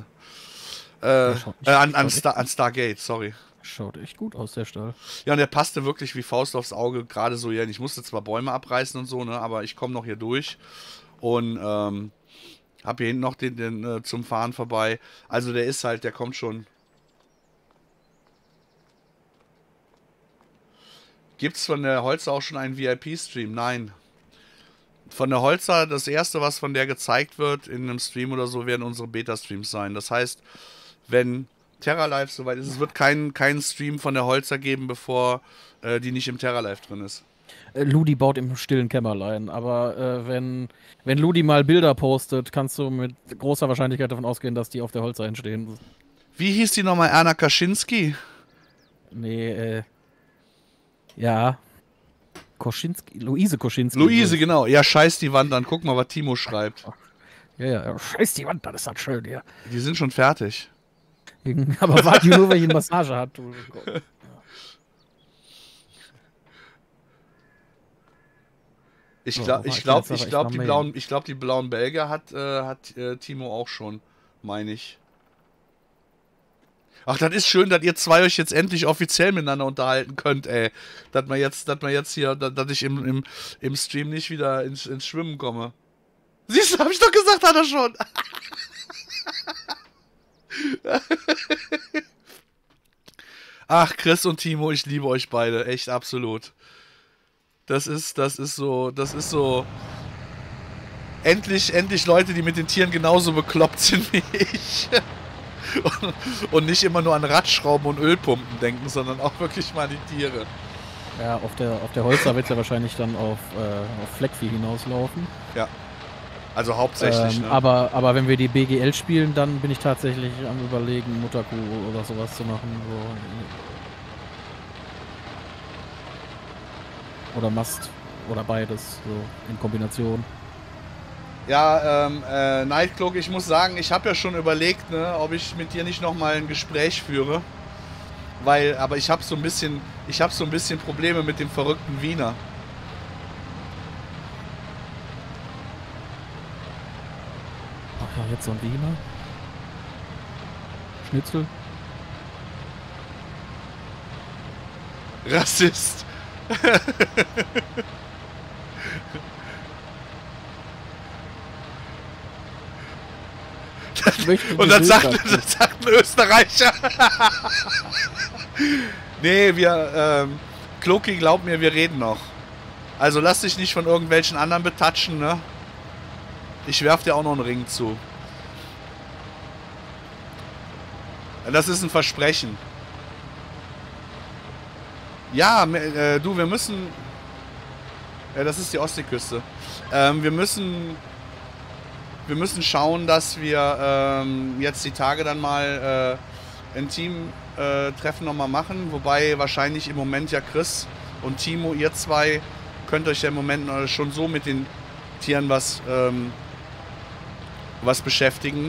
An Stargate, sorry. Schaut echt gut aus, der Stall. Ja, und der passte wirklich wie Faust aufs Auge, gerade so hier. Ich musste zwar Bäume abreißen und so, ne, aber ich komme noch hier durch. Und habe hier hinten noch den zum Fahren vorbei. Also der kommt schon. Gibt's von der Holzer auch schon einen VIP-Stream? Nein. Von der Holzer, das erste, was von der gezeigt wird in einem Stream oder so, werden unsere Beta-Streams sein. Das heißt, wenn Terralife soweit ist, es wird keinen Stream von der Holzer geben, bevor die nicht im Terralife drin ist. Ludi baut im stillen Kämmerlein, aber wenn Ludi mal Bilder postet, kannst du mit großer Wahrscheinlichkeit davon ausgehen, dass die auf der Holzer entstehen. Wie hieß die nochmal? Erna Kaczynski? Nee, ja. Koschinski, Luise Koschinski. Luise, genau. Ja, scheiß die Wand an. Guck mal, was Timo schreibt. Ja, scheiß die Wand, das ist halt schön hier. Die sind schon fertig. Aber warte nur, wenn ich eine Massage hat. Ich glaube, die blauen Belgier hat Timo auch schon, meine ich. Ach, das ist schön, dass ihr zwei euch jetzt endlich offiziell miteinander unterhalten könnt, ey. Dass ich im Stream nicht wieder ins Schwimmen komme. Siehst du, hab ich doch gesagt, hat er schon. Ach, Chris und Timo, ich liebe euch beide, echt absolut. Das ist so. Endlich Leute, die mit den Tieren genauso bekloppt sind wie ich. Und nicht immer nur an Radschrauben und Ölpumpen denken, sondern auch wirklich mal an die Tiere. Ja, auf der Holzer wird es ja wahrscheinlich dann auf Fleckvieh hinauslaufen. Ja. Also hauptsächlich, ne? Aber wenn wir die BGL spielen, dann bin ich tatsächlich am Überlegen, Mutterkuh oder sowas zu machen. So. Oder Mast oder beides, so in Kombination. Ja, Nightcloak, ich muss sagen, ich habe ja schon überlegt, ne, ob ich mit dir nicht nochmal ein Gespräch führe. Aber ich habe so ein bisschen Probleme mit dem verrückten Wiener. Ach ja, jetzt so ein Wiener. Schnitzel. Rassist. Und dann sagt ein Österreicher. Nee, Kloki, glaub mir, wir reden noch. Also lass dich nicht von irgendwelchen anderen betatschen, ne? Ich werf dir auch noch einen Ring zu. Das ist ein Versprechen. Ja, du, wir müssen... Ja, das ist die Ostseeküste. Wir müssen schauen, dass wir jetzt die Tage dann mal ein Team-Treffen nochmal machen. Wobei wahrscheinlich im Moment ja Chris und Timo, ihr zwei, könnt euch ja im Moment schon so mit den Tieren was beschäftigen.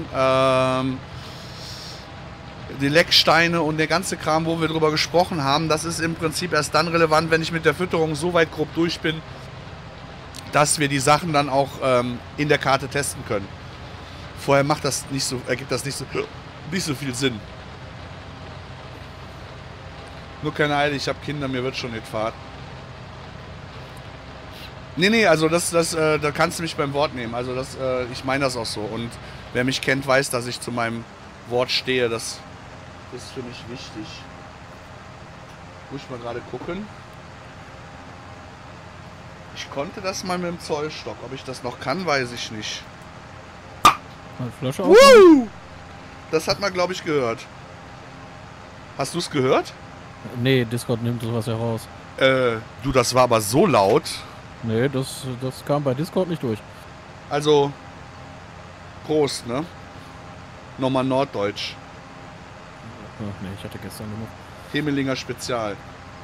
Die Lecksteine und der ganze Kram, wo wir drüber gesprochen haben, das ist im Prinzip erst dann relevant, wenn ich mit der Fütterung so weit grob durch bin, dass wir die Sachen dann auch in der Karte testen können. Vorher ergibt das nicht so viel Sinn. Nur keine Eile, ich habe Kinder, mir wird schon nicht fahrt. Nee, also da kannst du mich beim Wort nehmen. Also ich meine das auch so. Und wer mich kennt, weiß, dass ich zu meinem Wort stehe. Das ist für mich wichtig. Muss ich mal gerade gucken. Ich konnte das mal mit dem Zollstock. Ob ich das noch kann, weiß ich nicht. Eine Flasche auf. Das hat man, glaube ich, gehört. Hast du es gehört? Nee, Discord nimmt sowas heraus. Du, das war aber so laut. Nee, das kam bei Discord nicht durch. Also, Prost, ne? Nochmal Norddeutsch. Ach nee, ich hatte gestern genug. Hemelinger Spezial.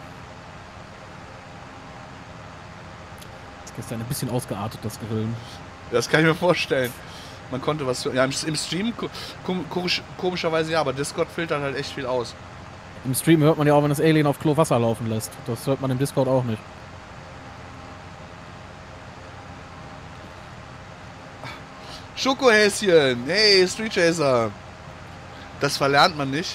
Ist gestern ein bisschen ausgeartet, das Grillen. Das kann ich mir vorstellen. Man konnte was... Ja, im Stream komischerweise ja, aber Discord filtert halt echt viel aus. Im Stream hört man ja auch, wenn das Alien auf Klo Wasser laufen lässt. Das hört man im Discord auch nicht. Schokohäschen! Hey, Street Chaser! Das verlernt man nicht.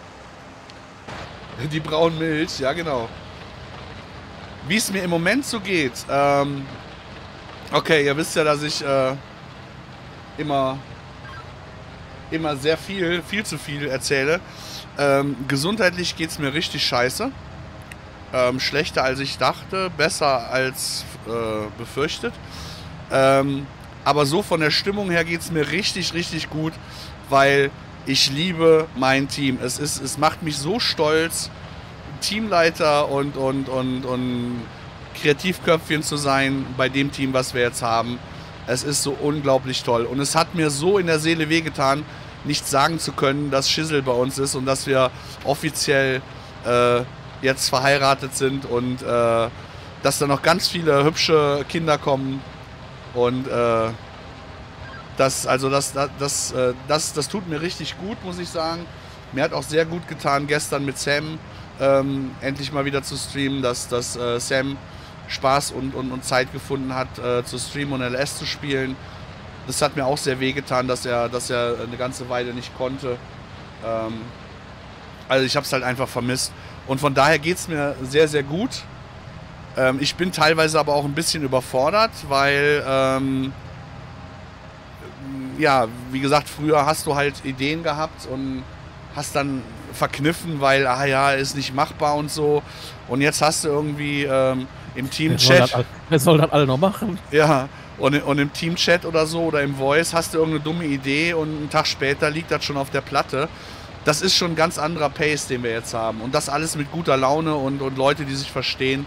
Die braunen Milch, ja genau. Wie es mir im Moment so geht. Okay, ihr wisst ja, dass ich immer sehr viel zu viel erzähle. Gesundheitlich geht es mir richtig scheiße. Schlechter als ich dachte, besser als befürchtet. Aber so von der Stimmung her geht es mir richtig, richtig gut, weil ich liebe mein Team. Es macht mich so stolz, Teamleiter und Kreativköpfchen zu sein bei dem Team, was wir jetzt haben. Es ist so unglaublich toll. Und es hat mir so in der Seele wehgetan, nicht sagen zu können, dass Schissel bei uns ist und dass wir offiziell jetzt verheiratet sind und dass da noch ganz viele hübsche Kinder kommen. Und das tut mir richtig gut, muss ich sagen. Mir hat auch sehr gut getan, gestern mit Sam endlich mal wieder zu streamen, dass Sam Spaß und Zeit gefunden hat, zu streamen und LS zu spielen. Das hat mir auch sehr weh getan, dass er eine ganze Weile nicht konnte. Also ich habe es halt einfach vermisst. Und von daher geht es mir sehr, sehr gut. Ich bin teilweise aber auch ein bisschen überfordert, weil, ja, wie gesagt, früher hast du halt Ideen gehabt und hast dann verkniffen, weil, ist nicht machbar und so. Und jetzt hast du irgendwie im Team-Chat... Wer soll das alle noch machen? Ja, und im Team-Chat oder so oder im Voice hast du irgendeine dumme Idee und einen Tag später liegt das schon auf der Platte. Das ist schon ein ganz anderer Pace, den wir jetzt haben. Und das alles mit guter Laune und Leute, die sich verstehen.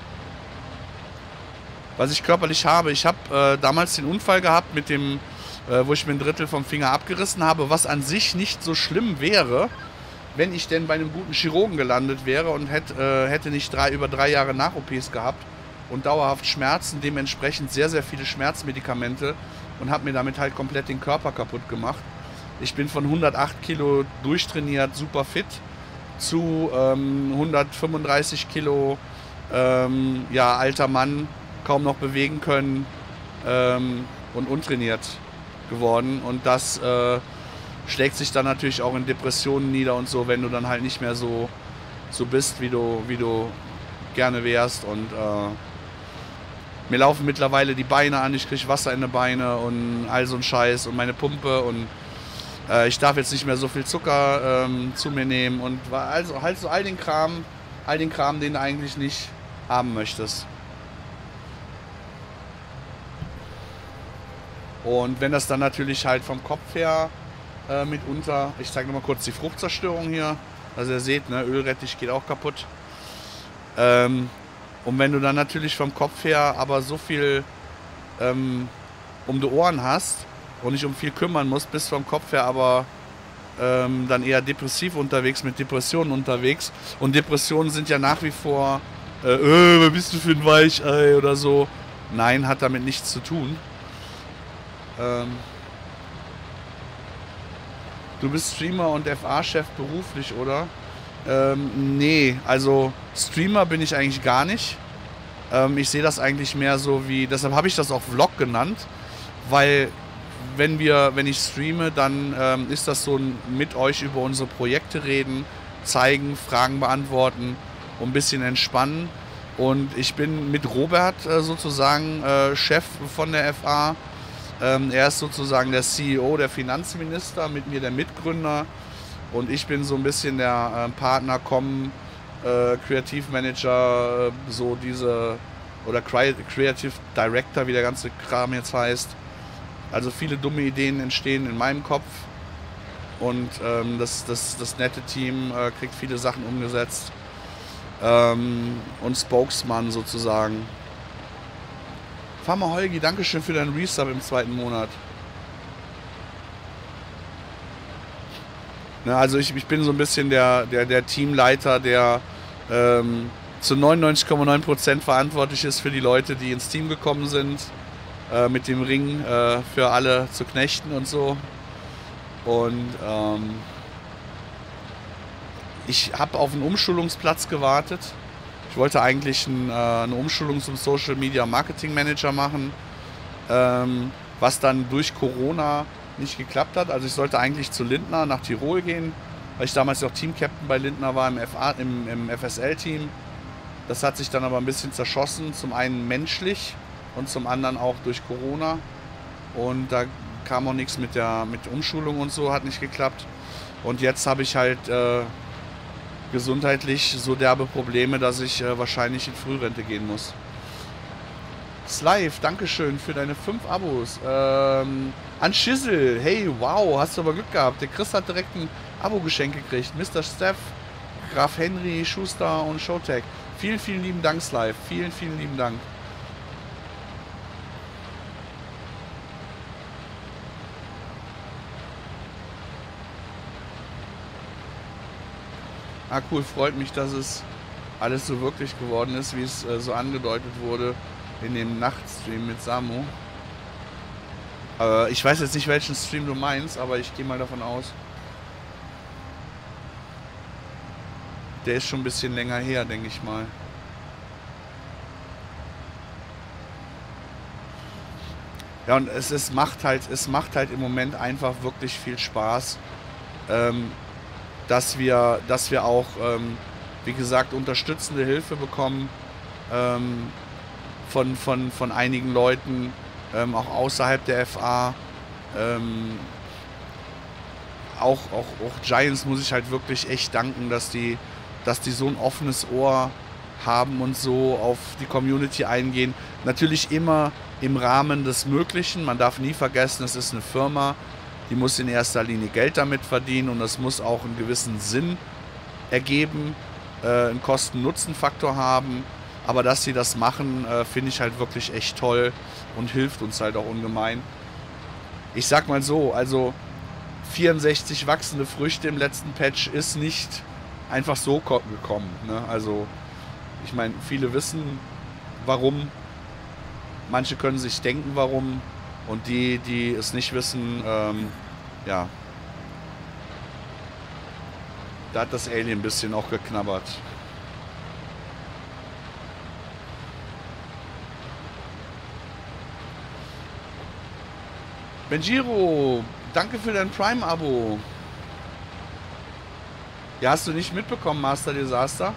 Was ich körperlich habe, ich habe damals den Unfall gehabt mit dem, wo ich mir ein Drittel vom Finger abgerissen habe, was an sich nicht so schlimm wäre, wenn ich denn bei einem guten Chirurgen gelandet wäre und hätte nicht über 3 Jahre Nach-OPs gehabt und dauerhaft Schmerzen, dementsprechend sehr, sehr viele Schmerzmedikamente und habe mir damit halt komplett den Körper kaputt gemacht. Ich bin von 108 Kilo durchtrainiert, super fit, zu 135 Kilo, ja, alter Mann, kaum noch bewegen können und untrainiert geworden. Und das schlägt sich dann natürlich auch in Depressionen nieder und so, wenn du dann halt nicht mehr so bist, wie du gerne wärst. Und mir laufen mittlerweile die Beine an, ich kriege Wasser in die Beine und all so ein Scheiß und meine Pumpe und ich darf jetzt nicht mehr so viel Zucker zu mir nehmen und also halt so all den Kram, den du eigentlich nicht haben möchtest. Und wenn das dann natürlich halt vom Kopf her mitunter, ich zeige nochmal kurz die Fruchtzerstörung hier, also ihr seht, ne, Ölrettich geht auch kaputt. Und wenn du dann natürlich vom Kopf her aber so viel um die Ohren hast und nicht um viel kümmern musst, bist vom Kopf her aber dann eher depressiv unterwegs, mit Depressionen unterwegs. Und Depressionen sind ja nach wie vor, was bist du für ein Weichei oder so. Nein, hat damit nichts zu tun. Du bist Streamer und FA-Chef beruflich, oder? Nee, also Streamer bin ich eigentlich gar nicht. Ich sehe das eigentlich mehr so wie, deshalb habe ich das auch Vlog genannt, weil wenn ich streame, dann ist das so ein mit euch über unsere Projekte reden, zeigen, Fragen beantworten und ein bisschen entspannen. Und ich bin mit Robert sozusagen Chef von der FA. Er ist sozusagen der CEO, der Finanzminister, mit mir der Mitgründer. Und ich bin so ein bisschen der Partner, Kreativmanager, so diese, oder Creative Director, wie der ganze Kram jetzt heißt. Also viele dumme Ideen entstehen in meinem Kopf. Und das nette Team kriegt viele Sachen umgesetzt. Und Spokesman sozusagen. Farmer Holgi, Dankeschön für deinen Resub im 2. Monat. Ja, also ich bin so ein bisschen der Teamleiter, der zu 99,9% verantwortlich ist für die Leute, die ins Team gekommen sind, mit dem Ring für alle zu knechten und so. Und ich habe auf einen Umschulungsplatz gewartet. Ich wollte eigentlich eine Umschulung zum Social Media Marketing Manager machen, was dann durch Corona nicht geklappt hat. Also ich sollte eigentlich zu Lindner nach Tirol gehen, weil ich damals auch Team-Captain bei Lindner war im FSL-Team. Das hat sich dann aber ein bisschen zerschossen, zum einen menschlich und zum anderen auch durch Corona. Und da kam auch nichts mit Umschulung und so, hat nicht geklappt. Und jetzt habe ich halt gesundheitlich so derbe Probleme, dass ich wahrscheinlich in Frührente gehen muss. Slive, Dankeschön für deine 5 Abos. An Schissel, hey, wow, hast du aber Glück gehabt. Der Chris hat direkt ein Abo-Geschenk gekriegt. Mr. Steph, Graf Henry, Schuster und Showtech. Vielen, vielen lieben Dank, Slive. Vielen, vielen lieben Dank. Ah, cool, freut mich, dass es alles so wirklich geworden ist, wie es so angedeutet wurde in dem Nachtstream mit Samu. Ich weiß jetzt nicht, welchen Stream du meinst, aber ich gehe mal davon aus. Der ist schon ein bisschen länger her, denke ich mal. Ja, und es macht halt im Moment einfach wirklich viel Spaß, dass wir auch, wie gesagt, unterstützende Hilfe bekommen von einigen Leuten, auch außerhalb der FA. Auch Giants muss ich halt wirklich echt danken, dass die so ein offenes Ohr haben und so auf die Community eingehen. Natürlich immer im Rahmen des Möglichen. Man darf nie vergessen, es ist eine Firma, die muss in erster Linie Geld damit verdienen und das muss auch einen gewissen Sinn ergeben, einen Kosten-Nutzen-Faktor haben. Aber dass sie das machen, finde ich halt wirklich echt toll und hilft uns halt auch ungemein. Ich sag mal so, also 64 wachsende Früchte im letzten Patch ist nicht einfach so gekommen. Ne? Also ich meine, viele wissen warum, manche können sich denken warum. Und die es nicht wissen, ja, da hat das Alien ein bisschen auch geknabbert. Benjiro, danke für dein Prime-Abo. Ja, hast du nicht mitbekommen, Master Disaster?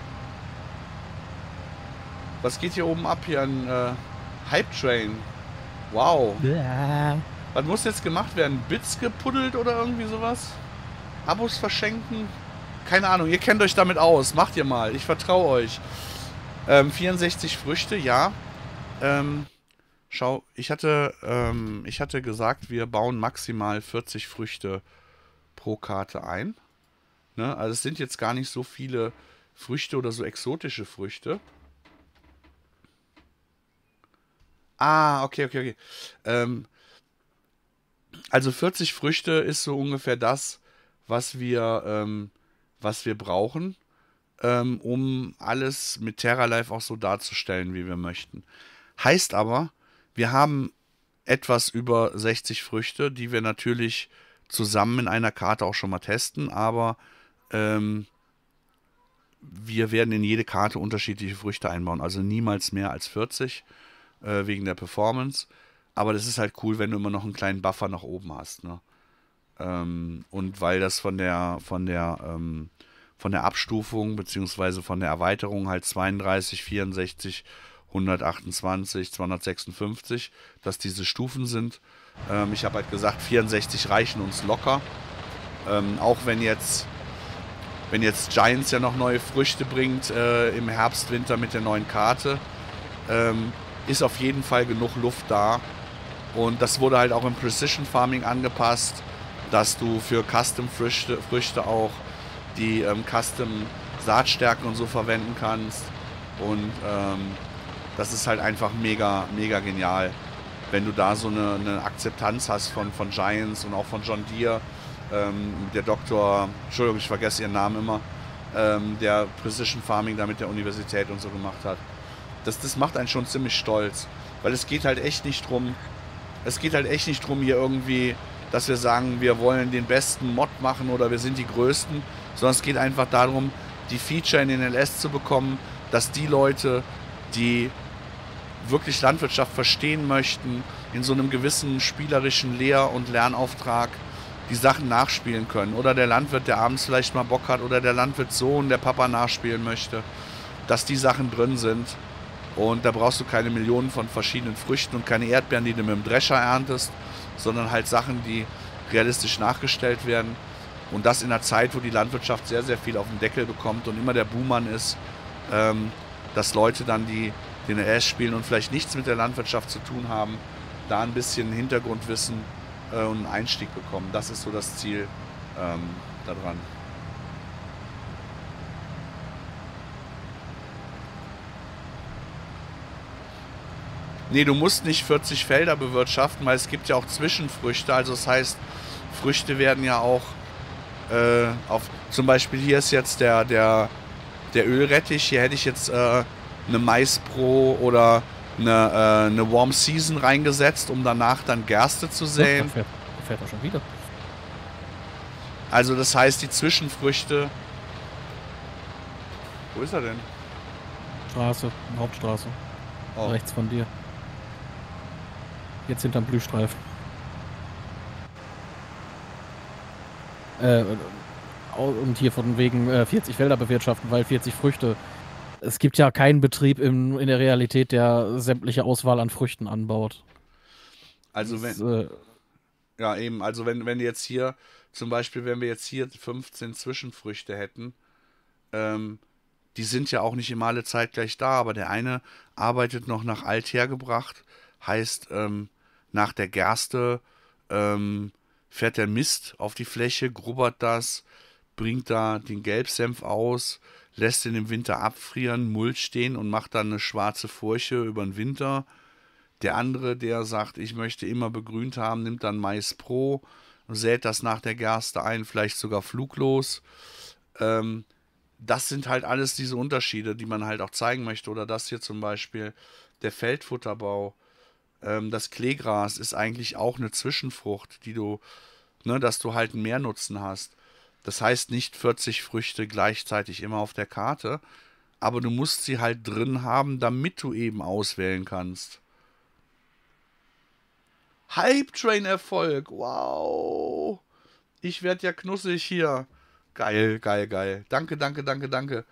Was geht hier oben ab? Hier ein Hype Train. Wow. Ja. Was muss jetzt gemacht werden? Bits gepuddelt oder irgendwie sowas? Abos verschenken? Keine Ahnung, ihr kennt euch damit aus. Macht ihr mal. Ich vertraue euch. 64 Früchte, ja. Schau, ich hatte gesagt, wir bauen maximal 40 Früchte pro Karte ein. Ne? Also es sind jetzt gar nicht so viele Früchte oder so exotische Früchte. Ah, okay. Also 40 Früchte ist so ungefähr das, was wir brauchen, um alles mit TerraLife auch so darzustellen, wie wir möchten. Heißt aber, wir haben etwas über 60 Früchte, die wir natürlich zusammen in einer Karte auch schon mal testen, aber wir werden in jede Karte unterschiedliche Früchte einbauen, also niemals mehr als 40 wegen der Performance. Aber das ist halt cool, wenn du immer noch einen kleinen Buffer nach oben hast, ne? Und weil das von der Abstufung bzw. von der Erweiterung halt 32, 64, 128, 256, dass diese Stufen sind. Ich habe halt gesagt, 64 reichen uns locker. Auch wenn jetzt Giants ja noch neue Früchte bringt im Herbst, Winter mit der neuen Karte, ist auf jeden Fall genug Luft da. Und das wurde halt auch im Precision Farming angepasst, dass du für Custom-Früchte auch die Custom Saatstärken und so verwenden kannst. Und das ist halt einfach mega, mega genial, wenn du da so eine Akzeptanz hast von Giants und auch von John Deere. Der Doktor, Entschuldigung, ich vergesse ihren Namen immer, der Precision Farming da mit der Universität und so gemacht hat. Das macht einen schon ziemlich stolz, weil es geht halt echt nicht drum, hier irgendwie, dass wir sagen, wir wollen den besten Mod machen oder wir sind die Größten, sondern es geht einfach darum, die Feature in den LS zu bekommen, dass die Leute, die wirklich Landwirtschaft verstehen möchten, in so einem gewissen spielerischen Lehr- und Lernauftrag die Sachen nachspielen können. Oder der Landwirt, der abends vielleicht mal Bock hat, oder der Landwirtssohn, der Papa nachspielen möchte, dass die Sachen drin sind. Und da brauchst du keine Millionen von verschiedenen Früchten und keine Erdbeeren, die du mit dem Drescher erntest, sondern halt Sachen, die realistisch nachgestellt werden. Und das in einer Zeit, wo die Landwirtschaft sehr, sehr viel auf den Deckel bekommt und immer der Buhmann ist, dass Leute dann, die den LS spielen und vielleicht nichts mit der Landwirtschaft zu tun haben, da ein bisschen Hintergrundwissen und einen Einstieg bekommen. Das ist so das Ziel daran. Nee, du musst nicht 40 Felder bewirtschaften, weil es gibt ja auch Zwischenfrüchte. Also das heißt, Früchte werden ja auch zum Beispiel hier ist jetzt der Ölrettich. Hier hätte ich jetzt eine Mais Pro oder eine Warm Season reingesetzt, um danach dann Gerste zu säen. Der fährt doch schon wieder. Also das heißt, die Zwischenfrüchte... Wo ist er denn? Straße, Hauptstraße. Oh. Rechts von dir. Jetzt hinterm Blühstreifen. Und hier von wegen 40 Felder bewirtschaften, weil 40 Früchte. Es gibt ja keinen Betrieb in der Realität, der sämtliche Auswahl an Früchten anbaut. Also wenn... ja, eben. Also wenn jetzt hier, zum Beispiel, wenn wir jetzt hier 15 Zwischenfrüchte hätten, die sind ja auch nicht immer alle zeitgleich da, aber der eine arbeitet noch nach althergebracht, heißt, nach der Gerste fährt der Mist auf die Fläche, grubbert das, bringt da den Gelbsenf aus, lässt ihn im Winter abfrieren, mulcht den und macht dann eine schwarze Furche über den Winter. Der andere, der sagt, ich möchte immer begrünt haben, nimmt dann Mais Pro, sät das nach der Gerste ein, vielleicht sogar fluglos. Das sind halt alles diese Unterschiede, die man halt auch zeigen möchte. Oder das hier zum Beispiel, der Feldfutterbau. Das Kleegras ist eigentlich auch eine Zwischenfrucht, die du, ne, dass du halt einen Mehrnutzen hast. Das heißt nicht 40 Früchte gleichzeitig immer auf der Karte, aber du musst sie halt drin haben, damit du eben auswählen kannst. Hype-Train-Erfolg, wow. Ich werde ja knussig hier. Geil, geil, geil. Danke, danke, danke, danke.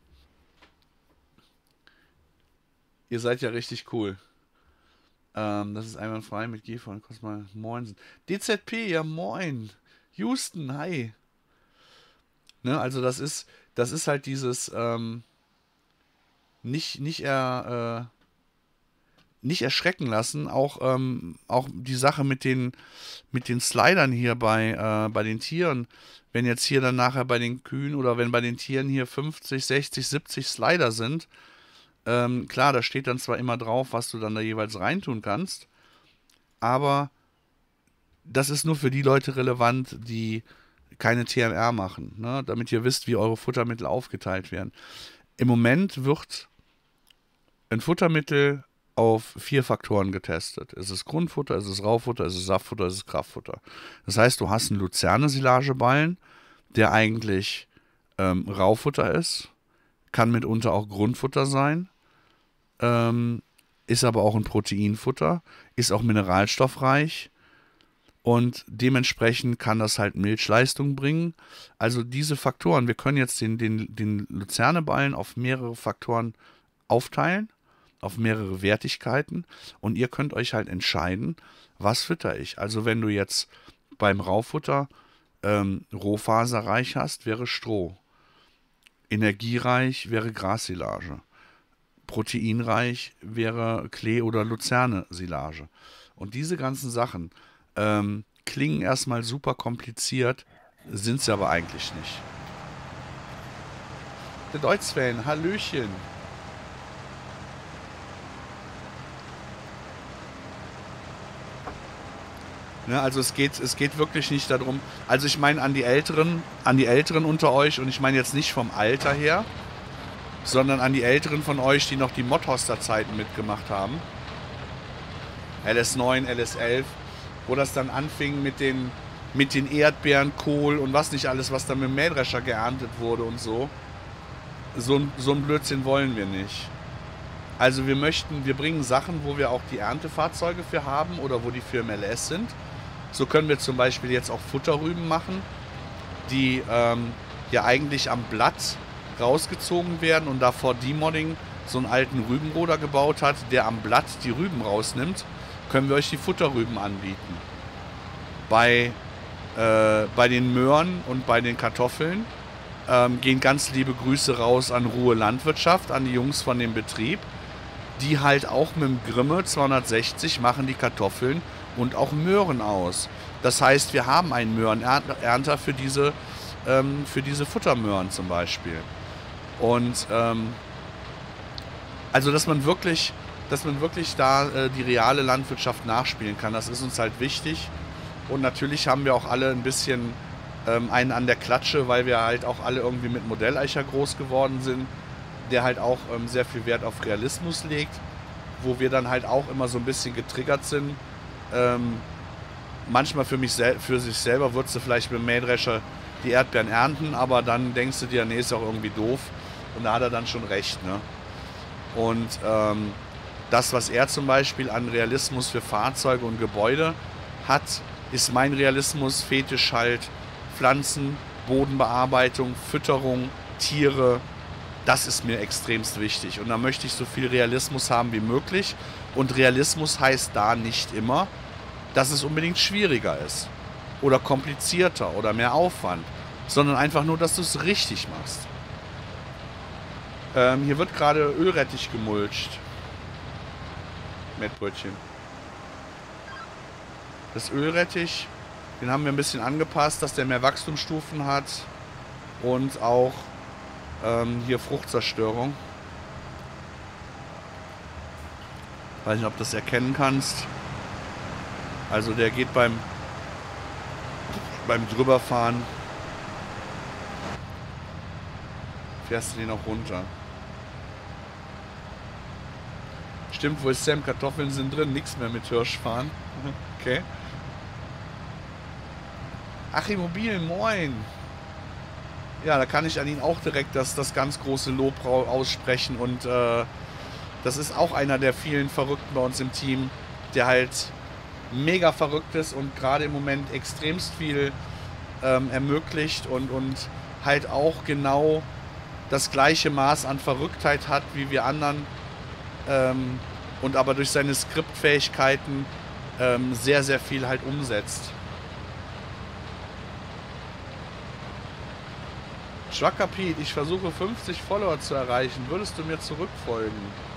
Ihr seid ja richtig cool. Das ist einwandfrei mit G von Cosma. Moin. DZP, ja moin. Houston, hi. Ne, also das ist halt dieses nicht erschrecken lassen. Auch die Sache mit den Slidern hier bei den Tieren. Wenn jetzt hier dann nachher bei den Kühen oder wenn bei den Tieren hier 50, 60, 70 Slider sind, klar, da steht dann zwar immer drauf, was du dann da jeweils reintun kannst, aber das ist nur für die Leute relevant, die keine TMR machen, ne? Damit ihr wisst, wie eure Futtermittel aufgeteilt werden. Im Moment wird ein Futtermittel auf 4 Faktoren getestet. Es ist Grundfutter, es ist Raufutter, es ist Saftfutter, es ist Kraftfutter. Das heißt, du hast einen Luzerne-Silageballen, der eigentlich Raufutter ist, kann mitunter auch Grundfutter sein, ist aber auch ein Proteinfutter, ist auch mineralstoffreich und dementsprechend kann das halt Milchleistung bringen. Also diese Faktoren, wir können jetzt den Luzerneballen auf mehrere Faktoren aufteilen, auf mehrere Wertigkeiten und ihr könnt euch halt entscheiden, was fütter ich. Also wenn du jetzt beim Raufutter rohfaserreich hast, wäre Stroh. Energiereich wäre Grassilage. Proteinreich wäre Klee- oder Luzerne-Silage. Und diese ganzen Sachen klingen erstmal super kompliziert, sind sie aber eigentlich nicht. Der Deutsch-Fan, Hallöchen. Ne, also es geht wirklich nicht darum, also ich meine an die Älteren unter euch und ich meine jetzt nicht vom Alter her, sondern an die Älteren von euch, die noch die Modhoster-Zeiten mitgemacht haben. LS9, LS11, wo das dann anfing mit den Erdbeeren, Kohl und was nicht alles, was dann mit dem Mähdrescher geerntet wurde und so. So ein Blödsinn wollen wir nicht. Also wir bringen Sachen, wo wir auch die Erntefahrzeuge für haben oder wo die für im LS sind. So können wir zum Beispiel jetzt auch Futterrüben machen, die ja eigentlich am Blatt rausgezogen werden und da vor Demodding so einen alten Rübenroder gebaut hat, der am Blatt die Rüben rausnimmt, können wir euch die Futterrüben anbieten. Bei den Möhren und bei den Kartoffeln gehen ganz liebe Grüße raus an Ruhe Landwirtschaft, an die Jungs von dem Betrieb, die halt auch mit dem Grimme 260 machen die Kartoffeln und auch Möhren aus. Das heißt, wir haben einen Möhrenernter für diese Futtermöhren zum Beispiel. Und also dass man wirklich da die reale Landwirtschaft nachspielen kann, das ist uns halt wichtig. Und natürlich haben wir auch alle ein bisschen einen an der Klatsche, weil wir halt auch alle irgendwie mit Modelleicher groß geworden sind, der halt auch sehr viel Wert auf Realismus legt, wo wir dann halt auch immer so ein bisschen getriggert sind. Manchmal für sich selber würdest du vielleicht mit dem Mähdrescher die Erdbeeren ernten, aber dann denkst du dir, nee, ist auch irgendwie doof. Und da hat er dann schon recht, ne? Und das, was er zum Beispiel an Realismus für Fahrzeuge und Gebäude hat, ist mein Realismus, Fetisch halt, Pflanzen, Bodenbearbeitung, Fütterung, Tiere. Das ist mir extremst wichtig. Und da möchte ich so viel Realismus haben wie möglich. Und Realismus heißt da nicht immer, dass es unbedingt schwieriger ist. Oder komplizierter oder mehr Aufwand. Sondern einfach nur, dass du es richtig machst. Hier wird gerade Ölrettich gemulcht. Mettbrötchen. Das Ölrettich, den haben wir ein bisschen angepasst, dass der mehr Wachstumsstufen hat. Und auch hier Fruchtzerstörung. Weiß nicht, ob du das erkennen kannst. Also der geht beim Drüberfahren, fährst du den auch runter. Stimmt, wo ist Sam? Kartoffeln sind drin, nichts mehr mit Hirsch fahren. Okay. Achim Mobil, moin. Ja, da kann ich an ihn auch direkt das ganz große Lob aussprechen. Und das ist auch einer der vielen Verrückten bei uns im Team, der halt mega verrückt ist und gerade im Moment extremst viel ermöglicht und halt auch genau das gleiche Maß an Verrücktheit hat wie wir anderen und aber durch seine Skriptfähigkeiten sehr, sehr viel halt umsetzt. Schwacker Piet, ich versuche 50 Follower zu erreichen. Würdest du mir zurückfolgen?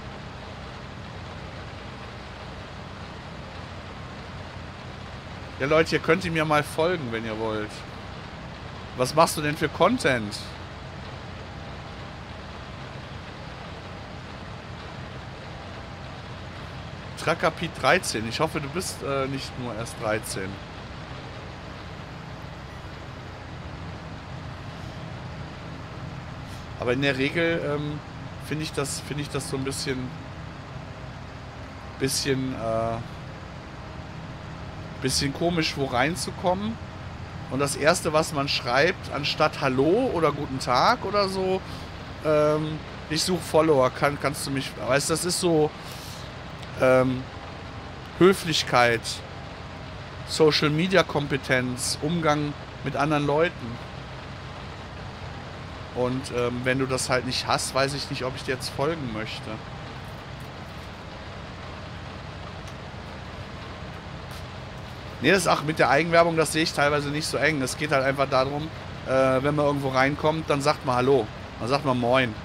Ja Leute, ihr könnt ihm ja mal folgen, wenn ihr wollt. Was machst du denn für Content? Tracker Piet 13. Ich hoffe, du bist nicht nur erst 13. Aber in der Regel finde ich das so ein bisschen komisch, wo reinzukommen. Und das Erste, was man schreibt, anstatt Hallo oder Guten Tag oder so, ich suche Follower, kannst du mich... Weißt du, das ist so Höflichkeit, Social Media Kompetenz, Umgang mit anderen Leuten. Und wenn du das halt nicht hast, weiß ich nicht, ob ich dir jetzt folgen möchte. Nee, das ist auch mit der Eigenwerbung, das sehe ich teilweise nicht so eng. Es geht halt einfach darum, wenn man irgendwo reinkommt, dann sagt man Hallo. Dann sagt man Moin.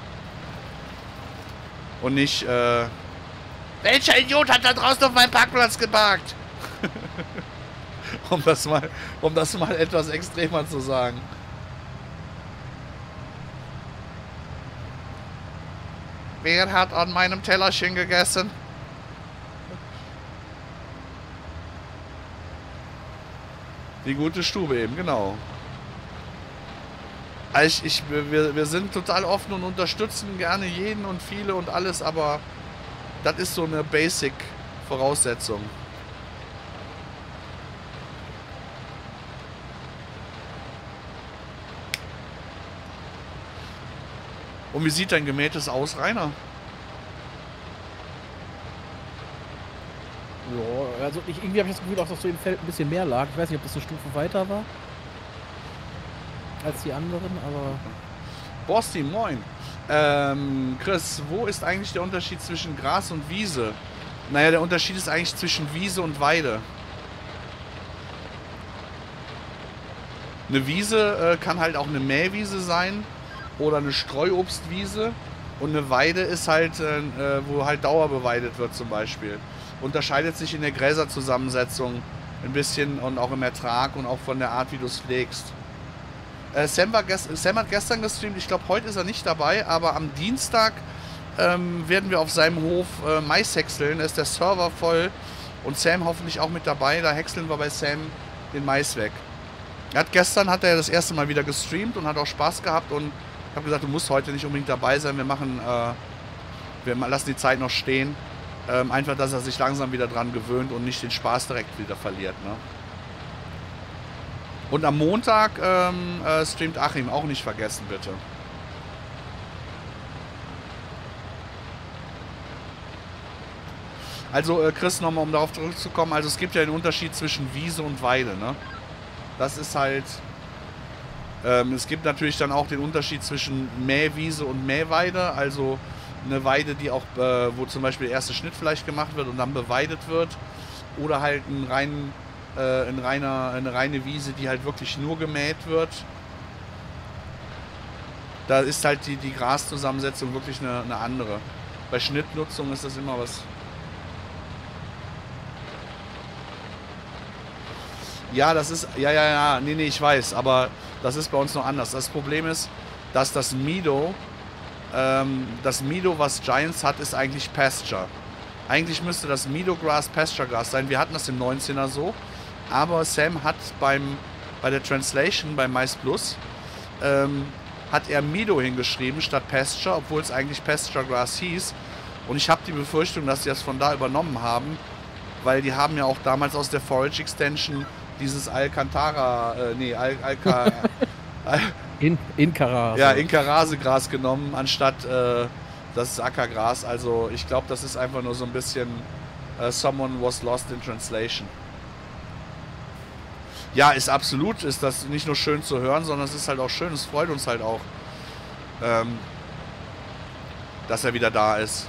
Und nicht, welcher Idiot hat da draußen auf meinem Parkplatz geparkt? um das mal etwas extremer zu sagen. Wer hat an meinem Tellerchen gegessen? Die gute Stube eben, genau. Also wir sind total offen und unterstützen gerne jeden und viele und alles, aber das ist so eine Basic-Voraussetzung. Und wie sieht dein Gemähtes aus, Rainer? Ja, also irgendwie habe ich das Gefühl, auch, dass so im Feld ein bisschen mehr lag. Ich weiß nicht, ob das eine Stufe weiter war als die anderen, aber... Borsti, moin. Chris, wo ist eigentlich der Unterschied zwischen Gras und Wiese? Naja, der Unterschied ist eigentlich zwischen Wiese und Weide. Eine Wiese kann halt auch eine Mähwiese sein oder eine Streuobstwiese. Und eine Weide ist halt, wo halt dauerbeweidet wird zum Beispiel. Unterscheidet sich in der Gräserzusammensetzung ein bisschen und auch im Ertrag und auch von der Art, wie du es pflegst. Sam hat gestern gestreamt, ich glaube heute ist er nicht dabei, aber am Dienstag werden wir auf seinem Hof Mais häckseln, da ist der Server voll und Sam hoffentlich auch mit dabei, da häckseln wir bei Sam den Mais weg. Gestern hat er das erste Mal wieder gestreamt und hat auch Spaß gehabt und ich habe gesagt, du musst heute nicht unbedingt dabei sein, wir lassen die Zeit noch stehen, einfach, dass er sich langsam wieder dran gewöhnt und nicht den Spaß direkt wieder verliert, ne? Und am Montag streamt Achim, auch nicht vergessen, bitte. Also Chris, nochmal, um darauf zurückzukommen, also es gibt ja einen Unterschied zwischen Wiese und Weide, ne? Das ist halt, es gibt natürlich dann auch den Unterschied zwischen Mähwiese und Mähweide, also eine Weide, die auch, wo zum Beispiel der erste Schnitt vielleicht gemacht wird und dann beweidet wird, oder halt eine reine Wiese, die halt wirklich nur gemäht wird. Da ist halt die Graszusammensetzung wirklich eine andere. Bei Schnittnutzung ist das immer was. Ja, das ist, ja, nee, ich weiß, aber das ist bei uns noch anders. Das Problem ist, dass das Mido, was Giants hat, ist eigentlich Pasture. Eigentlich müsste das Mido-Gras Pasture-Gras sein. Wir hatten das im 19er so. Aber Sam hat bei der Translation, bei Mais Plus, hat er Mido hingeschrieben statt Pasture, obwohl es eigentlich Pasture Grass hieß. Und ich habe die Befürchtung, dass sie das von da übernommen haben, weil die haben ja auch damals aus der Forage Extension dieses Alcantara, Inkarase. Ja, Inkarase-Gras genommen, anstatt das Ackergras. Also ich glaube, das ist einfach nur so ein bisschen someone was lost in translation. Ja, ist absolut, ist das nicht nur schön zu hören, sondern es ist halt auch schön, es freut uns halt auch, dass er wieder da ist.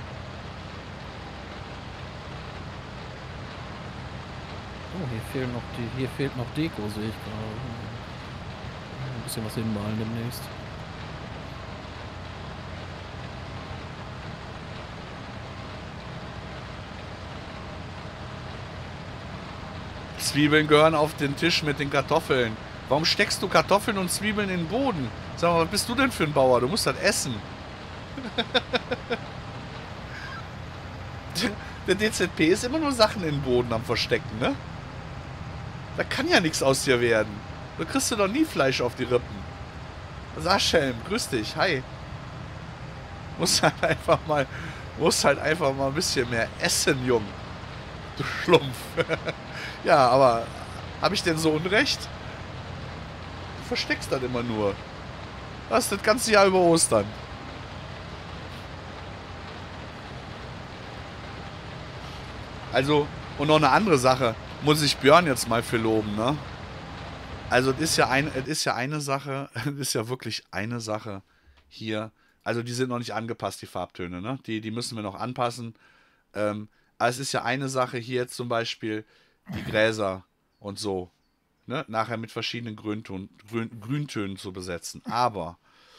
Oh, hier fehlt noch Deko, sehe ich gerade. Ein bisschen was hinmalen demnächst. Zwiebeln gehören auf den Tisch mit den Kartoffeln. Warum steckst du Kartoffeln und Zwiebeln in den Boden? Sag mal, was bist du denn für ein Bauer? Du musst das essen. Der DZP ist immer nur Sachen in den Boden am Verstecken, ne? Da kann ja nichts aus dir werden. Da kriegst du doch nie Fleisch auf die Rippen. Saschelm, grüß dich, hi. Musst halt einfach mal ein bisschen mehr essen, Jung. Du Schlumpf. Ja, aber habe ich denn so Unrecht? Du versteckst das immer nur. Das ist das ganze Jahr über Ostern. Also, und noch eine andere Sache, muss ich Björn jetzt mal für loben, ne? Also, es ist ja eine Sache, es ist ja wirklich eine Sache hier. Also, die sind noch nicht angepasst, die Farbtöne, ne? Die müssen wir noch anpassen. Aber es ist ja eine Sache hier jetzt zum Beispiel, die Gräser und so, ne? Nachher mit verschiedenen Grüntönen zu besetzen. Aber,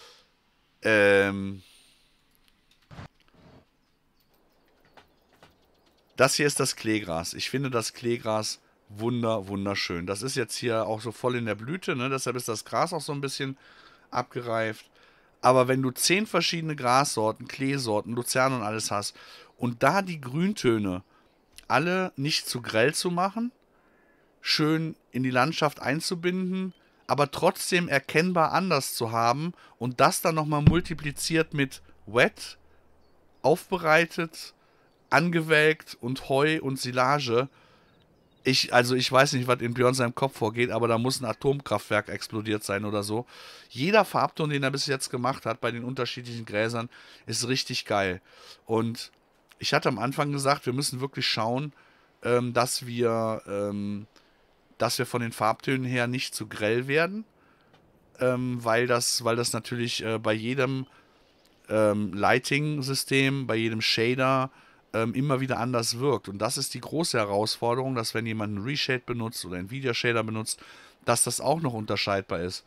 das hier ist das Kleegras. Ich finde das Kleegras wunderschön. Das ist jetzt hier auch so voll in der Blüte, ne? Deshalb ist das Gras auch so ein bisschen abgereift. Aber wenn du 10 verschiedene Grassorten, Kleesorten, Luzern und alles hast und da die Grüntöne alle nicht zu grell zu machen, schön in die Landschaft einzubinden, aber trotzdem erkennbar anders zu haben und das dann nochmal multipliziert mit Wet, aufbereitet, angewelkt und Heu und Silage. Ich weiß nicht, was in Björn seinem Kopf vorgeht, aber da muss ein Atomkraftwerk explodiert sein oder so. Jeder Farbton, den er bis jetzt gemacht hat bei den unterschiedlichen Gräsern, ist richtig geil. Und ich hatte am Anfang gesagt, wir müssen wirklich schauen, dass wir von den Farbtönen her nicht zu grell werden, weil das natürlich bei jedem Lighting-System, bei jedem Shader immer wieder anders wirkt. Und das ist die große Herausforderung, dass wenn jemand einen Reshade benutzt oder einen Nvidia-Shader benutzt, dass das auch noch unterscheidbar ist.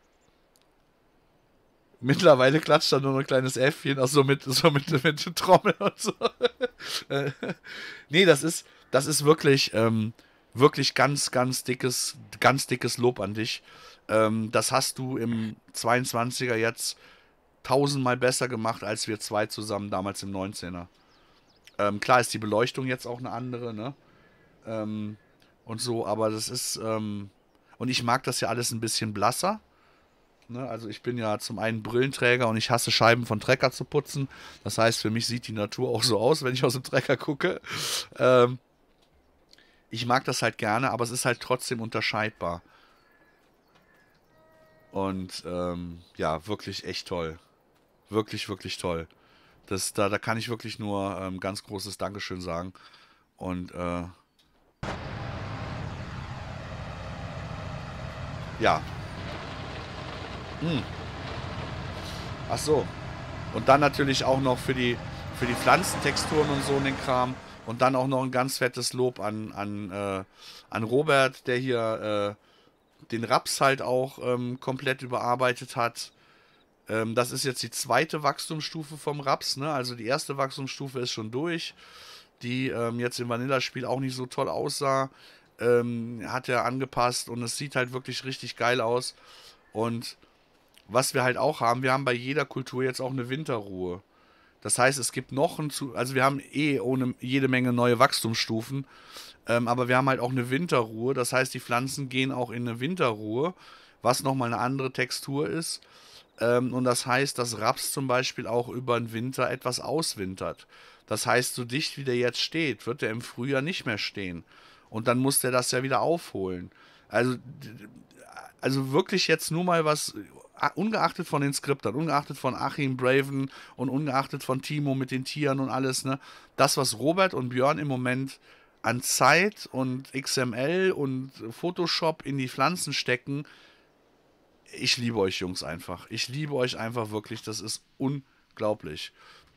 Mittlerweile klatscht da nur ein kleines Äffchen, auch so mit Trommel und so. Nee, das ist wirklich, wirklich ganz dickes Lob an dich. Das hast du im 22er jetzt 1000-mal besser gemacht, als wir zwei zusammen damals im 19er. Klar ist die Beleuchtung jetzt auch eine andere, ne? Und so, aber das ist, und ich mag das ja alles ein bisschen blasser. Ne? Also ich bin ja zum einen Brillenträger und ich hasse Scheiben von Trecker zu putzen. Das heißt, für mich sieht die Natur auch so aus, wenn ich aus dem Trecker gucke. Ich mag das halt gerne, aber es ist halt trotzdem unterscheidbar. Und ja, wirklich echt toll. Wirklich toll. Da kann ich wirklich nur ganz großes Dankeschön sagen. Und ja. Ach so. Und dann natürlich auch noch für die Pflanzentexturen und so in den Kram. Und dann auch noch ein ganz fettes Lob an Robert, der hier den Raps halt auch komplett überarbeitet hat. Das ist jetzt die zweite Wachstumsstufe vom Raps, ne? Also die erste Wachstumsstufe ist schon durch, die jetzt im Vanilla-Spiel auch nicht so toll aussah. Hat er angepasst und es sieht halt wirklich richtig geil aus. Und was wir halt auch haben, wir haben bei jeder Kultur jetzt auch eine Winterruhe. Das heißt, es gibt noch also wir haben jede Menge neue Wachstumsstufen, aber wir haben halt auch eine Winterruhe. Das heißt, die Pflanzen gehen auch in eine Winterruhe, was nochmal eine andere Textur ist. Und das heißt, dass Raps zum Beispiel auch über den Winter etwas auswintert. Das heißt, so dicht wie der jetzt steht, wird er im Frühjahr nicht mehr stehen. Und dann muss der das ja wieder aufholen. Also wirklich jetzt nur mal was, ungeachtet von den Skriptern, ungeachtet von Achim, Braven und ungeachtet von Timo mit den Tieren und alles, ne? Das, was Robert und Björn im Moment an Zeit und XML und Photoshop in die Pflanzen stecken, ich liebe euch Jungs einfach. Ich liebe euch einfach wirklich, das ist unglaublich.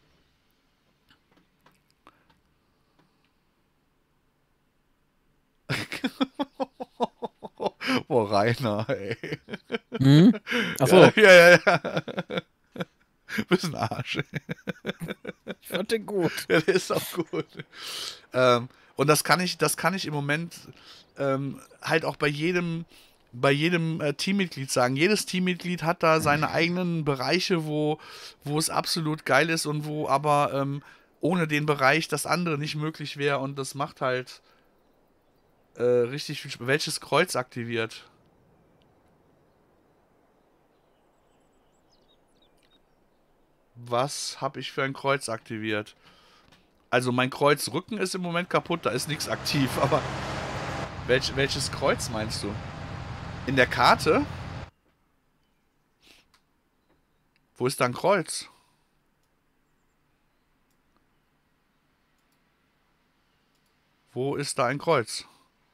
Boah, Rainer, ey. Hm? Achso, Ja. Bisschen Arsch. ich fand den gut. Ja, der ist auch gut. Und das kann ich im Moment halt auch bei jedem Teammitglied sagen. Jedes Teammitglied hat da seine eigenen Bereiche, wo es absolut geil ist und wo aber ohne den Bereich das andere nicht möglich wäre. Und das macht halt richtig viel Spaß. Welches Kreuz aktiviert? Was habe ich für ein Kreuz aktiviert? Also mein Kreuzrücken ist im Moment kaputt, da ist nichts aktiv, aber welches Kreuz meinst du? In der Karte? Wo ist da ein Kreuz? Wo ist da ein Kreuz?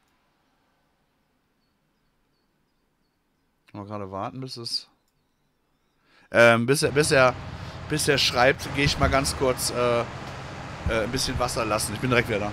Mal gerade warten, bis er schreibt, gehe ich mal ganz kurz ein bisschen Wasser lassen. Ich bin direkt wieder da.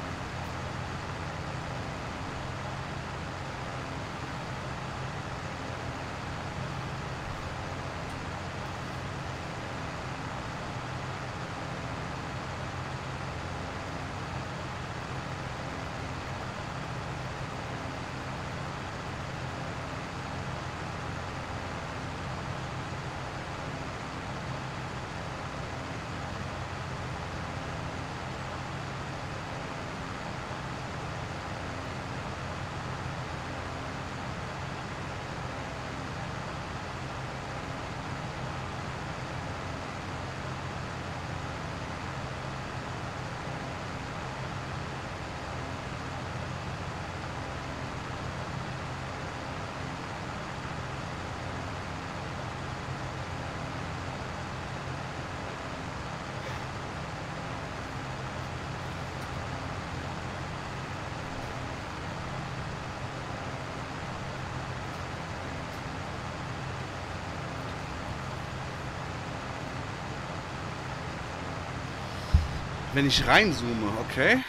Wenn ich reinzoome, okay.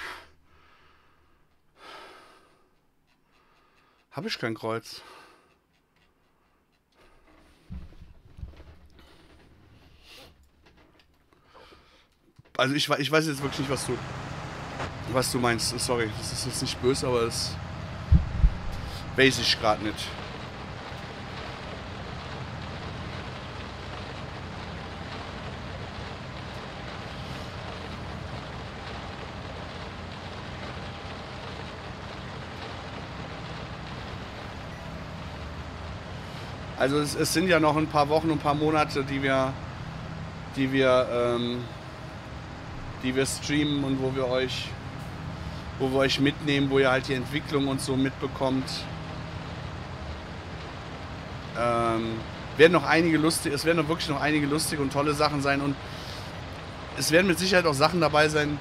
Habe ich kein Kreuz. Also ich weiß jetzt wirklich nicht, was du meinst. Sorry, das ist jetzt nicht böse, aber das weiß ich gerade nicht. Also es sind ja noch ein paar Wochen und ein paar Monate, die wir streamen und wo wir euch mitnehmen, wo ihr halt die Entwicklung und so mitbekommt. Es werden wirklich noch einige lustige und tolle Sachen sein und es werden mit Sicherheit auch Sachen dabei sein,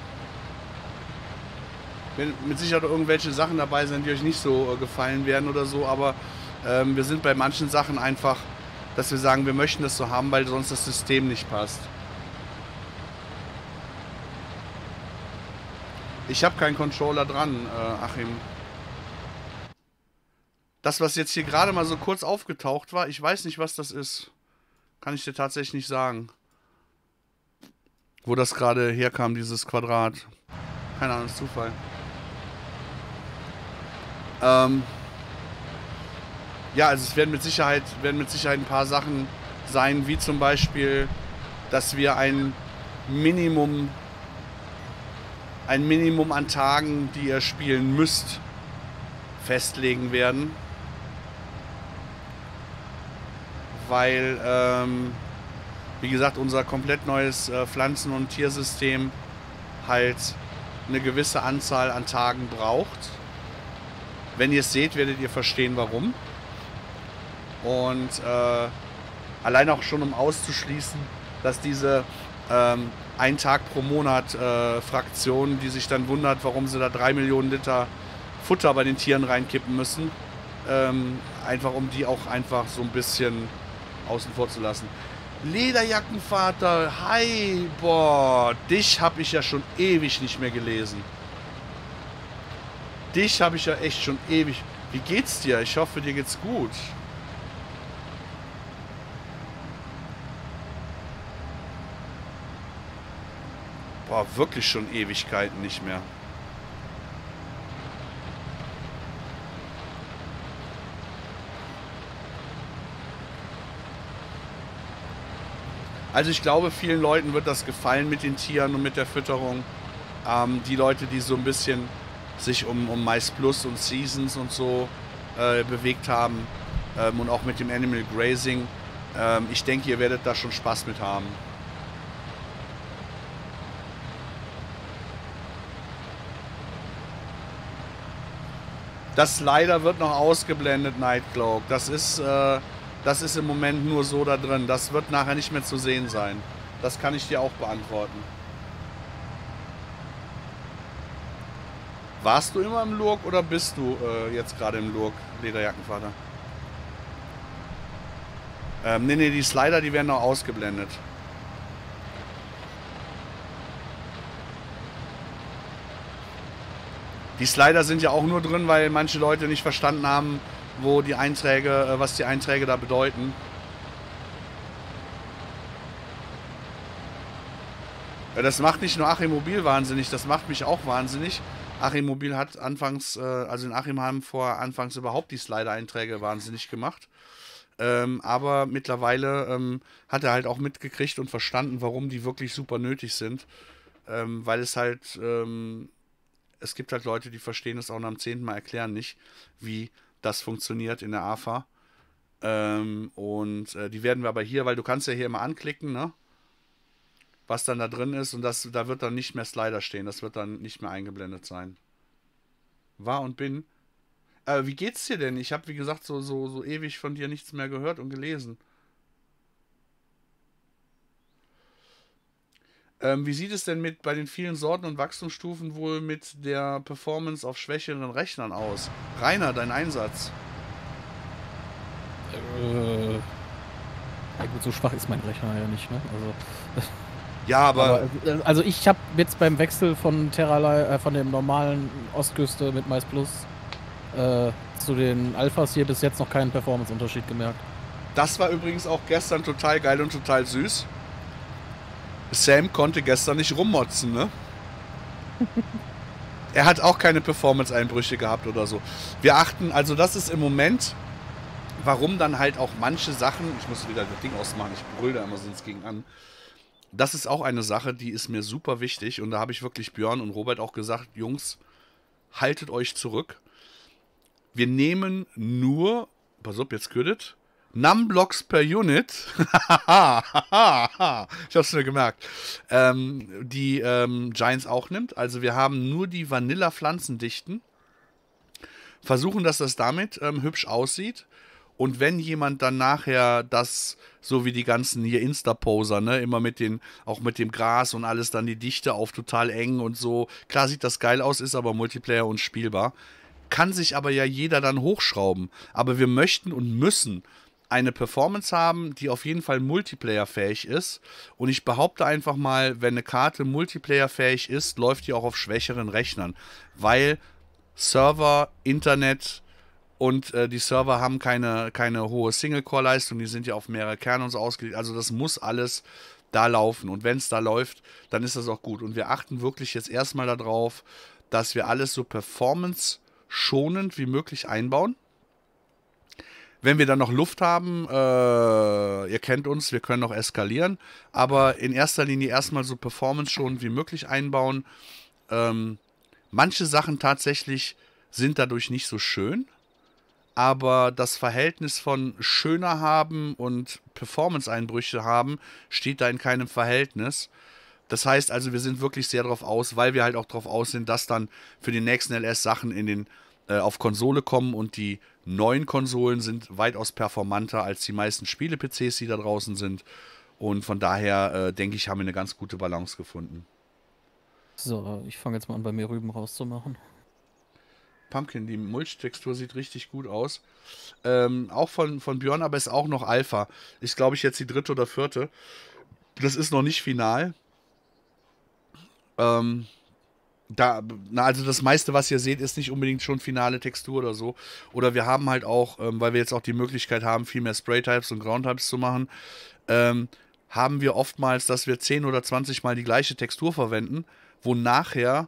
irgendwelche Sachen dabei sein, die euch nicht so gefallen werden oder so, aber wir sind bei manchen Sachen einfach, dass wir sagen, wir möchten das so haben, weil sonst das System nicht passt. Ich habe keinen Controller dran, Achim. Das, was jetzt hier gerade mal so kurz aufgetaucht war, ich weiß nicht, was das ist. Kann ich dir tatsächlich nicht sagen. Wo das gerade herkam, dieses Quadrat. Keine Ahnung, ist Zufall. Ja, also es werden mit Sicherheit ein paar Sachen sein, wie zum Beispiel, dass wir ein Minimum an Tagen, die ihr spielen müsst, festlegen werden. weil, wie gesagt, unser komplett neues Pflanzen- und Tiersystem halt eine gewisse Anzahl an Tagen braucht. Wenn ihr es seht, werdet ihr verstehen, warum. Und allein auch schon, um auszuschließen, dass diese ein Tag pro Monat Fraktion, die sich dann wundert, warum sie da 3 Millionen Liter Futter bei den Tieren reinkippen müssen, einfach um die auch einfach so ein bisschen außen vor zu lassen. Lederjackenvater, hi, boah, dich habe ich ja schon ewig nicht mehr gelesen. Dich habe ich ja echt schon ewig. Wie geht's dir? Ich hoffe, dir geht's gut. Boah, wirklich schon Ewigkeiten nicht mehr. Also ich glaube, vielen Leuten wird das gefallen mit den Tieren und mit der Fütterung. Die Leute, die so ein bisschen sich um Mais Plus und Seasons und so bewegt haben und auch mit dem Animal Grazing. Ich denke, ihr werdet da schon Spaß mit haben. Das leider wird noch ausgeblendet, Nightcloak. Das ist im Moment nur so da drin. Das wird nachher nicht mehr zu sehen sein. Das kann ich dir auch beantworten. Warst du immer im Lurk oder bist du jetzt gerade im Lurk, Lederjackenvater? Nee, die Slider, die werden noch ausgeblendet. Die Slider sind ja auch nur drin, weil manche Leute nicht verstanden haben, wo die Einträge, was die Einträge da bedeuten. Das macht nicht nur Achim Mobil wahnsinnig, das macht mich auch wahnsinnig. Achim Mobil hat anfangs, also in Achimheim anfangs überhaupt die Slider-Einträge wahnsinnig gemacht. Aber mittlerweile hat er halt auch mitgekriegt und verstanden, warum die wirklich super nötig sind. Weil es halt, es gibt halt Leute, die verstehen es auch nach dem 10. Mal erklären nicht, wie das funktioniert in der AFA. Die werden wir aber hier, weil du kannst ja hier immer anklicken, ne? Was dann da drin ist und da wird dann nicht mehr Slider stehen, das wird dann nicht mehr eingeblendet sein. War und bin. Wie geht's dir denn? Ich habe, wie gesagt, so ewig von dir nichts mehr gehört und gelesen. Wie sieht es denn bei den vielen Sorten und Wachstumsstufen wohl mit der Performance auf schwächeren Rechnern aus? Rainer, dein Einsatz. Ja gut, so schwach ist mein Rechner ja nicht, ne? Also, ja, aber also ich habe jetzt beim Wechsel von von dem normalen Ostküste mit Mais Plus zu den Alphas hier bis jetzt noch keinen Performance-Unterschied gemerkt. Das war übrigens auch gestern total geil und total süß. Sam konnte gestern nicht rummotzen, ne? Er hat auch keine Performance-Einbrüche gehabt oder so. Wir achten, also das ist im Moment, warum dann halt auch manche Sachen, ich muss wieder das Ding ausmachen, ich brülle da immer sonst gegen an. Das ist auch eine Sache, die ist mir super wichtig und da habe ich wirklich Björn und Robert auch gesagt, Jungs, haltet euch zurück. Wir nehmen nur, pass auf, jetzt gehört Numblocks per Unit, ich hab's mir gemerkt, die Giants auch nimmt. Also wir haben nur die Vanilla-Pflanzendichten, versuchen, dass das damit hübsch aussieht. Und wenn jemand dann nachher das, so wie die ganzen hier Insta-Poser, ne, immer auch mit dem Gras und alles dann die Dichte auf total eng und so, klar sieht das geil aus, ist aber Multiplayer unspielbar. Kann sich aber ja jeder dann hochschrauben. Aber wir möchten und müssen eine Performance haben, die auf jeden Fall Multiplayer-fähig ist. Und ich behaupte einfach mal, wenn eine Karte Multiplayer-fähig ist, läuft die auch auf schwächeren Rechnern. Weil Server, Internet und die Server haben keine hohe Single-Core-Leistung, die sind ja auf mehrere Kerne und so ausgelegt. Also das muss alles da laufen. Und wenn es da läuft, dann ist das auch gut. Und wir achten wirklich jetzt erstmal darauf, dass wir alles so performance-schonend wie möglich einbauen. Wenn wir dann noch Luft haben, ihr kennt uns, wir können noch eskalieren, aber in erster Linie erstmal so performance-schonend wie möglich einbauen. Manche Sachen tatsächlich sind dadurch nicht so schön, aber das Verhältnis von schöner haben und Performance-Einbrüche haben steht da in keinem Verhältnis. Das heißt also, wir sind wirklich sehr darauf aus, weil wir halt auch darauf aus sind, dass dann für die nächsten LS Sachen auf Konsole kommen und die neuen Konsolen sind weitaus performanter als die meisten Spiele-PCs, die da draußen sind. Und von daher denke ich, haben wir eine ganz gute Balance gefunden. So, ich fange jetzt mal an, bei mir Rüben rauszumachen. Pumpkin, die Mulchtextur sieht richtig gut aus. Auch von Björn, aber ist auch noch Alpha. Ist, glaube ich, jetzt die 3. oder 4. Das ist noch nicht final. Also das meiste, was ihr seht, ist nicht unbedingt schon finale Textur oder so. Oder wir haben halt auch, weil wir jetzt auch die Möglichkeit haben, viel mehr Spray-Types und Ground-Types zu machen, haben wir oftmals, dass wir 10 oder 20 Mal die gleiche Textur verwenden, wo nachher,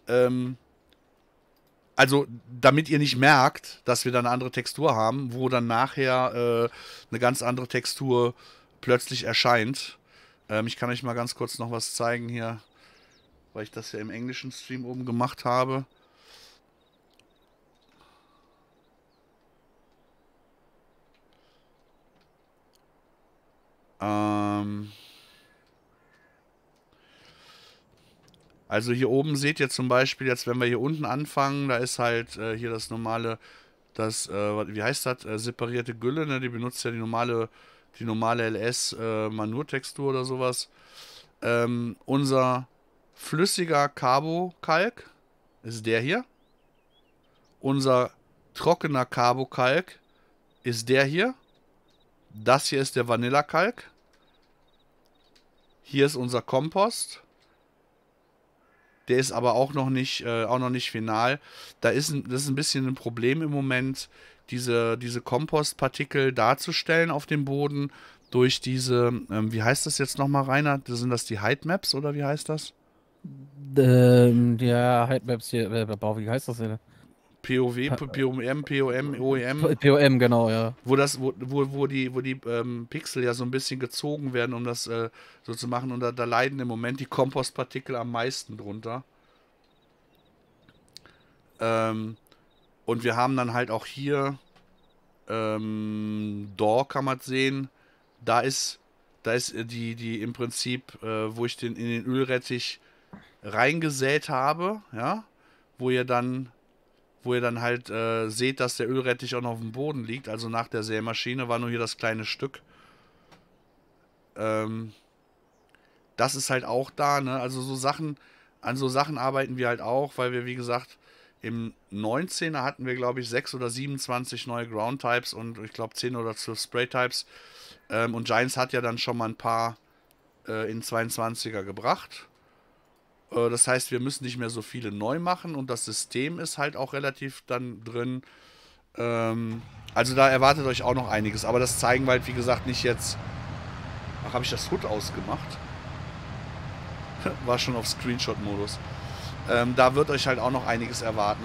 also damit ihr nicht merkt, dass wir dann eine andere Textur haben, wo dann nachher eine ganz andere Textur plötzlich erscheint. Ich kann euch mal ganz kurz noch was zeigen hier, weil ich das ja im englischen Stream oben gemacht habe. Also hier oben seht ihr zum Beispiel, jetzt wenn wir hier unten anfangen, da ist halt hier das normale, wie heißt das, separierte Gülle, ne? Die benutzt ja die normale LS Manur-Textur oder sowas. Unser flüssiger Carbo-Kalk ist der hier. Unser trockener Carbo-Kalk ist der hier. Das hier ist der Vanilla-Kalk. Hier ist unser Kompost. Der ist aber auch noch nicht final. Das ist ein bisschen ein Problem im Moment, diese Kompostpartikel darzustellen auf dem Boden durch diese, wie heißt das jetzt nochmal, Rainer? Sind das die Heightmaps oder wie heißt das? Ja, Heightmaps hier, wie heißt das denn? POW, POM, POM, OEM. POM, genau, ja. Wo die Pixel ja so ein bisschen gezogen werden, um das so zu machen. Und da leiden im Moment die Kompostpartikel am meisten drunter. Und wir haben dann halt auch hier Door kann man sehen. Da ist die im Prinzip, wo ich in den Ölrettich reingesät habe, ja, wo ihr dann halt seht, dass der Ölrettich auch noch auf dem Boden liegt. Also nach der Sämaschine war nur hier das kleine Stück. Das ist halt auch da, ne? Also an so Sachen arbeiten wir halt auch, weil wir, wie gesagt, im 19er hatten wir, glaube ich, 6 oder 27 neue Ground-Types und ich glaube 10 oder 12 Spray-Types. Und Giants hat ja dann schon mal ein paar in 22er gebracht. Das heißt, wir müssen nicht mehr so viele neu machen und das System ist halt auch relativ dann drin. Also da erwartet euch auch noch einiges. Aber das zeigen wir halt, wie gesagt, nicht jetzt. Ach, habe ich das HUD ausgemacht? War schon auf Screenshot-Modus. Da wird euch halt auch noch einiges erwarten.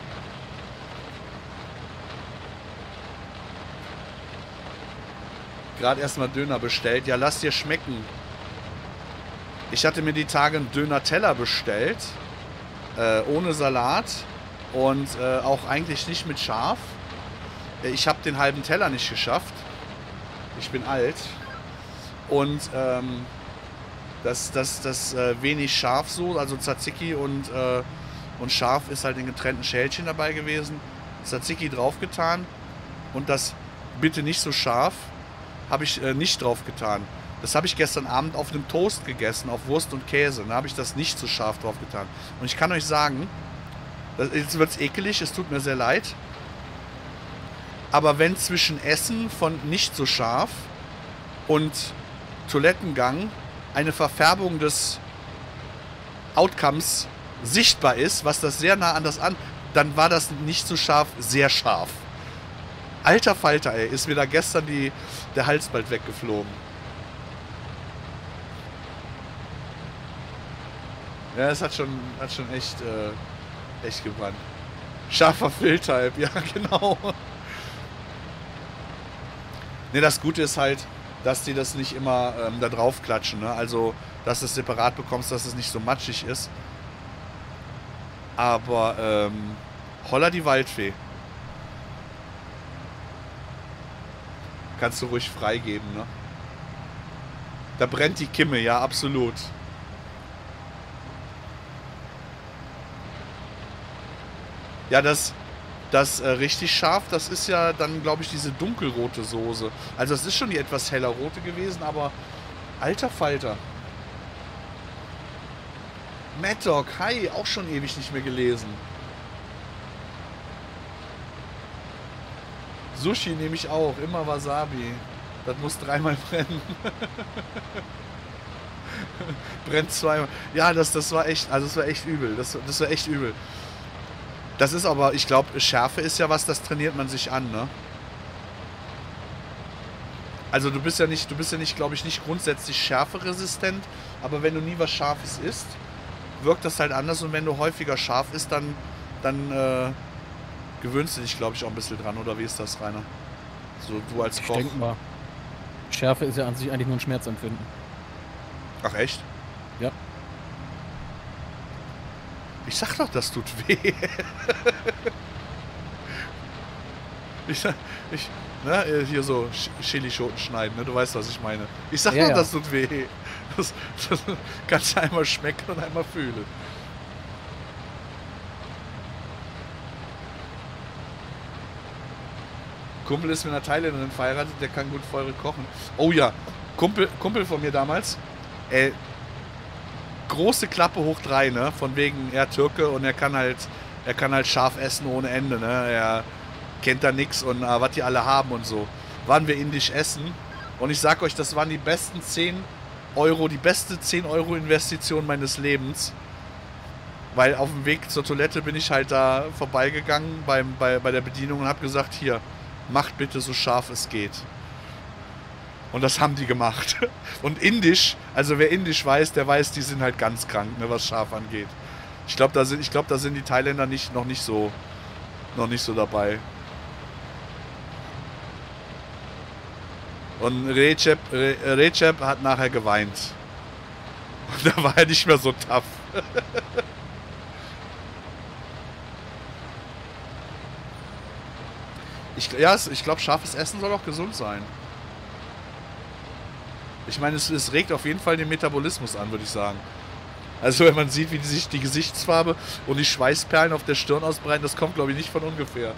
Gerade erstmal Döner bestellt. Ja, lasst dir schmecken. Ich hatte mir die Tage einen Döner-Teller bestellt, ohne Salat und auch eigentlich nicht mit Schaf. Ich habe den halben Teller nicht geschafft. Ich bin alt. Und das wenig Schafsoße, also Tzatziki und Schaf ist halt in getrennten Schälchen dabei gewesen. Tzatziki draufgetan und das bitte nicht so scharf habe ich nicht draufgetan. Das habe ich gestern Abend auf einem Toast gegessen, auf Wurst und Käse. Da habe ich das nicht so scharf drauf getan. Und ich kann euch sagen, jetzt wird es ekelig, es tut mir sehr leid. Aber wenn zwischen Essen von nicht so scharf und Toilettengang eine Verfärbung des Outcomes sichtbar ist, was das sehr nah an das dann war das nicht so scharf, sehr scharf. Alter Falter, ey, ist mir da gestern der Hals bald weggeflogen. Ja, es hat schon echt gebrannt. Scharfer Filter, ja, genau. Ne, das Gute ist halt, dass die das nicht immer da drauf klatschen, ne? Also, dass du es separat bekommst, dass es nicht so matschig ist. Aber, holla die Waldfee. Kannst du ruhig freigeben, ne? Da brennt die Kimme, ja, absolut. Ja, das richtig scharf, das ist ja dann, glaube ich, diese dunkelrote Soße. Also das ist schon die etwas heller rote gewesen, aber alter Falter. Mad Dog, hi, auch schon ewig nicht mehr gelesen. Sushi nehme ich auch, immer Wasabi. Das muss dreimal brennen. Brennt zweimal. Ja, das war echt, also das war echt übel. Das war echt übel. Das ist aber, ich glaube, Schärfe ist ja was, das trainiert man sich an, ne? Also du bist ja nicht, glaube ich, nicht grundsätzlich schärferesistent, aber wenn du nie was Scharfes isst, wirkt das halt anders und wenn du häufiger scharf isst, dann gewöhnst du dich, glaube ich, auch ein bisschen dran, oder wie ist das, Rainer? So, du als Koch. Ich denke mal. Schärfe ist ja an sich eigentlich nur ein Schmerzempfinden. Ach, echt? Ja. Ich sag doch, das tut weh. Hier so Chilischoten schneiden, ne? Du weißt, was ich meine. Ich sag doch, das tut weh. Das kannst du einmal schmecken und einmal fühlen. Kumpel ist mit einer Thailänderin verheiratet, der kann gut feurig kochen. Oh ja, Kumpel von mir damals, große Klappe hoch 3, ne? Von wegen, er Türke und er kann halt scharf essen ohne Ende, ne? Er kennt da nix und was die alle haben und so. Waren wir indisch essen und ich sag euch, das waren die besten 10 Euro, die beste 10 Euro Investition meines Lebens. Weil auf dem Weg zur Toilette bin ich halt da vorbeigegangen bei der Bedienung und hab gesagt, hier, macht bitte so scharf es geht. Und das haben die gemacht. Und indisch, also wer indisch weiß, der weiß, die sind halt ganz krank, ne, was scharf angeht. Ich glaube, da sind die Thailänder noch nicht so dabei. Und Recep hat nachher geweint. Und da war er nicht mehr so tough. Ich glaube, scharfes Essen soll auch gesund sein. Ich meine, es regt auf jeden Fall den Metabolismus an, würde ich sagen. Also wenn man sieht, wie sich die Gesichtsfarbe und die Schweißperlen auf der Stirn ausbreiten, das kommt, glaube ich, nicht von ungefähr.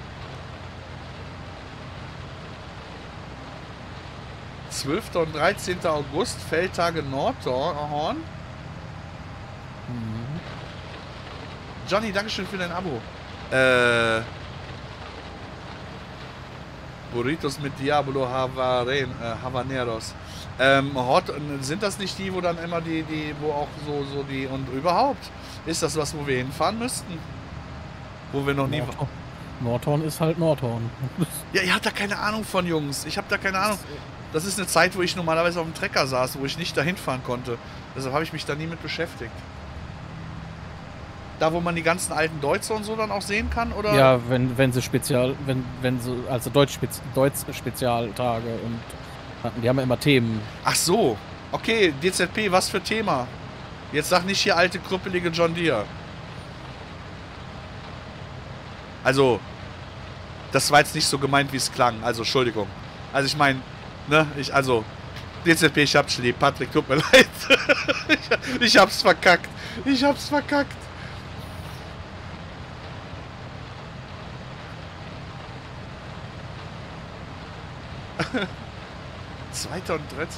– 12. und 13. August, Feldtage Nordhorn. Johnny, dankeschön für dein Abo. Burritos mit Diablo Habaneros. Sind das nicht die, wo dann immer wo auch so die, und überhaupt, ist das was, wo wir hinfahren müssten? Wo wir noch nie... Nordhorn ist halt Nordhorn. Ja, ihr habt da keine Ahnung von, Jungs. Ich habe da keine Ahnung. Das ist eine Zeit, wo ich normalerweise auf dem Trecker saß, wo ich nicht dahin fahren konnte. Deshalb habe ich mich da nie mit beschäftigt. Da, wo man die ganzen alten Deutsche und so dann auch sehen kann, oder? Ja, wenn sie also Deutsch-Spezialtage und die haben ja immer Themen. Ach so, okay, DZP, was für Thema? Jetzt sag nicht hier alte, krüppelige John Deere. Also, das war jetzt nicht so gemeint, wie es klang, also Entschuldigung. Also ich meine, ne, DZP, ich hab's lieb, Patrick, tut mir leid. Ich hab's verkackt. Ich hab's verkackt. Zweiter und dritt.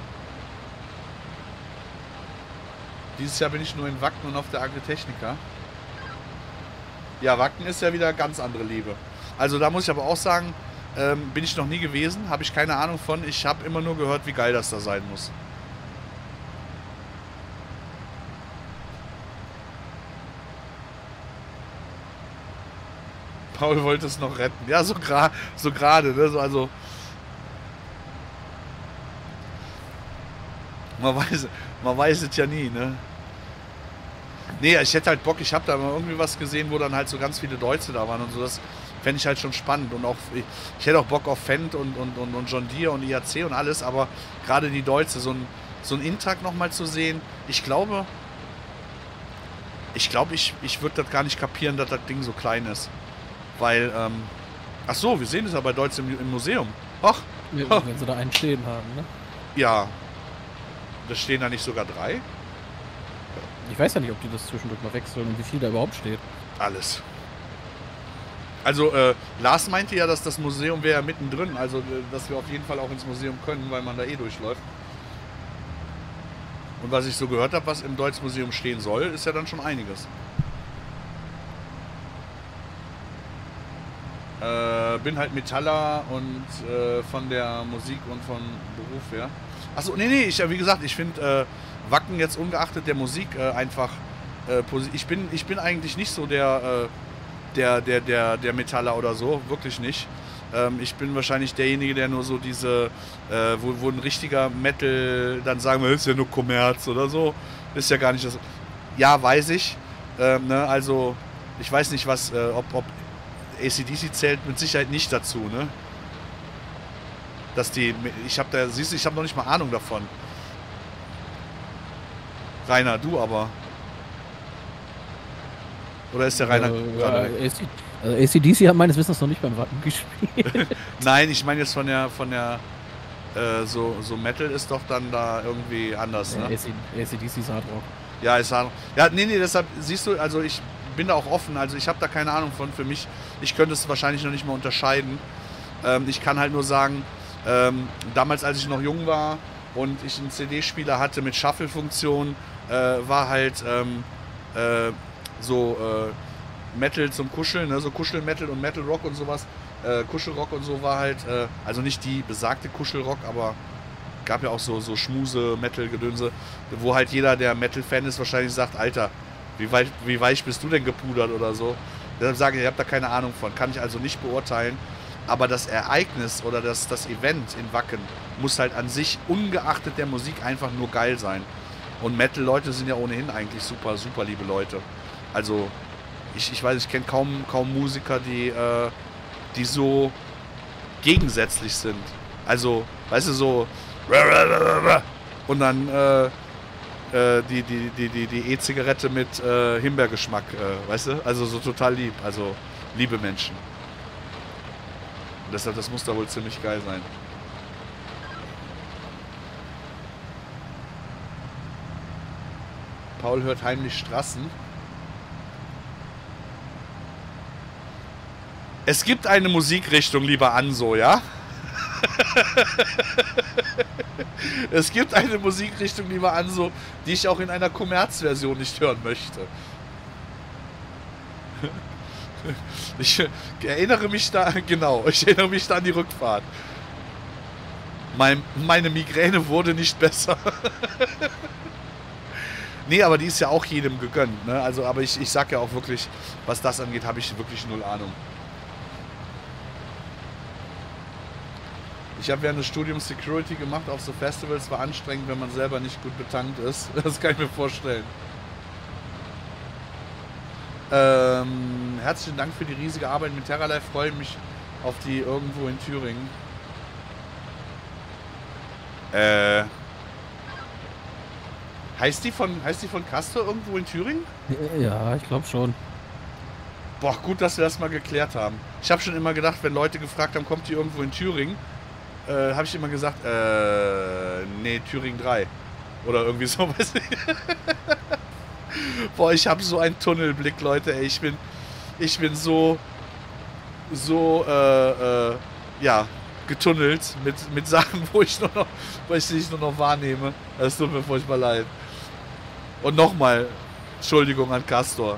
Dieses Jahr bin ich nur in Wacken und auf der Agritechnica. Ja, Wacken ist ja wieder ganz andere Liebe. Also da muss ich aber auch sagen, bin ich noch nie gewesen, habe ich keine Ahnung von. Ich habe immer nur gehört, wie geil das da sein muss. Paul wollte es noch retten. Ja, so gerade, ne? So, also man weiß es ja nie, ne? Nee, ich hätte halt Bock, ich habe da mal irgendwie was gesehen, wo dann halt so ganz viele Deutsche da waren und so, das fände ich halt schon spannend und auch, ich hätte auch Bock auf Fendt und John Deere und IAC und alles, aber gerade die Deutsche, so ein Intrak nochmal zu sehen, ich glaube, ich würde das gar nicht kapieren, dass das Ding so klein ist, weil, ach so, wir sehen es ja bei Deutsch im Museum. Ach, Wenn sie da einen stehen haben, ne? Ja. Da stehen da nicht sogar 3? Ich weiß ja nicht, ob die das zwischendurch mal wechseln und wie viel da überhaupt steht. Alles. Also, Lars meinte ja, dass das Museum wäre ja mittendrin, also dass wir auf jeden Fall auch ins Museum können, weil man da eh durchläuft. Und was ich so gehört habe, was im Deutschmuseum stehen soll, ist ja dann schon einiges. Bin halt Metaller und von der Musik und von Beruf her. Achso, nee, wie gesagt, ich finde Wacken jetzt ungeachtet der Musik einfach ich bin eigentlich nicht so der Metaller oder so, wirklich nicht. Ich bin wahrscheinlich derjenige, der nur so diese, wo ein richtiger Metal dann sagen wir, ist ja nur Kommerz oder so. Ist ja gar nicht das. Ja, weiß ich. Ne, also, ich weiß nicht, was, ob AC/DC zählt mit Sicherheit nicht dazu, ne? Dass die, ich habe noch nicht mal Ahnung davon. Rainer, du aber. Oder ist der Rainer gerade? AC/DC hat meines Wissens noch nicht beim Wacken gespielt. Nein, ich meine jetzt von der so Metal ist doch dann da irgendwie anders, ne? AC/DC ist Hard Rock. Ja, ist Hard Rock. Ja, nee, deshalb siehst du, also ich bin da auch offen, also ich habe da keine Ahnung von. Für mich, ich könnte es wahrscheinlich noch nicht mal unterscheiden. Ich kann halt nur sagen, damals, als ich noch jung war und ich einen CD-Spieler hatte mit Shuffle-Funktion, war halt Metal zum Kuscheln, ne? So Kuschel-Metal und Metal-Rock und sowas. Kuschelrock und so war halt, also nicht die besagte Kuschelrock, aber gab ja auch so Schmuse-Metal-Gedönse, wo halt jeder, der Metal-Fan ist, wahrscheinlich sagt, Alter, wie weich bist du denn gepudert oder so. Deshalb sage ich, ich habe da keine Ahnung von, kann ich also nicht beurteilen. Aber das Ereignis oder das Event in Wacken muss halt an sich, ungeachtet der Musik, einfach nur geil sein. Und Metal-Leute sind ja ohnehin eigentlich super, super liebe Leute. Also, ich weiß, ich kenne kaum Musiker, die so gegensätzlich sind. Also, weißt du, so und dann die E-Zigarette mit Himbeergeschmack, weißt du? Also so total lieb, also liebe Menschen. Und deshalb, das muss da wohl ziemlich geil sein. Paul hört heimlich Strassen. Es gibt eine Musikrichtung, lieber Anso, ja? Es gibt eine Musikrichtung, lieber Anso, die ich auch in einer Kommerzversion nicht hören möchte. Ich erinnere mich da, genau, ich erinnere mich da an die Rückfahrt. Meine Migräne wurde nicht besser. Nee, aber die ist ja auch jedem gegönnt, ne? Also, aber ich sag ja auch wirklich, was das angeht, habe ich wirklich null Ahnung. Ich habe während des Studiums Security gemacht auf so Festivals, war anstrengend, wenn man selber nicht gut betankt ist. Das kann ich mir vorstellen. Herzlichen Dank für die riesige Arbeit mit TerraLife. Freue mich auf die irgendwo in Thüringen. Heißt die von Castor irgendwo in Thüringen? Ja, ich glaube schon. Boah, gut, dass wir das mal geklärt haben. Ich habe schon immer gedacht, wenn Leute gefragt haben, kommt die irgendwo in Thüringen, habe ich immer gesagt, nee, Thüringen 3. Oder irgendwie so, weiß ich. Boah, ich habe so einen Tunnelblick, Leute, ey. Ich bin so ja, getunnelt mit Sachen, wo ich nicht nur noch wahrnehme. Das tut mir furchtbar leid. Und nochmal, Entschuldigung an Castor.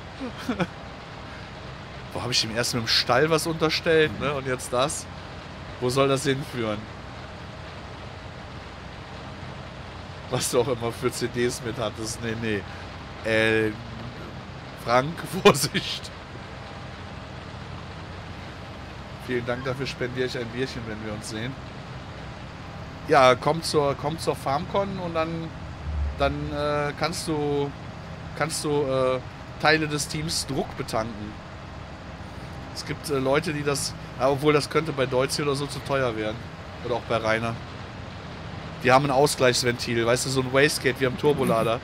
Wo habe ich ihm erst mit dem Stall was unterstellt, ne? Und jetzt das? Wo soll das hinführen? Was du auch immer für CDs mit hattest. Nee. Frank, Vorsicht. Vielen Dank, dafür spendiere ich ein Bierchen, wenn wir uns sehen. Ja, komm zur FarmCon und dann kannst du Teile des Teams Druck betanken. Es gibt Leute, die das, obwohl das könnte bei Deutzi oder so zu teuer werden. Oder auch bei Rainer. Die haben ein Ausgleichsventil, weißt du, so ein Wastegate wie am Turbolader.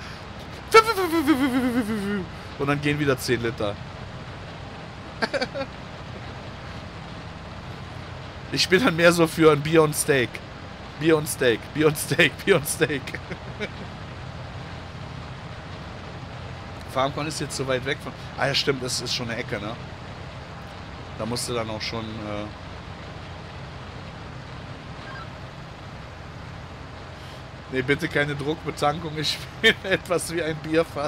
Und dann gehen wieder 10 Liter. Ich bin dann mehr so für ein Bier und Steak. Bier und Steak, Bier und Steak, Bier und Steak. FarmCon ist jetzt so weit weg von... Ah ja, stimmt, das ist schon eine Ecke, ne? Da musst du dann auch schon... Nee, bitte keine Druckbetankung, ich bin etwas wie ein Bierfass.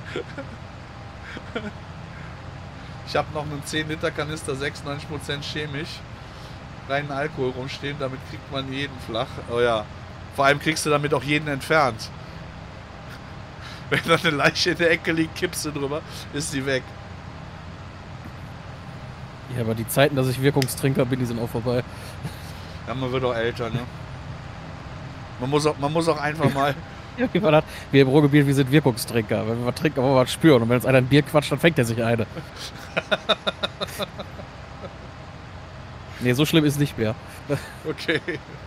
Ich habe noch einen 10-Liter-Kanister, 96% chemisch, reinen Alkohol rumstehen, damit kriegt man jeden flach. Oh ja, vor allem kriegst du damit auch jeden entfernt. Wenn da eine Leiche in der Ecke liegt, kippst du drüber, ist sie weg. Ja, aber die Zeiten, dass ich Wirkungstrinker bin, die sind auch vorbei. Ja, man wird auch älter, ne? Man muss auch einfach mal... Ja, wie war das? Wir im Ruhrgebiet, wir sind Wirkungstrinker. Wenn wir was trinken, wollen wir was spüren. Und wenn uns einer ein Bier quatscht, dann fängt er sich eine. Nee, so schlimm ist es nicht mehr. Okay.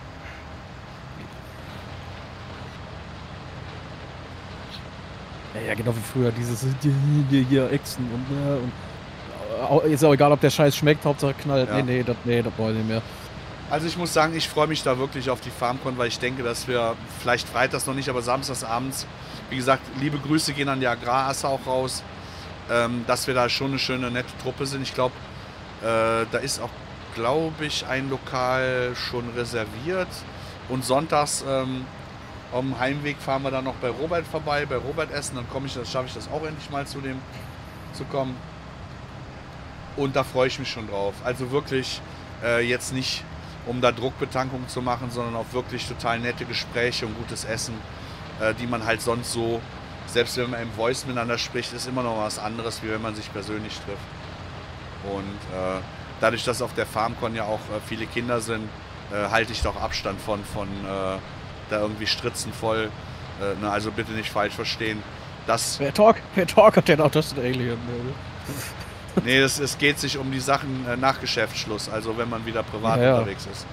Ja, genau wie früher, dieses hier Echsen und ist auch egal, ob der Scheiß schmeckt, Hauptsache knallt. Ja. Nee, das brauche ich nicht mehr. Also ich muss sagen, ich freue mich da wirklich auf die FarmCon, weil ich denke, dass wir vielleicht freitags noch nicht, aber samstags abends, wie gesagt, liebe Grüße gehen an die Agrarasse auch raus, dass wir da schon eine schöne, nette Truppe sind. Ich glaube, da ist auch, glaube ich, ein Lokal schon reserviert. Und sonntags auf dem Heimweg fahren wir dann noch bei Robert vorbei, bei Robert essen, dann schaffe ich das auch endlich mal zu kommen. Und da freue ich mich schon drauf. Also wirklich jetzt nicht, um da Druckbetankung zu machen, sondern auch wirklich total nette Gespräche und gutes Essen, die man halt sonst so, selbst wenn man im Voice miteinander spricht, ist immer noch was anderes, wie wenn man sich persönlich trifft. Und dadurch, dass auf der FarmCon ja auch viele Kinder sind, halte ich doch Abstand von da irgendwie stritzenvoll. Ne, also bitte nicht falsch verstehen. Wer Talk hat denn auch das Alien? Nee, es geht sich um die Sachen nach Geschäftsschluss, also wenn man wieder privat Ja. unterwegs ist.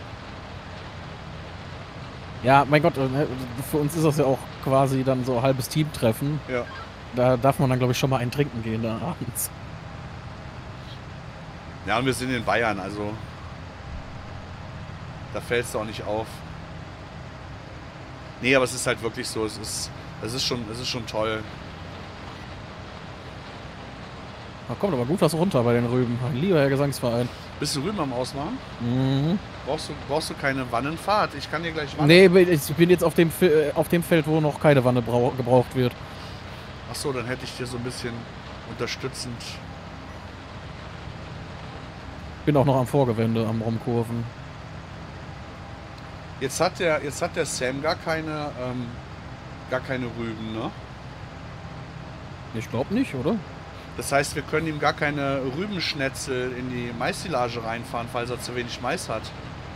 Ja, mein Gott, für uns ist das ja auch quasi dann so ein halbes Teamtreffen. Ja. Da darf man dann, glaube ich, schon mal einen trinken gehen da abends. Ja, und wir sind in Bayern, also da fällt es auch nicht auf. Nee, aber es ist halt wirklich so, es ist schon toll. Da kommt aber gut was runter bei den Rüben. Mein lieber Herr Gesangsverein. Bist du Rüben am Ausmachen? Mhm. Brauchst du keine Wannenfahrt? Ich kann dir gleich Wannen... Nee, ich bin jetzt auf dem Feld, wo noch keine Wanne gebraucht wird. Achso, dann hätte ich dir so ein bisschen unterstützend... Bin auch noch am Vorgewende, am Rumkurven. Jetzt hat der Sam gar keine Rüben, ne? Ich glaube nicht, oder? Das heißt, wir können ihm gar keine Rübenschnetzel in die Maissilage reinfahren, falls er zu wenig Mais hat.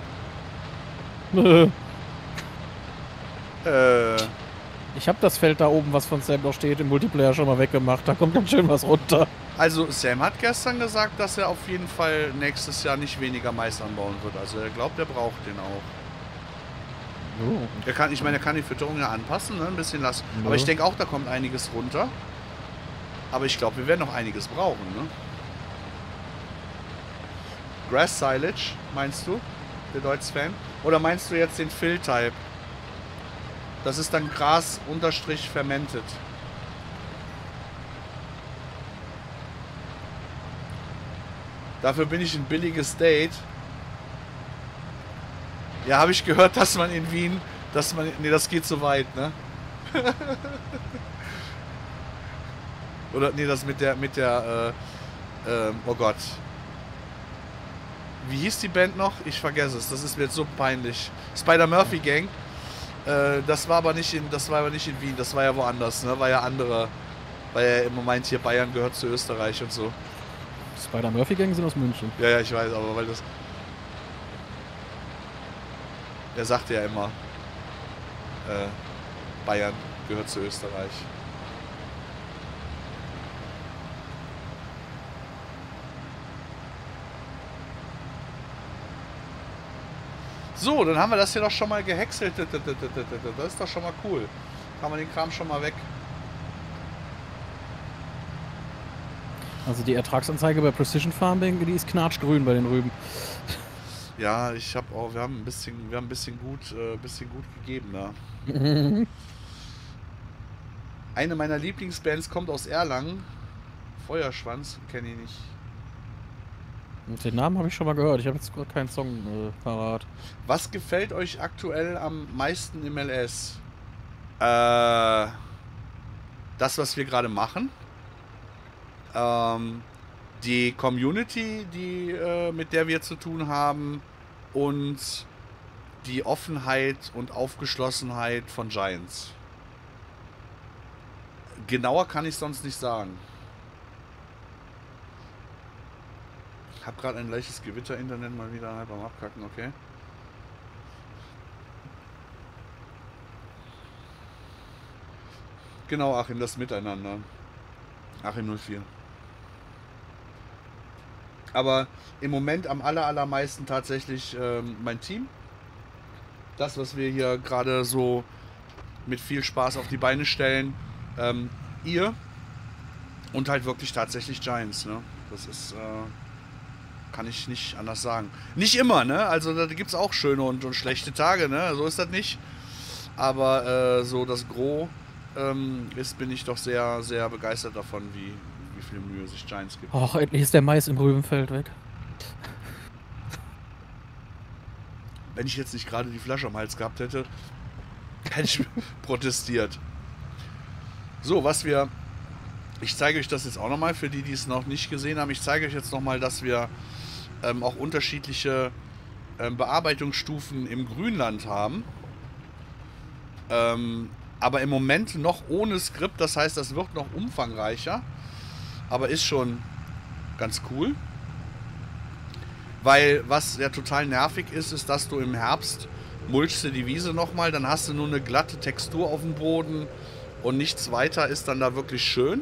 Ich habe das Feld da oben, was von Sam noch steht, im Multiplayer schon mal weggemacht. Da kommt ganz schön was runter. Also Sam hat gestern gesagt, dass er auf jeden Fall nächstes Jahr nicht weniger Mais anbauen wird. Also er glaubt, er braucht den auch. Oh. Er kann die Fütterung ja anpassen, ne? Ein bisschen lassen. Ja. Aber ich denke auch, da kommt einiges runter. Aber ich glaube, wir werden noch einiges brauchen, ne? Grass Silage, meinst du? Der Deutz-Fan? Oder meinst du jetzt den Fill-Type? Das ist dann Gras unterstrich fermented. Dafür bin ich ein billiges Date. Ja, habe ich gehört, dass man in Wien, nee, das geht so weit, ne? Oder, nee, das mit der, oh Gott. Wie hieß die Band noch? Ich vergesse es, das ist mir jetzt so peinlich. Spider-Murphy Gang. Das war aber nicht in Wien, das war ja woanders, ne? War ja im Moment hier Bayern gehört zu Österreich und so. Spider-Murphy Gang sind aus München. Ja, ich weiß, aber weil das... Er sagte ja immer, Bayern gehört zu Österreich. So, dann haben wir das hier doch schon mal gehäckselt. Das ist doch schon mal cool. Haben wir den Kram schon mal weg. Also die Ertragsanzeige bei Precision Farming, die ist knatschgrün bei den Rüben. Ja, ich habe auch, wir haben ein bisschen gut gegeben da. Eine meiner Lieblingsbands kommt aus Erlangen. Feuerschwanz, kenne ich nicht. Den Namen habe ich schon mal gehört. Ich habe jetzt gerade keinen Song parat. Was gefällt euch aktuell am meisten im LS? Das, was wir gerade machen. Die Community, mit der wir zu tun haben. Und die Offenheit und Aufgeschlossenheit von Giants. Genauer kann ich sonst nicht sagen. Ich habe gerade ein leichtes Gewitter-Internet mal wieder halb am Abkacken, okay. Genau, Achim, das Miteinander. Achim 04. Aber im Moment am allermeisten tatsächlich mein Team. Das, was wir hier gerade so mit viel Spaß auf die Beine stellen. Ihr und halt wirklich tatsächlich Giants, ne? Das ist, kann ich nicht anders sagen. Nicht immer, ne? Also da gibt es auch schöne und schlechte Tage, ne? So ist das nicht. Aber so das Gros bin ich doch sehr, sehr begeistert davon, wie viel Mühe sich Giants gibt. Och, endlich ist der Mais im Rübenfeld weg. Wenn ich jetzt nicht gerade die Flasche am Hals gehabt hätte, hätte ich protestiert. So, ich zeige euch das jetzt auch nochmal, für die es noch nicht gesehen haben. Ich zeige euch jetzt nochmal, dass wir auch unterschiedliche Bearbeitungsstufen im Grünland haben. Aber im Moment noch ohne Skript, das heißt, das wird noch umfangreicher. Aber ist schon ganz cool. Weil was ja total nervig ist, dass du im Herbst mulchst du die Wiese nochmal, dann hast du nur eine glatte Textur auf dem Boden und nichts weiter ist dann da wirklich schön.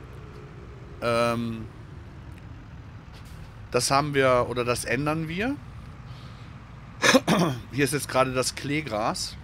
Das haben wir, oder das ändern wir. Hier ist jetzt gerade das Kleegras.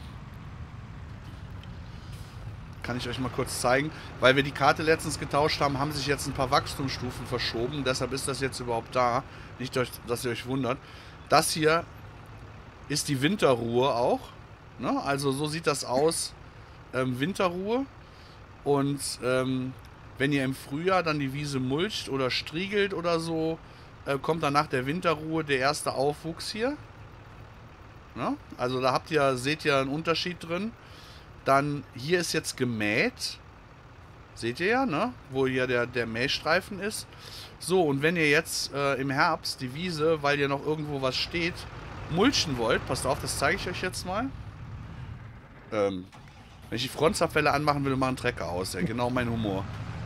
Kann ich euch mal kurz zeigen. Weil wir die Karte letztens getauscht haben, haben sich jetzt ein paar Wachstumsstufen verschoben. Deshalb ist das jetzt überhaupt da. Nicht, dass ihr euch wundert. Das hier ist die Winterruhe auch. Ne? Also so sieht das aus. Winterruhe. Und wenn ihr im Frühjahr dann die Wiese mulcht oder striegelt oder so, kommt dann nach der Winterruhe der erste Aufwuchs hier. Ne? Also da seht ihr einen Unterschied drin. Dann hier ist jetzt gemäht. Seht ihr ja, ne? Wo hier der Mähstreifen ist. So, und wenn ihr jetzt im Herbst die Wiese, weil ihr noch irgendwo was steht, mulchen wollt, passt auf, das zeige ich euch jetzt mal. Wenn ich die Frontzapfelle anmachen will, mache einen Trecker aus. Ja, genau mein Humor.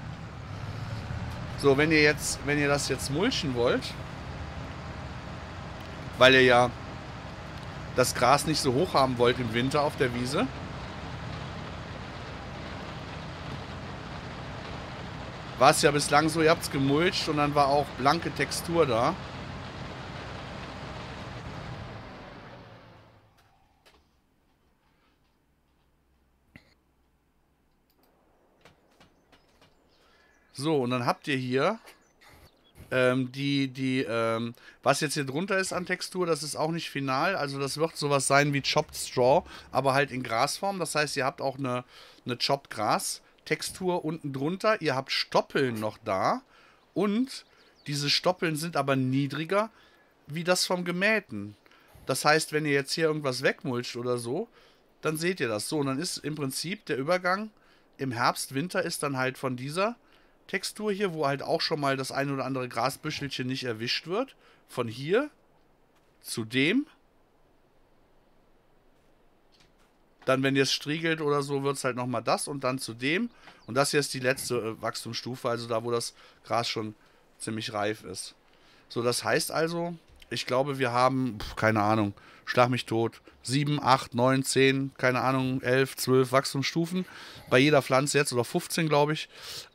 So, wenn ihr das jetzt mulchen wollt, weil ihr ja das Gras nicht so hoch haben wollt im Winter auf der Wiese, war es ja bislang so, ihr habt es gemulcht und dann war auch blanke Textur da. So, und dann habt ihr hier was jetzt hier drunter ist an Textur, das ist auch nicht final. Also das wird sowas sein wie Chopped Straw, aber halt in Grasform. Das heißt, ihr habt auch eine Chopped Gras Textur unten drunter. Ihr habt Stoppeln noch da. Und diese Stoppeln sind aber niedriger wie das vom Gemähten. Das heißt, wenn ihr jetzt hier irgendwas wegmulcht oder so, dann seht ihr das. So, und dann ist im Prinzip der Übergang im Herbst, Winter ist dann halt von dieser Textur hier, wo halt auch schon mal das ein oder andere Grasbüschelchen nicht erwischt wird. Von hier zu dem. Dann, wenn ihr es striegelt oder so, wird es halt nochmal das und dann zu dem. Und das hier ist die letzte Wachstumsstufe, also da, wo das Gras schon ziemlich reif ist. So, das heißt also, ich glaube, wir haben, keine Ahnung, schlag mich tot, 7, 8, 9, 10, keine Ahnung, 11, 12 Wachstumsstufen. Bei jeder Pflanze jetzt, oder 15, glaube ich.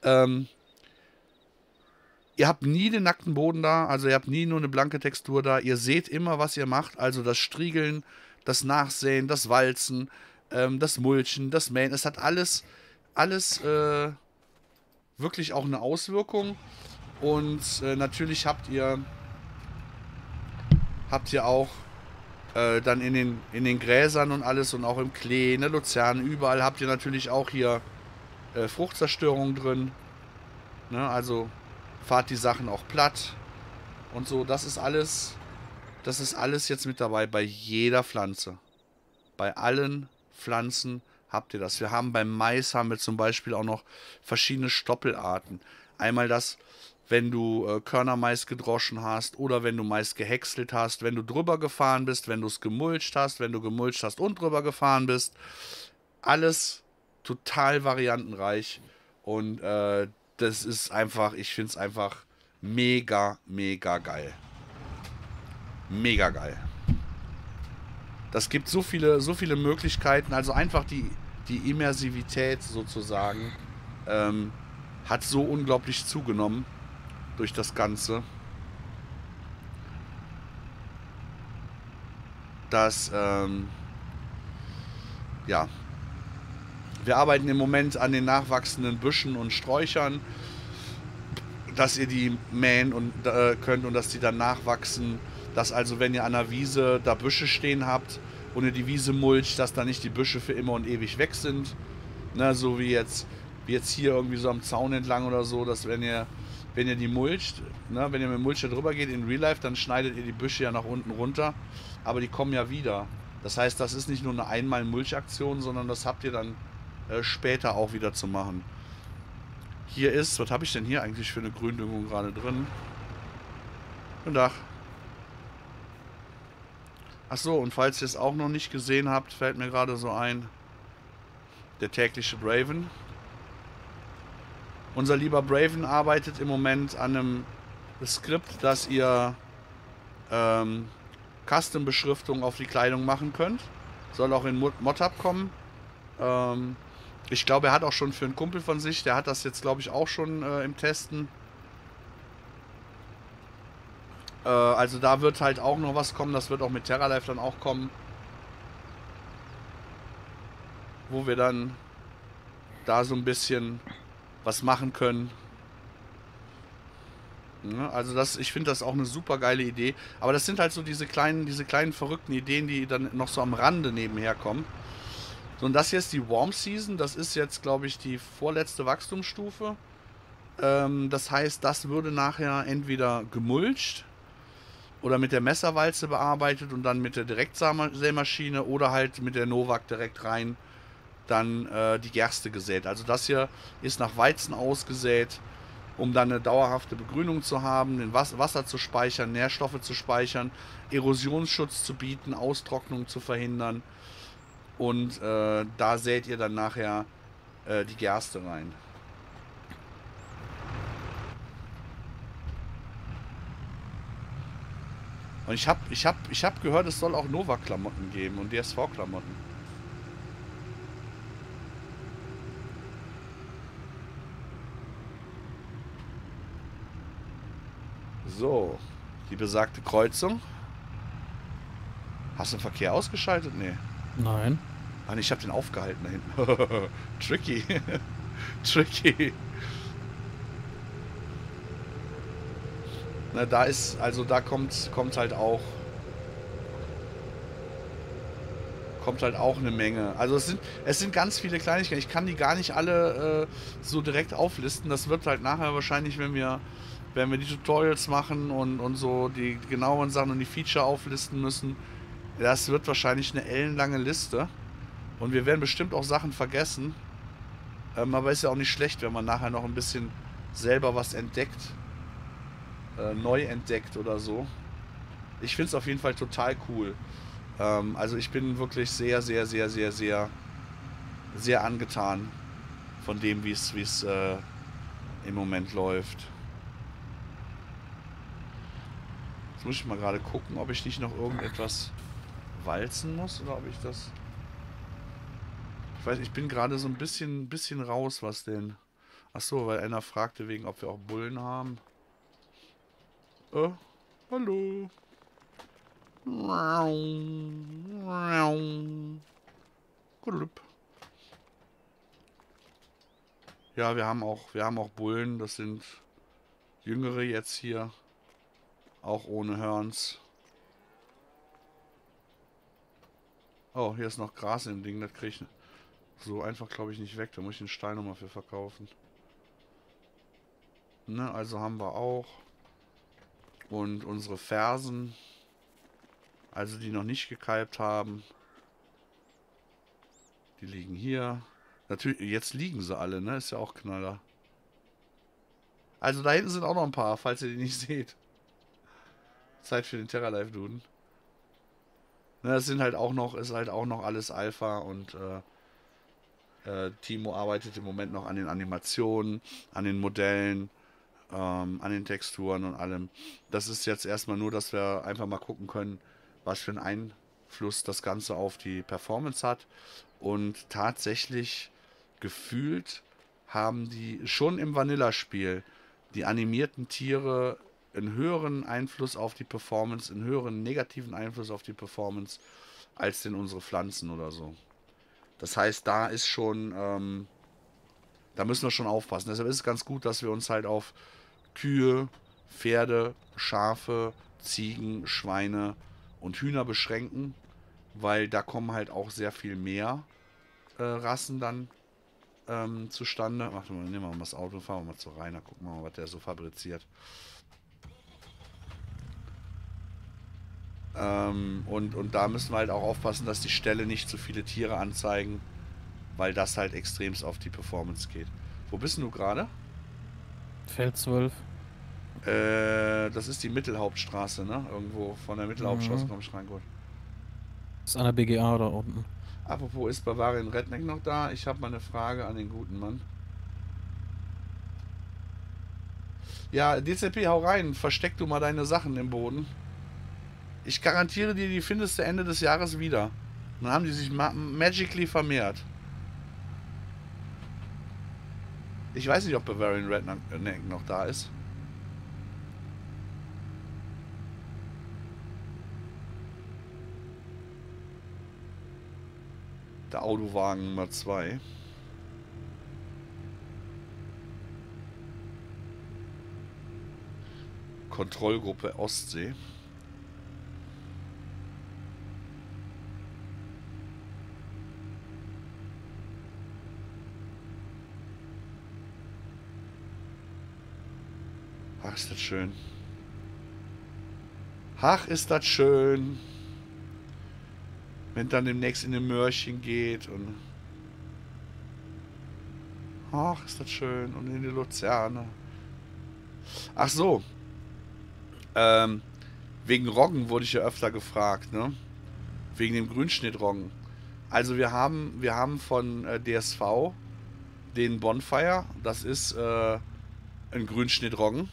Ihr habt nie den nackten Boden da, also ihr habt nie nur eine blanke Textur da. Ihr seht immer, was ihr macht, also das Striegeln, das Nachsäen, das Walzen, das Mulchen, das Mähen. Es hat alles wirklich auch eine Auswirkung. Und natürlich habt ihr habt ihr auch dann in den Gräsern und alles und auch im Klee, in der Luzerne, überall habt ihr natürlich auch hier Fruchtzerstörung drin. Ne? Also fahrt die Sachen auch platt und so. Das ist alles jetzt mit dabei bei jeder Pflanze. Bei allen Pflanzen habt ihr das. Wir haben beim Mais haben wir zum Beispiel auch noch verschiedene Stoppelarten. Einmal das, wenn du Körnermais gedroschen hast oder wenn du Mais gehäckselt hast, wenn du drüber gefahren bist, wenn du es gemulcht hast, wenn du gemulcht hast und drüber gefahren bist. Alles total variantenreich und das ist einfach, ich finde es einfach mega, mega geil. Mega geil. Das gibt so viele Möglichkeiten, also einfach die Immersivität sozusagen hat so unglaublich zugenommen durch das Ganze, dass ja, wir arbeiten im Moment an den nachwachsenden Büschen und Sträuchern, dass ihr die mähen und könnt und dass die dann nachwachsen, dass also wenn ihr an der Wiese da Büsche stehen habt und ihr die Wiese mulcht, dass da nicht die Büsche für immer und ewig weg sind, ne, so wie jetzt hier irgendwie so am Zaun entlang oder so, dass wenn ihr die mulcht, ne, wenn ihr mit Mulch da drüber geht in Real Life, dann schneidet ihr die Büsche ja nach unten runter, aber die kommen ja wieder. Das heißt, das ist nicht nur eine Einmal-Mulchaktion, sondern das habt ihr dann später auch wieder zu machen. Hier ist, was habe ich denn hier eigentlich für eine Gründüngung gerade drin? Guten Tag. Achso, und falls ihr es auch noch nicht gesehen habt, fällt mir gerade so ein, der tägliche Braven. Unser lieber Braven arbeitet im Moment an einem Skript, dass ihr Custom-Beschriftung auf die Kleidung machen könnt. Soll auch in Modhub kommen. Ich glaube, er hat auch schon für einen Kumpel von sich, der hat das jetzt, glaube ich, auch schon im Testen. Also da wird halt auch noch was kommen, das wird auch mit TerraLife dann auch kommen. Wo wir dann da so ein bisschen was machen können. Ja, also ich finde das auch eine super geile Idee. Aber das sind halt so diese kleinen verrückten Ideen, die dann noch so am Rande nebenher kommen. So, und das hier ist die Warm Season. Das ist jetzt, glaube ich, die vorletzte Wachstumsstufe. Das heißt, das würde nachher entweder gemulcht oder mit der Messerwalze bearbeitet und dann mit der Direktsämaschine oder halt mit der Novak direkt rein dann die Gerste gesät. Also das hier ist nach Weizen ausgesät, um dann eine dauerhafte Begrünung zu haben, den Wasser zu speichern, Nährstoffe zu speichern, Erosionsschutz zu bieten, Austrocknung zu verhindern. Und da sät ihr dann nachher die Gerste rein. Und ich hab gehört, es soll auch Nova-Klamotten geben und DSV-Klamotten. So, die besagte Kreuzung. Hast du den Verkehr ausgeschaltet? Nee. Nein. Ah, nee, ich habe den aufgehalten da hinten. Tricky. Tricky. Na, da ist, also da kommt halt auch eine Menge. Also es sind ganz viele Kleinigkeiten. Ich kann die gar nicht alle so direkt auflisten. Das wird halt nachher wahrscheinlich, wenn wir die Tutorials machen und so die genaueren Sachen und die Feature auflisten müssen, das wird wahrscheinlich eine ellenlange Liste. Und wir werden bestimmt auch Sachen vergessen. Aber ist ja auch nicht schlecht, wenn man nachher noch ein bisschen selber was entdeckt. Neu entdeckt oder so. Ich finde es auf jeden Fall total cool. Also ich bin wirklich sehr, sehr, sehr, sehr, sehr, sehr angetan von dem, wie es im Moment läuft. Jetzt muss ich mal gerade gucken, ob ich nicht noch irgendetwas walzen muss oder ob ich das... Ich weiß, ich bin gerade so ein bisschen raus, was denn... Achso, weil einer fragte wegen, ob wir auch Bullen haben. Hallo. Ja, wir haben auch Bullen, das sind Jüngere jetzt hier. Auch ohne Hörns. Oh, hier ist noch Gras im Ding, das kriege ich so einfach, glaube ich, nicht weg. Da muss ich den Stein nochmal für verkaufen. Ne, also haben wir auch. Und unsere Fersen, also die noch nicht gekalbt haben, die liegen hier. Natürlich, jetzt liegen sie alle, ne? Ist ja auch Knaller. Also da hinten sind auch noch ein paar, falls ihr die nicht seht. Zeit für den Terralife-Duden. Ne, das sind halt auch noch, ist halt auch noch alles Alpha und Timo arbeitet im Moment noch an den Animationen, an den Modellen, an den Texturen und allem. Das ist jetzt erstmal nur, dass wir einfach mal gucken können, was für einen Einfluss das Ganze auf die Performance hat. Und tatsächlich gefühlt haben die schon im Vanilla-Spiel die animierten Tiere einen höheren Einfluss auf die Performance, einen höheren negativen Einfluss auf die Performance als denn unsere Pflanzen oder so. Das heißt, da ist schon, da müssen wir schon aufpassen. Deshalb ist es ganz gut, dass wir uns halt auf Kühe, Pferde, Schafe, Ziegen, Schweine und Hühner beschränken, weil da kommen halt auch sehr viel mehr Rassen dann zustande. Ach, nehmen wir mal das Auto, fahren wir mal zu Rainer, gucken wir mal, was der so fabriziert. Und da müssen wir halt auch aufpassen, dass die Ställe nicht zu viele Tiere anzeigen, weil das halt extremst auf die Performance geht. Wo bist du gerade? Feld 12. Das ist die Mittelhauptstraße, ne? Irgendwo von der Mittelhauptstraße komme ich rein, gut. Ist an der BGA da unten. Apropos, ist Bavarian Redneck noch da? Ich habe mal eine Frage an den guten Mann. Ja, DCP, hau rein. Versteck du mal deine Sachen im Boden. Ich garantiere dir, die findest du Ende des Jahres wieder. Dann haben die sich magically vermehrt. Ich weiß nicht, ob Bavarian Redneck noch da ist. Der Autowagen Nummer 2. Kontrollgruppe Ostsee. Ach, ist das schön. Ach, ist das schön. Wenn dann demnächst in den Mörchen geht und... Ach, ist das schön. Und in die Luzerne. Ach so. Wegen Roggen wurde ich ja öfter gefragt, ne? Wegen dem Grünschnittroggen. Also wir haben von DSV den Bonfire. Das ist ein Grünschnittroggen.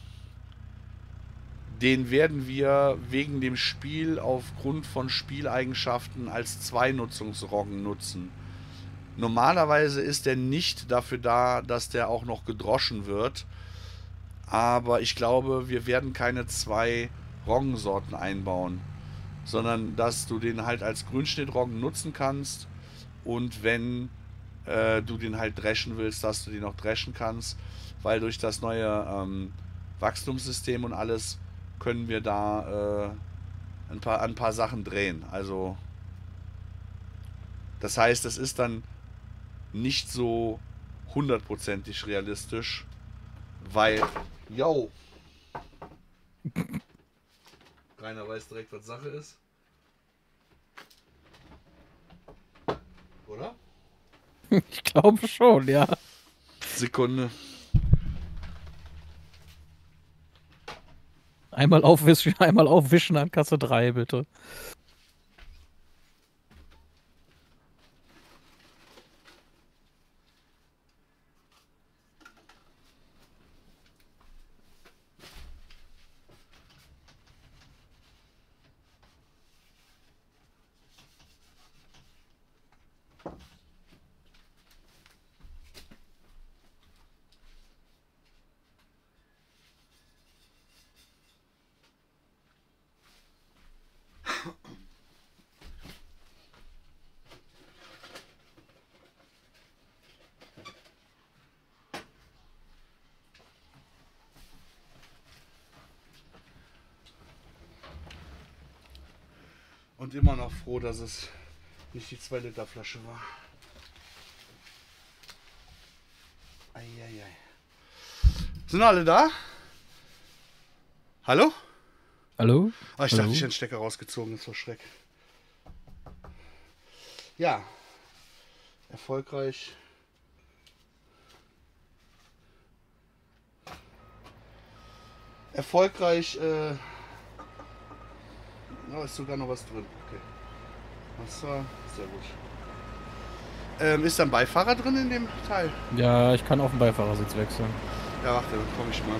Den werden wir wegen dem Spiel aufgrund von Spieleigenschaften als Zweinutzungsroggen nutzen. Normalerweise ist der nicht dafür da, dass der auch noch gedroschen wird. Aber ich glaube, wir werden keine 2 Roggensorten einbauen. Sondern, dass du den halt als Grünschnittroggen nutzen kannst. Und wenn du den halt dreschen willst, dass du den noch dreschen kannst. Weil durch das neue Wachstumssystem und alles können wir da ein paar Sachen drehen. Also das heißt, es ist dann nicht so 100%ig realistisch, weil, yo, keiner weiß direkt, was Sache ist. Oder? Ich glaube schon, ja. Sekunde. Einmal aufwischen an Kasse 3, bitte. Und immer noch froh, dass es Nicht die 2-Liter-Flasche war. Eieiei. Sind alle da? Hallo? Hallo? Oh, ich dachte, ich hätte den Stecker rausgezogen, das war Schreck. Ja. Erfolgreich. Oh, ist sogar noch was drin. Okay. Wasser, sehr gut. Ist da ein Beifahrer drin in dem Teil? Ja, ich kann auf den Beifahrersitz wechseln. Ja, warte, dann komme ich mal.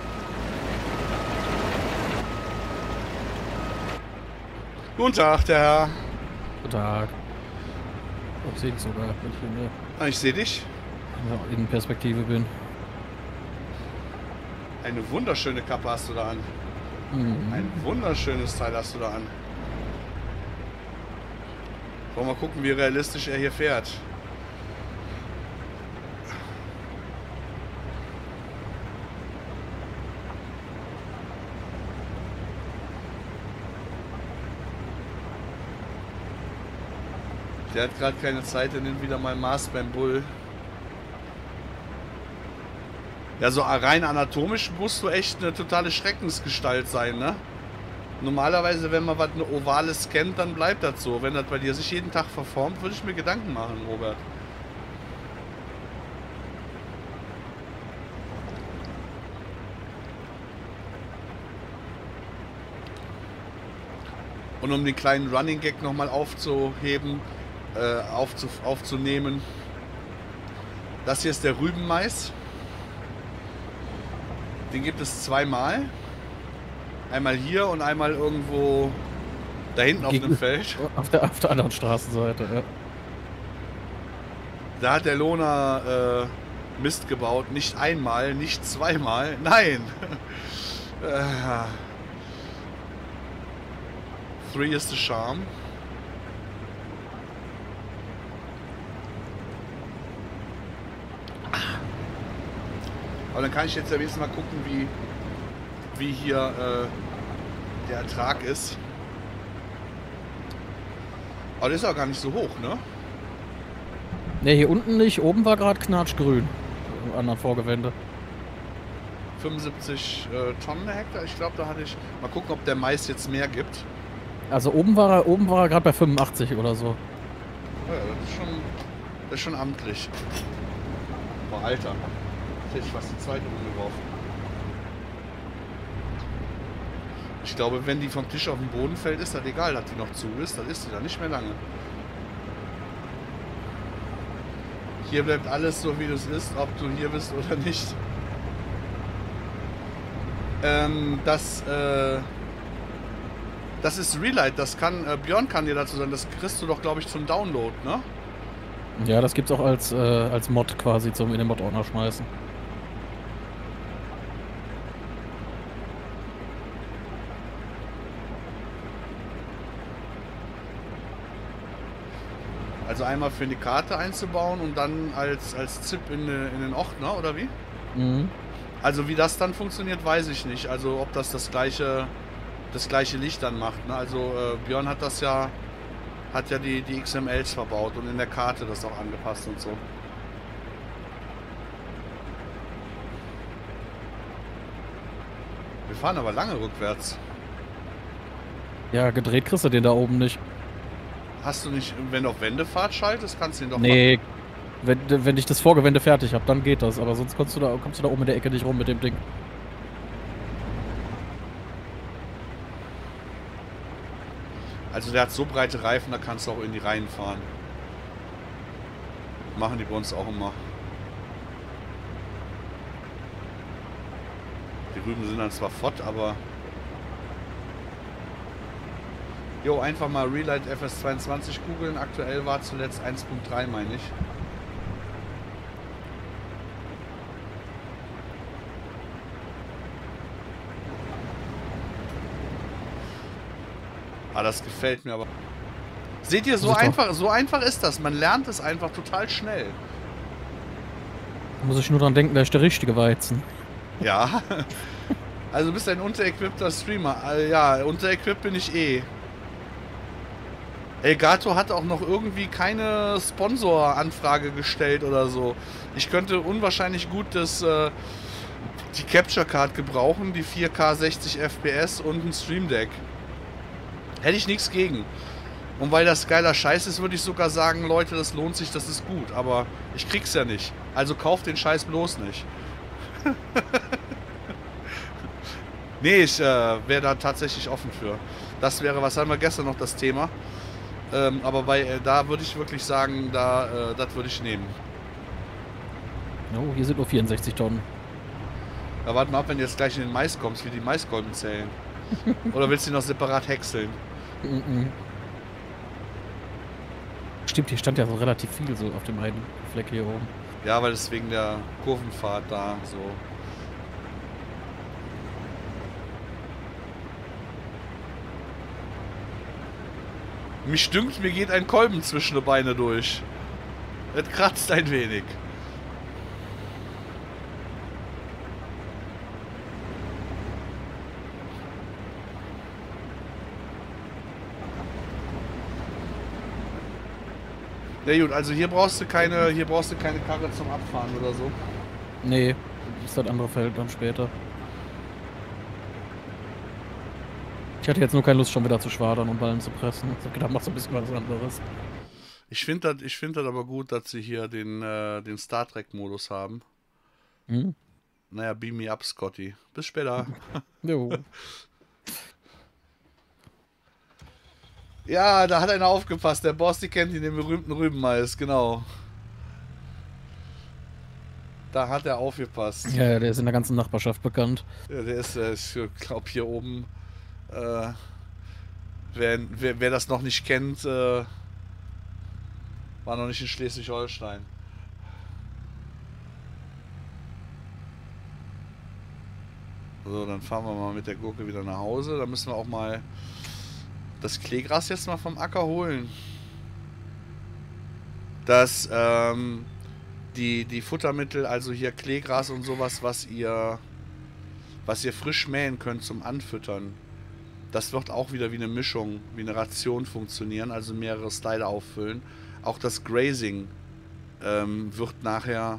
Guten Tag, der Herr. Guten Tag. Ich sehe dich sogar, wenn ich in der Ich sehe dich. Innenperspektive bin. Eine wunderschöne Kappe hast du da an. Ein wunderschönes Teil hast du da an. Wollen wir mal gucken, wie realistisch er hier fährt. Der hat gerade keine Zeit, er nimmt wieder mal Maß beim Bull. Ja, so rein anatomisch musst du echt eine totale Schreckensgestalt sein, ne? Normalerweise, wenn man was eine Ovales kennt, dann bleibt das so. Wenn das bei dir sich jeden Tag verformt, würde ich mir Gedanken machen, Robert. Und um den kleinen Running Gag nochmal aufzuheben, aufzunehmen. Das hier ist der Rübenmais. Den gibt es zweimal. Einmal hier und einmal irgendwo da hinten auf dem Feld. Auf der anderen Straßenseite, ja. Da hat der Lohner Mist gebaut. Nicht einmal, nicht zweimal. Nein! 3 is the charm. Aber dann kann ich jetzt ja wenigstens mal gucken, wie hier der Ertrag ist. Aber der ist auch gar nicht so hoch, ne? Ne, hier unten nicht. Oben war gerade knatschgrün. Im anderen Vorgewände. 75 Tonnen Hektar. Ich glaube, da hatte ich... Mal gucken, ob der Mais jetzt mehr gibt. Also oben war er gerade bei 85 oder so. Ja, das ist schon amtlich. Boah, Alter. Jetzt hätte ich fast die zweite umgeworfen. Ich glaube, wenn die vom Tisch auf den Boden fällt, ist das egal, dass die noch zu ist. Dann ist die da nicht mehr lange. Hier bleibt alles so, wie es ist, ob du hier bist oder nicht. Das ist Relight, das kann, Björn kann dir dazu sagen, das kriegst du doch, glaube ich, zum Download, ne? Ja, das gibt's auch als Mod quasi zum in den Mod-Ordner schmeißen. Also einmal für die Karte einzubauen und dann als ZIP in den Ordner, oder wie? Mhm. Also wie das dann funktioniert, weiß ich nicht. Also ob das gleiche Licht dann macht. Ne? Also Björn hat ja die XMLs verbaut und in der Karte das auch angepasst und so. Wir fahren aber lange rückwärts. Ja, gedreht kriegst du den da oben nicht. Hast du nicht, wenn du auf Wendefahrt schaltest, kannst du den doch Nee, wenn ich das Vorgewende fertig habe, dann geht das. Aber sonst kommst du da oben in der Ecke nicht rum mit dem Ding. Also der hat so breite Reifen, da kannst du auch in die Reihen fahren. Machen die bei uns auch immer. Die Rüben sind dann zwar fott, aber... Jo, einfach mal Relight FS22 googeln. Aktuell war zuletzt 1.3, meine ich. Ah, das gefällt mir aber. Seht ihr, so einfach ist das. Man lernt es einfach total schnell. Da muss ich nur dran denken, da ist der richtige Weizen. Ja. Also du bist ein unterequipter Streamer. Ja, unterequipt bin ich eh. Elgato hat auch noch irgendwie keine Sponsoranfrage gestellt oder so. Ich könnte unwahrscheinlich gut die Capture Card gebrauchen, die 4K 60 FPS und ein Stream Deck. Hätte ich nichts gegen. Und weil das geiler Scheiß ist, würde ich sogar sagen, Leute, das lohnt sich, das ist gut. Aber ich krieg's ja nicht. Also kauft den Scheiß bloß nicht. Nee, ich wäre da tatsächlich offen für. Das wäre, was haben wir gestern noch das Thema? Aber da würde ich wirklich sagen, das würde ich nehmen. Oh, hier sind nur 64 Tonnen. Ja, warte mal ab, wenn du jetzt gleich in den Mais kommst, wie die Maiskolben zählen. Oder willst du die noch separat häckseln? Stimmt, hier stand ja so relativ viel so auf dem einen Fleck hier oben. Ja, weil es wegen der Kurvenfahrt da so. Mich dünkt, mir geht ein Kolben zwischen die Beine durch. Es kratzt ein wenig. Ja gut, also hier brauchst du keine Karre zum Abfahren oder so. Nee, ist das andere Feld dann später. Ich hatte jetzt nur keine Lust, schon wieder zu schwadern und Ballen zu pressen. Ich hab gedacht, machst du ein bisschen was anderes. Ich finde das aber gut, dass sie hier den Star Trek-Modus haben. Mhm. Naja, beam me up, Scotty. Bis später. Jo. Ja, da hat einer aufgepasst. Der Boss, die kennt ihn, den berühmten Rübenmais, genau. Da hat er aufgepasst. Ja, der ist in der ganzen Nachbarschaft bekannt. Ja, der ist, ich glaube, hier oben. Wer das noch nicht kennt, war noch nicht in Schleswig-Holstein. So, dann fahren wir mal mit der Gurke wieder nach Hause. Da müssen wir auch mal das Kleegras jetzt mal vom Acker holen. Das, die Futtermittel, also hier Kleegras und sowas, was ihr frisch mähen könnt zum Anfüttern, das wird auch wieder wie eine Mischung, wie eine Ration funktionieren, also mehrere Slider auffüllen. Auch das Grazing wird nachher,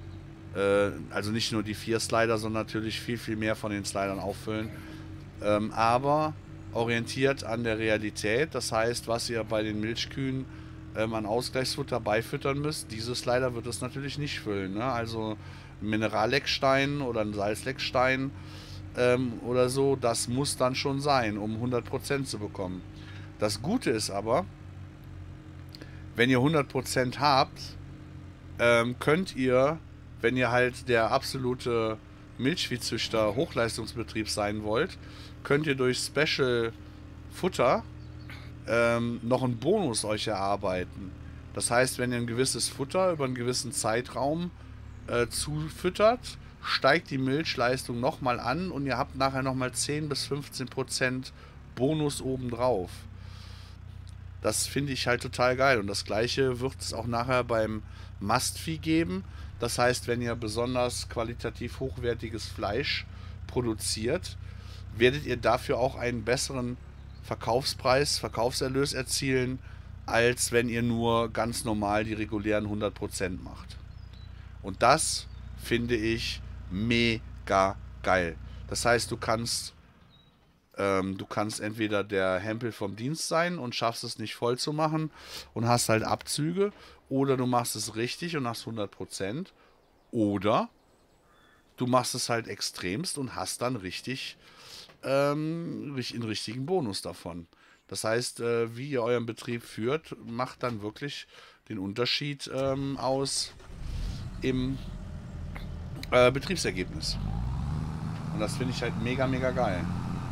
also nicht nur die 4 Slider, sondern natürlich viel, viel mehr von den Slidern auffüllen. Aber orientiert an der Realität, das heißt, was ihr bei den Milchkühen an Ausgleichsfutter beifüttern müsst, diese Slider wird es natürlich nicht füllen. Ne? Also ein Mineralleckstein oder ein Salzleckstein oder so, das muss dann schon sein, um 100% zu bekommen. Das Gute ist aber, wenn ihr 100% habt, könnt ihr, wenn ihr halt der absolute Milchviehzüchter Hochleistungsbetrieb sein wollt, könnt ihr durch Special Futter noch einen Bonus euch erarbeiten. Das heißt, wenn ihr ein gewisses Futter über einen gewissen Zeitraum zufüttert, steigt die Milchleistung nochmal an und ihr habt nachher nochmal 10 bis 15% Bonus obendrauf. Das finde ich halt total geil und das gleiche wird es auch nachher beim Mastvieh geben. Das heißt, wenn ihr besonders qualitativ hochwertiges Fleisch produziert, werdet ihr dafür auch einen besseren Verkaufspreis, Verkaufserlös erzielen, als wenn ihr nur ganz normal die regulären 100% macht. Und das finde ich mega geil. Das heißt, du kannst entweder der Hempel vom Dienst sein und schaffst es nicht voll zu machen und hast halt Abzüge, oder du machst es richtig und hast 100%, oder du machst es halt extremst und hast dann richtig einen richtigen Bonus davon. Das heißt, wie ihr euren Betrieb führt, macht dann wirklich den Unterschied aus im Betriebsergebnis. Und das finde ich halt mega, mega geil.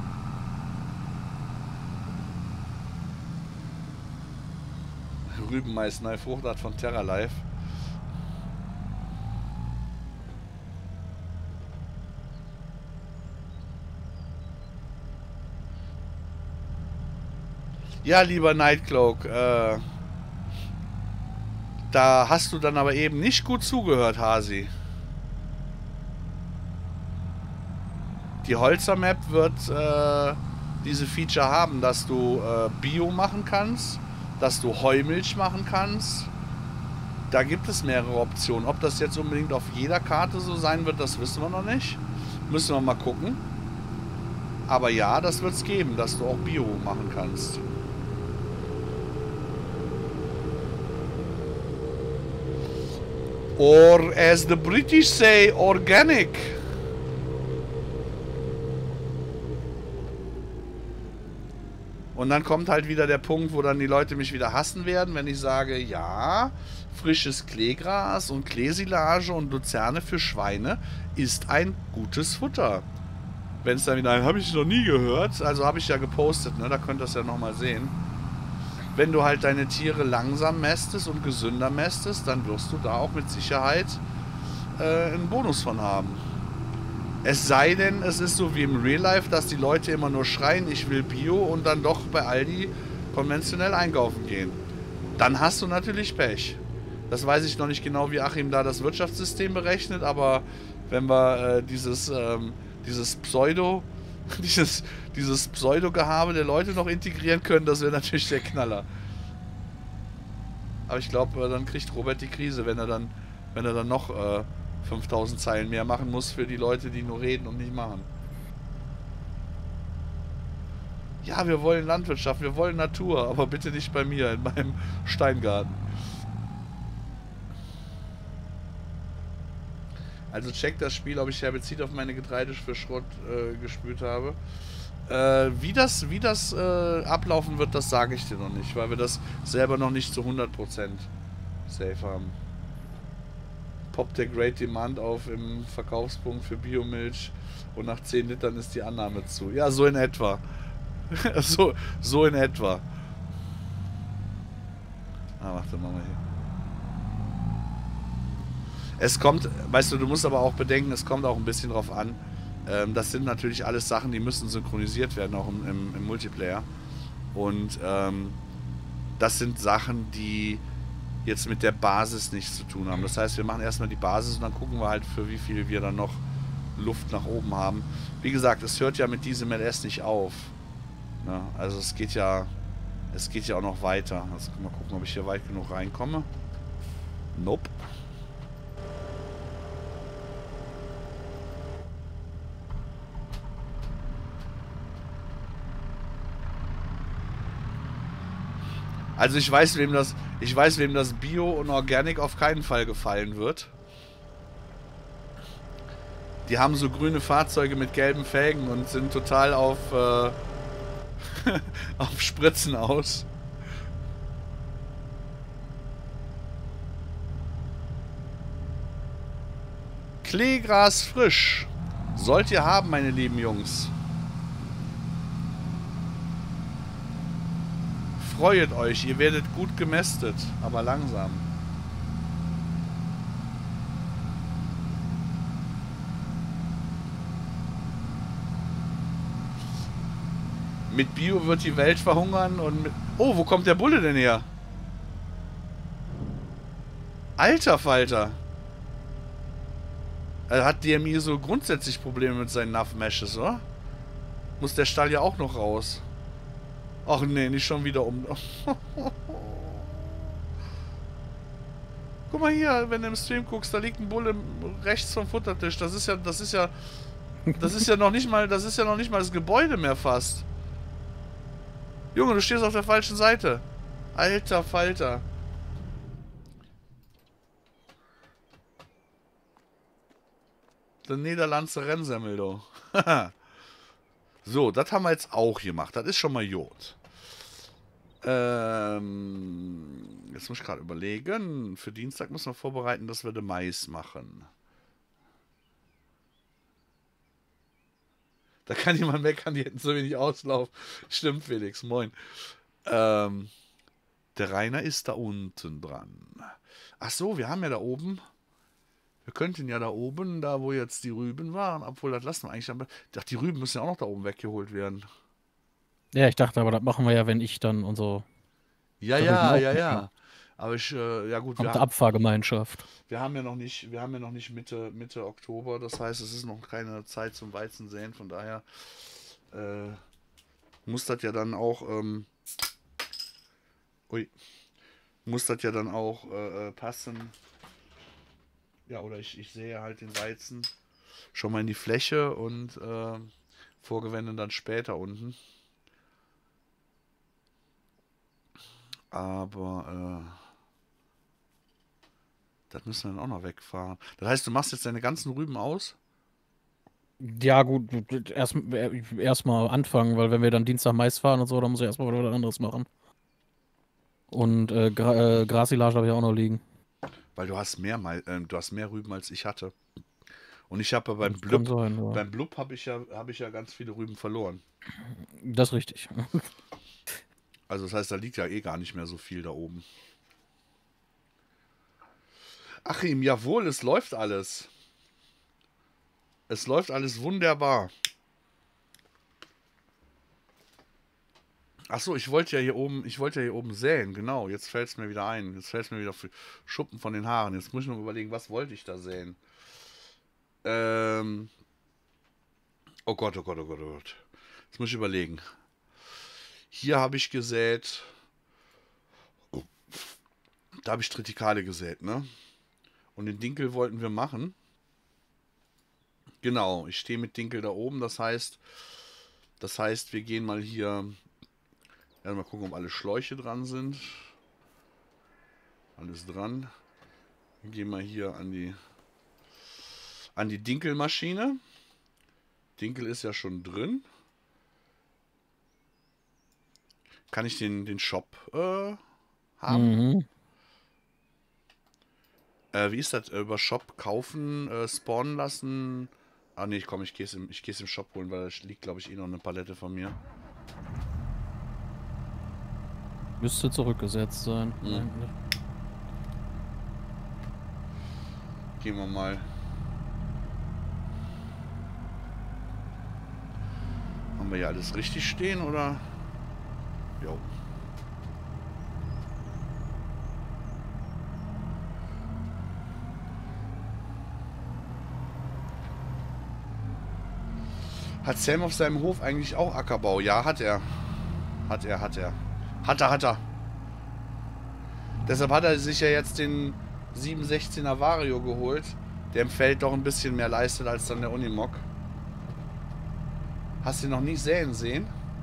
Rübenmais, neue Fruchtart von Terra Life. Ja, lieber Nightcloak, da hast du dann aber eben nicht gut zugehört, Hasi. Die Holzer-Map wird diese Feature haben, dass du Bio machen kannst dass du Heumilch machen kannst. Da gibt es mehrere Optionen. Ob das jetzt unbedingt auf jeder Karte so sein wird, das wissen wir noch nicht. Müssen wir mal gucken. Aber ja, das wird es geben, dass du auch Bio machen kannst. Or as the British say, organic. Und dann kommt halt wieder der Punkt, wo dann die Leute mich wieder hassen werden, wenn ich sage, ja, frisches Kleegras und Kleesilage und Luzerne für Schweine ist ein gutes Futter. Wenn es dann wieder, habe ich noch nie gehört, also habe ich ja gepostet, ne, da könnt ihr das ja nochmal sehen. Wenn du halt deine Tiere langsam mästest und gesünder mästest, dann wirst du da auch mit Sicherheit einen Bonus von haben. Es sei denn, es ist so wie im Real Life, dass die Leute immer nur schreien, ich will Bio und dann doch bei Aldi konventionell einkaufen gehen. Dann hast du natürlich Pech. Das weiß ich noch nicht genau, wie Achim da das Wirtschaftssystem berechnet, aber wenn wir dieses Pseudo-Gehabe der Leute noch integrieren können, das wäre natürlich der Knaller. Aber ich glaube, dann kriegt Robert die Krise, wenn er dann noch 5000 Zeilen mehr machen muss für die Leute, die nur reden und nicht machen. Ja, wir wollen Landwirtschaft, wir wollen Natur, aber bitte nicht bei mir, in meinem Steingarten. Also checkt das Spiel, ob ich Herbizid auf meine Getreide für Schrott gespült habe. Wie das ablaufen wird, das sage ich dir noch nicht, weil wir das selber noch nicht zu 100% safe haben. Poppt der Great Demand auf im Verkaufspunkt für Biomilch und nach 10 Litern ist die Annahme zu. Ja, so in etwa. so in etwa. Ah, warte, machen wir hier. Es kommt, weißt du musst aber auch bedenken, es kommt auch ein bisschen drauf an. Das sind natürlich alles Sachen, die müssen synchronisiert werden, auch im Multiplayer. Und das sind Sachen, die jetzt mit der Basis nichts zu tun haben. Das heißt, wir machen erstmal die Basis und dann gucken wir halt, für wie viel wir dann noch Luft nach oben haben. Wie gesagt, es hört ja mit diesem LS nicht auf. Na, also es geht ja auch noch weiter. Also mal gucken, ob ich hier weit genug reinkomme. Nope. Also ich weiß, wem das Bio und Organic auf keinen Fall gefallen wird. Die haben so grüne Fahrzeuge mit gelben Felgen und sind total auf auf Spritzen aus. Kleegras frisch. Sollt ihr haben, meine lieben Jungs. Freut euch, ihr werdet gut gemästet, aber langsam. Mit Bio wird die Welt verhungern und mit... Oh, wo kommt der Bulle denn her? Alter Falter. Hat DMI so grundsätzlich Probleme mit seinen Nav-Meshes, oder? Muss der Stall ja auch noch raus. Ach nee, nicht schon wieder um. Guck mal hier, wenn du im Stream guckst, da liegt ein Bulle rechts vom Futtertisch. Das ist ja noch nicht mal das Gebäude mehr fast. Junge, du stehst auf der falschen Seite. Alter Falter. Der Niederlandse Rennsemmel, du. So, das haben wir jetzt auch gemacht. Das ist schon mal Jod. Jetzt muss ich gerade überlegen. Für Dienstag müssen wir vorbereiten, dass wir den Mais machen. Da kann jemand meckern, die hätten so wenig Auslauf. Stimmt, Felix, moin. Der Rainer ist da unten dran. Ach so, wir haben ja da oben... Wir könnten ja da oben, da wo jetzt die Rüben waren, obwohl das lassen wir eigentlich... Ich dachte, die Rüben müssen ja auch noch da oben weggeholt werden. Ja, ich dachte, aber das machen wir ja, wenn ich dann und so. Ja. Aber ja gut. Kommt Abfahrgemeinschaft. Wir haben ja noch nicht Mitte Oktober, das heißt, es ist noch keine Zeit zum Weizensäen, von daher muss das ja dann auch Ui. Muss das ja dann auch passen. Ja, oder ich sehe halt den Weizen schon mal in die Fläche und Vorgewende dann später unten. Aber das müssen wir dann auch noch wegfahren. Das heißt, du machst jetzt deine ganzen Rüben aus? Ja, gut, erstmal anfangen, weil wenn wir dann Dienstag Mais fahren und so, dann muss ich erstmal wieder was anderes machen. Und Grassilage habe ich auch noch liegen. Weil du hast mehr Rüben als ich hatte. Und ich habe beim Das kann Blub, sein, ja. beim Blub habe ich ja ganz viele Rüben verloren. Das ist richtig. Also das heißt, da liegt ja eh gar nicht mehr so viel da oben. Achim, jawohl, es läuft alles. Es läuft alles wunderbar. Achso, ich wollte ja hier oben säen, genau. Jetzt fällt es mir wieder ein. Jetzt fällt es mir wieder für Schuppen von den Haaren. Jetzt muss ich noch überlegen, was wollte ich da säen? Oh Gott, oh Gott, oh Gott, oh Gott. Jetzt muss ich überlegen. Hier habe ich gesät. Oh. Da habe ich Tritikale gesät, ne? Und den Dinkel wollten wir machen. Genau, ich stehe mit Dinkel da oben. Das heißt, wir gehen mal hier. Mal gucken, ob alle Schläuche dran sind. Alles dran. Wir gehen mal hier an die Dinkelmaschine. Dinkel ist ja schon drin. Kann ich den Shop haben? Mhm. Wie ist das? Über Shop kaufen, spawnen lassen? Ah ne, ich gehe es im Shop holen, weil da liegt, glaube ich, eh noch eine Palette von mir. Müsste zurückgesetzt sein. Eigentlich. Gehen wir mal. Haben wir hier alles richtig stehen, oder? Jo. Hat Sam auf seinem Hof eigentlich auch Ackerbau? Ja, hat er. Hat er. Deshalb hat er sich ja jetzt den 716er Vario geholt, der im Feld doch ein bisschen mehr leistet als dann der Unimog. Hast du ihn noch nie säen sehen?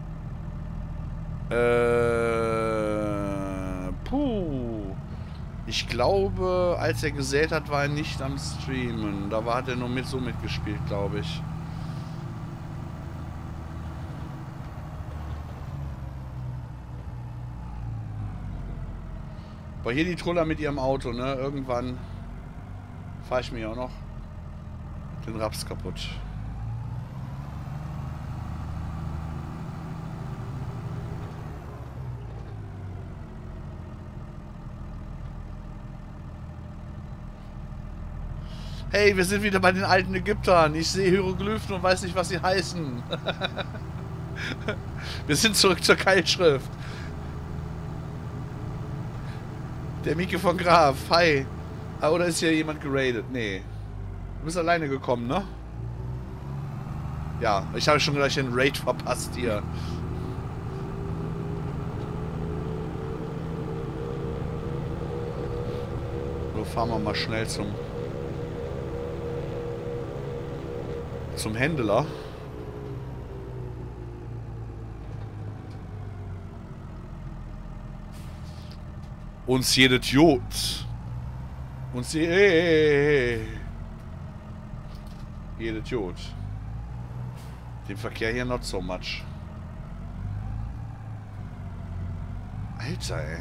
Puh. Ich glaube, als er gesät hat, war er nicht am Streamen. Da hat er nur mitgespielt, glaube ich. Aber hier die Truller mit ihrem Auto, ne? Irgendwann fahre ich mir auch noch den Raps kaputt. Hey, wir sind wieder bei den alten Ägyptern. Ich sehe Hieroglyphen und weiß nicht, was sie heißen. Wir sind zurück zur Keilschrift. Der Mieke von Graf, hi. Ah, oder ist hier jemand geradet? Nee. Du bist alleine gekommen, ne? Ja, ich habe schon gleich den Raid verpasst hier. So, fahren wir mal schnell zum Händler. Uns jedes Jod. Uns jedes Jod. Den Verkehr hier not so much. Alter, ey.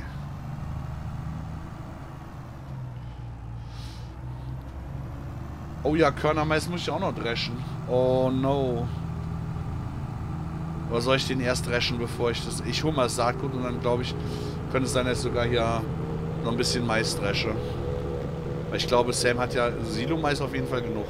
Oh ja, Körnermais muss ich auch noch dreschen. Oh no. Oder soll ich den erst dreschen, bevor ich das... Ich hole mal das Saatgut und dann, glaube ich, könnte es sein, dass ich sogar hier noch ein bisschen Mais dresche. Weil ich glaube, Sam hat ja Silo-Mais auf jeden Fall genug.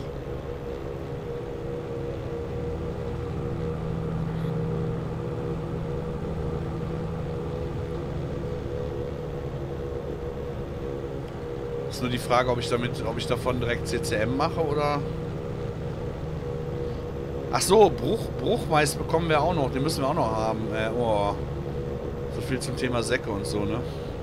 Ist nur die Frage, ob ich davon direkt CCM mache oder... Ach so, Bruchmais bekommen wir auch noch. Den müssen wir auch noch haben. Oh. So viel zum Thema Säcke und so, ne?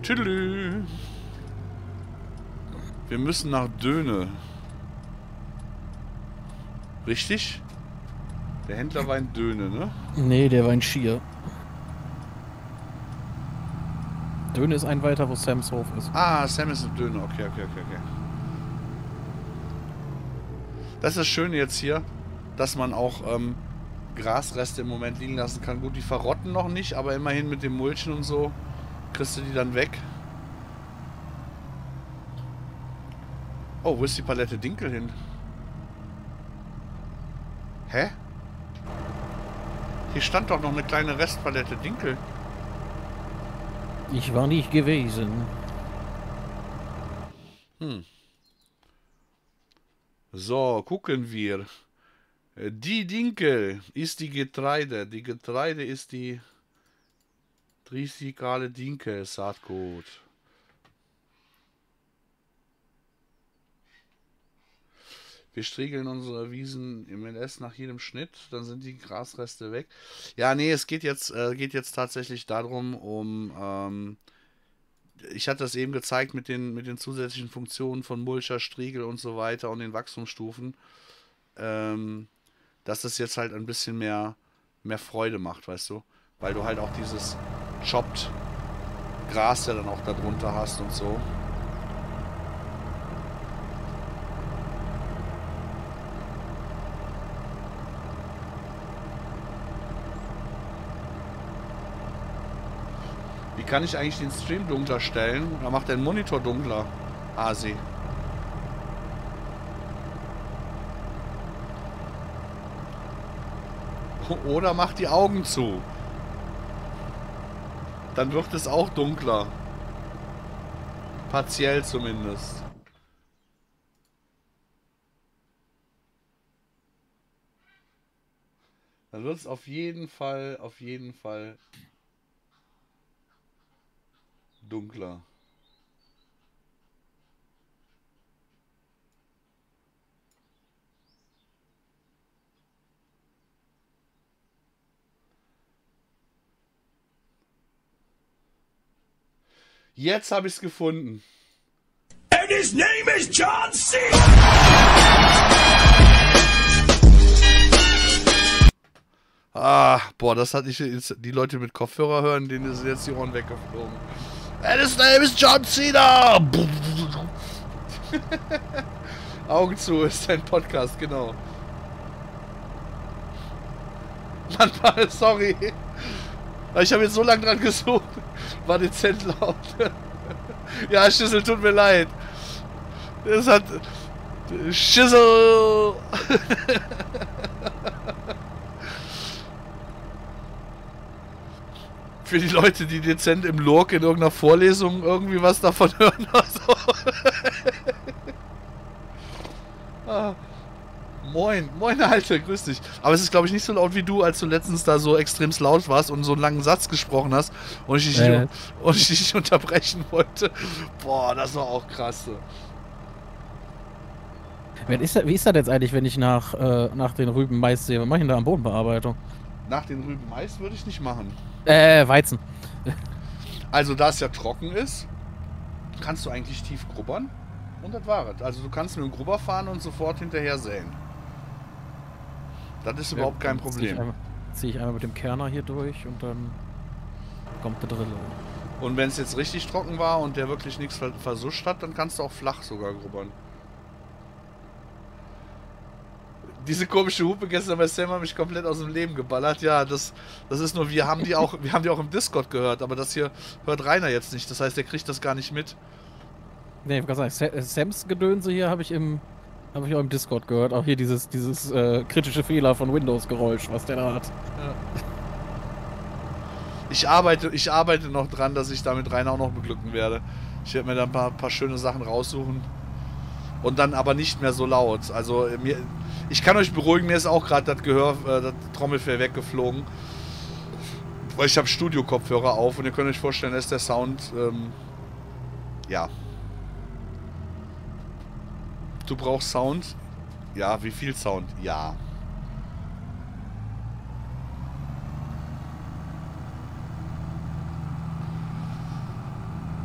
Tüdelü. Wir müssen nach Döne. Richtig? Der Händler war in Döne, ne? Nee, der war in Schier. Döne ist ein weiter, wo Sams Hof ist. Ah, Sam ist in Döne. Okay. Das ist das Schöne jetzt hier, dass man auch Grasreste im Moment liegen lassen kann. Gut, die verrotten noch nicht, aber immerhin mit dem Mulchen und so kriegst du die dann weg. Oh, wo ist die Palette Dinkel hin? Hä? Hier stand doch noch eine kleine Restpalette Dinkel. Ich war nicht gewesen. So, gucken wir. Die Dinkel ist die Getreide. Die Getreide ist die tricycale Dinkel Saatgut. Wir striegeln unsere Wiesen im LS nach jedem Schnitt, dann sind die Grasreste weg. Ja, nee, es geht jetzt tatsächlich darum, ich hatte das eben gezeigt mit den zusätzlichen Funktionen von Mulcher, Striegel und so weiter und den Wachstumsstufen, dass das jetzt halt ein bisschen mehr Freude macht, weißt du? Weil du halt auch dieses Chopped Gras ja dann auch darunter hast und so. Wie kann ich eigentlich den Stream dunkler stellen? Da macht der Monitor dunkler. Asi. Oder macht die Augen zu. Dann wird es auch dunkler. Partiell zumindest. Dann wird es auf jeden Fall dunkler. Jetzt habe ich es gefunden. And his name is John C. Ah, boah, das hatte ich jetzt, die Leute mit Kopfhörer hören, denen sind jetzt die Ohren weggeflogen. And his name is John Cena! Augen zu ist ein Podcast, genau. Mann, sorry. Ich habe jetzt so lange dran gesucht. War dezent laut. Ja, Schüssel, tut mir leid. Es hat... Schüssel! Für die Leute, die dezent im Lurk in irgendeiner Vorlesung irgendwie was davon hören oder so. Moin, Alter, grüß dich. Aber es ist, glaube ich, nicht so laut wie du, als du letztens da so extremst laut warst und so einen langen Satz gesprochen hast und ich dich nicht unterbrechen wollte. Boah, das war auch krass. Wie ist das jetzt eigentlich, wenn ich nach den Rüben Mais sehe? Was mache ich denn da an Bodenbearbeitung? Nach den Rüben Mais würde ich nicht machen. Weizen. Also, da es ja trocken ist, kannst du eigentlich tief grubbern und das war es. Also, du kannst mit dem Grubber fahren und sofort hinterher säen. Das ist überhaupt kein Problem. Ziehe ich einmal mit dem Kerner hier durch und dann kommt der Drille. Und wenn es jetzt richtig trocken war und der wirklich nichts versuscht hat, dann kannst du auch flach sogar grubbern. Diese komische Hupe gestern bei Sam hat mich komplett aus dem Leben geballert. Ja, das ist nur, wir haben die auch im Discord gehört, aber das hier hört Rainer jetzt nicht. Das heißt, der kriegt das gar nicht mit. Nee, ich kann sagen, Sams Gedönse hier habe ich auch im Discord gehört. Auch hier dieses kritische Fehler von Windows-Geräusch, was der da hat. Ja. Ich arbeite noch dran, dass ich damit Rainer auch noch beglücken werde. Ich werde mir da ein paar schöne Sachen raussuchen. Und dann aber nicht mehr so laut. Also ich kann euch beruhigen, mir ist auch gerade das Trommelfell weggeflogen. Weil ich habe Studio-Kopfhörer auf und ihr könnt euch vorstellen, dass der Sound, ja. Du brauchst Sound? Ja, wie viel Sound? Ja.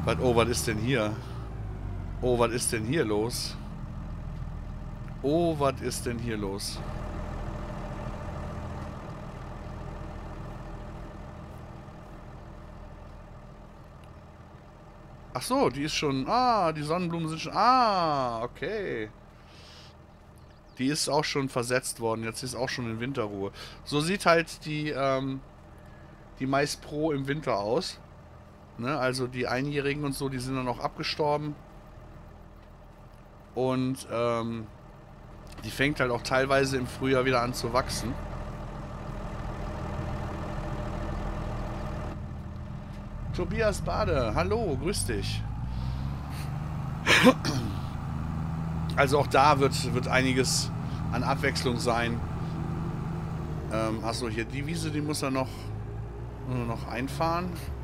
Oh, was ist denn hier? Oh, was ist denn hier los? Oh, was ist denn hier los? Ach so, die ist schon... Ah, die Sonnenblumen sind schon... Ah, okay. Die ist auch schon versetzt worden. Jetzt ist auch schon in Winterruhe. So sieht halt die Mais Pro im Winter aus. Ne? Also die Einjährigen und so, die sind dann noch abgestorben. Und die fängt halt auch teilweise im Frühjahr wieder an zu wachsen. Tobias Bade, hallo, grüß dich. Also auch da wird einiges an Abwechslung sein. Achso, hier die Wiese, die muss er noch einfahren.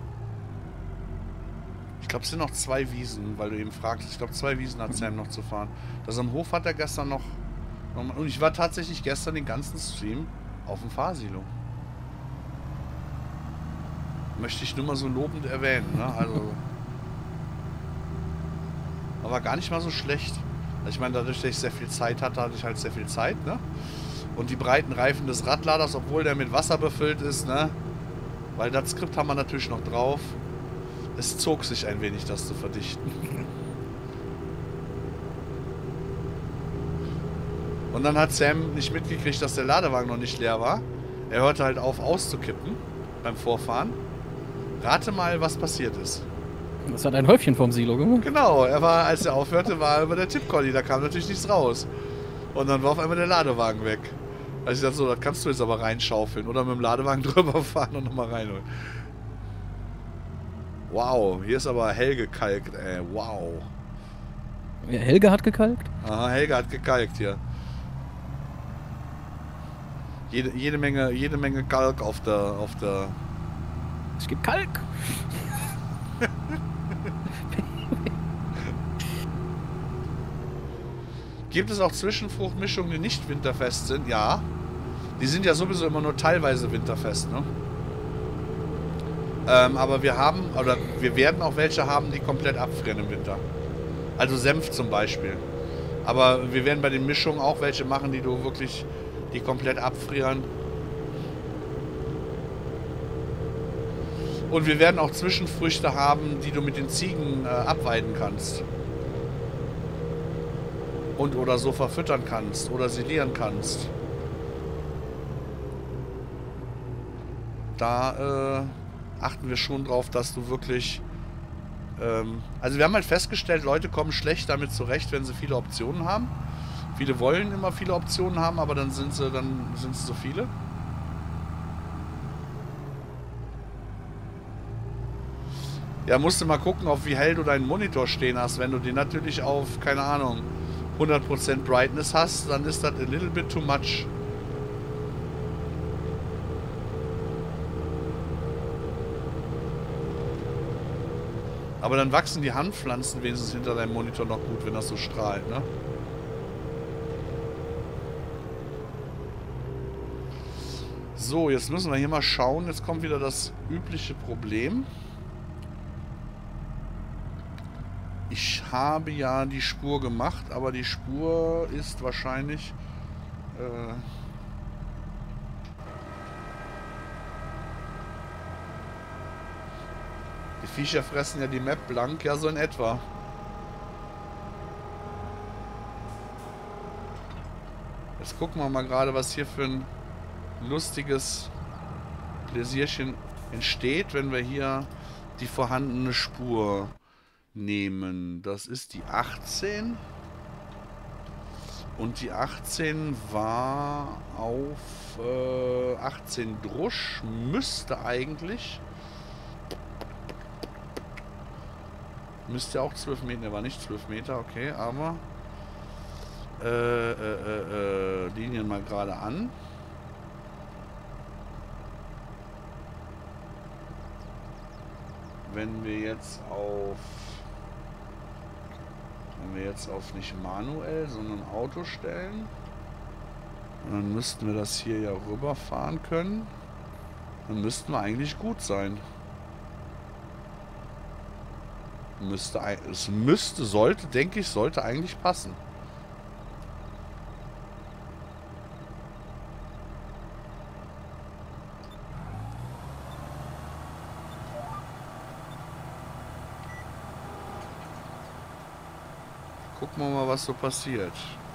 Ich glaube, es sind noch 2 Wiesen, weil du eben fragst. Ich glaube, 2 Wiesen hat Sam noch zu fahren. Das am Hof hat er gestern noch... Und ich war tatsächlich gestern den ganzen Stream auf dem Fahrsilo. Möchte ich nur mal so lobend erwähnen, ne? Also... Aber gar nicht mal so schlecht. Also ich meine, dadurch, dass ich sehr viel Zeit hatte, hatte ich halt sehr viel Zeit, ne? Und die breiten Reifen des Radladers, obwohl der mit Wasser befüllt ist, ne? Weil das Skript haben wir natürlich noch drauf. Es zog sich ein wenig, das zu verdichten. Und dann hat Sam nicht mitgekriegt, dass der Ladewagen noch nicht leer war. Er hörte halt auf, auszukippen beim Vorfahren. Rate mal, was passiert ist. Das hat ein Häufchen vom Silo gemacht. Genau, als er aufhörte, war er über der Tippcolli. Da kam natürlich nichts raus. Und dann war auf einmal der Ladewagen weg. Also ich dachte so, das kannst du jetzt aber reinschaufeln. Oder mit dem Ladewagen drüber fahren und nochmal reinholen. Wow, hier ist aber hell gekalkt, ey. Wow. Ja, Helge hat gekalkt? Aha, Helge hat gekalkt hier. Jede Menge Kalk auf der... Es gibt Kalk! Gibt es auch Zwischenfruchtmischungen, die nicht winterfest sind? Ja. Die sind ja sowieso immer nur teilweise winterfest, ne? Aber wir werden auch welche haben, die komplett abfrieren im Winter. Also Senf zum Beispiel. Aber wir werden bei den Mischungen auch welche machen, die komplett abfrieren. Und wir werden auch Zwischenfrüchte haben, die du mit den Ziegen abweiden kannst. Und oder so verfüttern kannst oder silieren kannst. Da achten wir schon drauf, dass du wirklich... also wir haben halt festgestellt, Leute kommen schlecht damit zurecht, wenn sie viele Optionen haben. Viele wollen immer viele Optionen haben, aber dann sind sie so viele. Ja, musst du mal gucken, auf wie hell du deinen Monitor stehen hast. Wenn du den natürlich auf, keine Ahnung, 100% Brightness hast, dann ist das a little bit too much. Aber dann wachsen die Handpflanzen wenigstens hinter deinem Monitor noch gut, wenn das so strahlt, ne? So, jetzt müssen wir hier mal schauen. Jetzt kommt wieder das übliche Problem. Ich habe ja die Spur gemacht, aber die Spur ist wahrscheinlich... die Viecher fressen ja die Map blank, ja so in etwa. Jetzt gucken wir mal gerade, was hier für ein lustiges Pläsierchen entsteht, wenn wir hier die vorhandene Spur nehmen. Das ist die 18. Und die 18 war auf 18 Drusch. Müsste eigentlich... Müsste ja auch 12 Meter. Der war nicht 12 Meter, okay, aber... Linien mal gerade an. Wenn wir jetzt auf nicht manuell, sondern Auto stellen, dann müssten wir das hier ja rüberfahren können. Dann müssten wir eigentlich gut sein. Sollte, denke ich, sollte eigentlich passen. Gucken wir mal, was so passiert.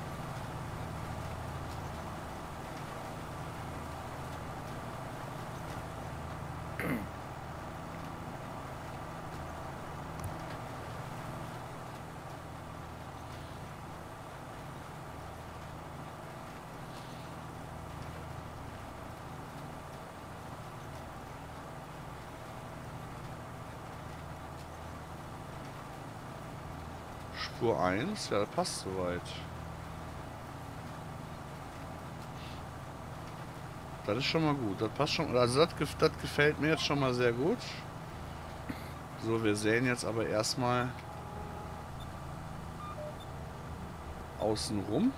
Spur 1, ja, das passt soweit. Das ist schon mal gut. Das passt schon. Also das gefällt mir jetzt schon mal sehr gut. So, wir sehen jetzt aber erstmal außen rum.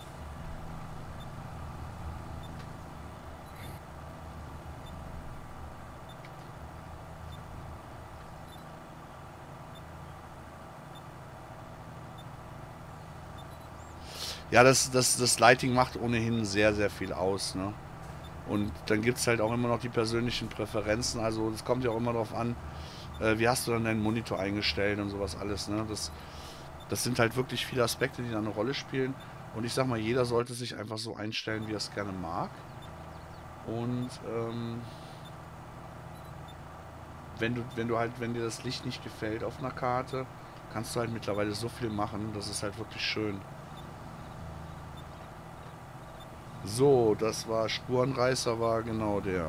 Ja, das Lighting macht ohnehin sehr, sehr viel aus, ne? Und dann gibt es halt auch immer noch die persönlichen Präferenzen. Also es kommt ja auch immer darauf an, wie hast du dann deinen Monitor eingestellt und sowas alles, ne? Das sind halt wirklich viele Aspekte, die da eine Rolle spielen. Und ich sag mal, jeder sollte sich einfach so einstellen, wie er es gerne mag. Und wenn dir das Licht nicht gefällt auf einer Karte, kannst du halt mittlerweile so viel machen, das ist halt wirklich schön. So, das war Spurenreißer, war genau der.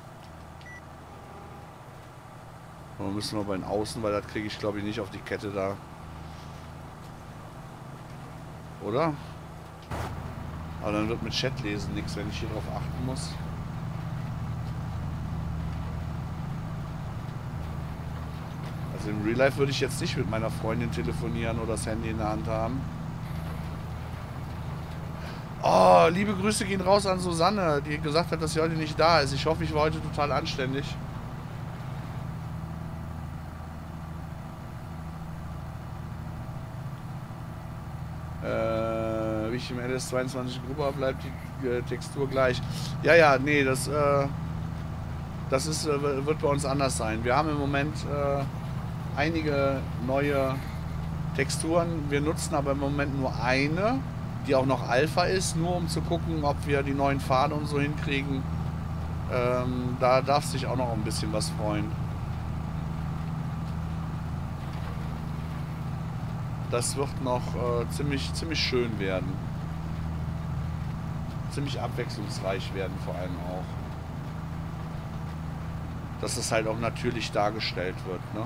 Wir müssen wir bei den Außen, weil das kriege ich glaube ich nicht auf die Kette da. Oder? Aber dann wird mit Chat lesen nichts, wenn ich hier drauf achten muss. Also im Real Life würde ich jetzt nicht mit meiner Freundin telefonieren oder das Handy in der Hand haben. Oh, liebe Grüße gehen raus an Susanne, die gesagt hat, dass sie heute nicht da ist. Ich hoffe, ich war heute total anständig. Wie ich im LS22 Gruber bleibt die Textur gleich. Ja, ja, nee, das ist, wird bei uns anders sein. Wir haben im Moment einige neue Texturen. Wir nutzen aber im Moment nur eine, die auch noch Alpha ist, nur um zu gucken, ob wir die neuen Pfade und so hinkriegen. Da darf sich auch noch ein bisschen was freuen. Das wird noch ziemlich schön werden. Ziemlich abwechslungsreich werden vor allem auch. Dass es halt auch natürlich dargestellt wird, ne?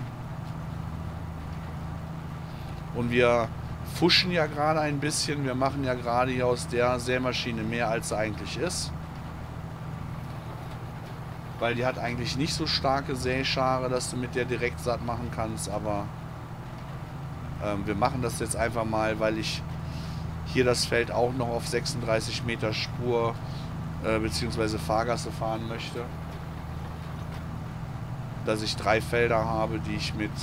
Und wir fuschen ja gerade ein bisschen. Wir machen ja gerade hier aus der Sämaschine mehr, als sie eigentlich ist. Weil die hat eigentlich nicht so starke Säschare, dass du mit der direkt satt machen kannst. Aber wir machen das jetzt einfach mal, weil ich hier das Feld auch noch auf 36 Meter Spur bzw. Fahrgasse fahren möchte. Dass ich 3 Felder habe, die ich mit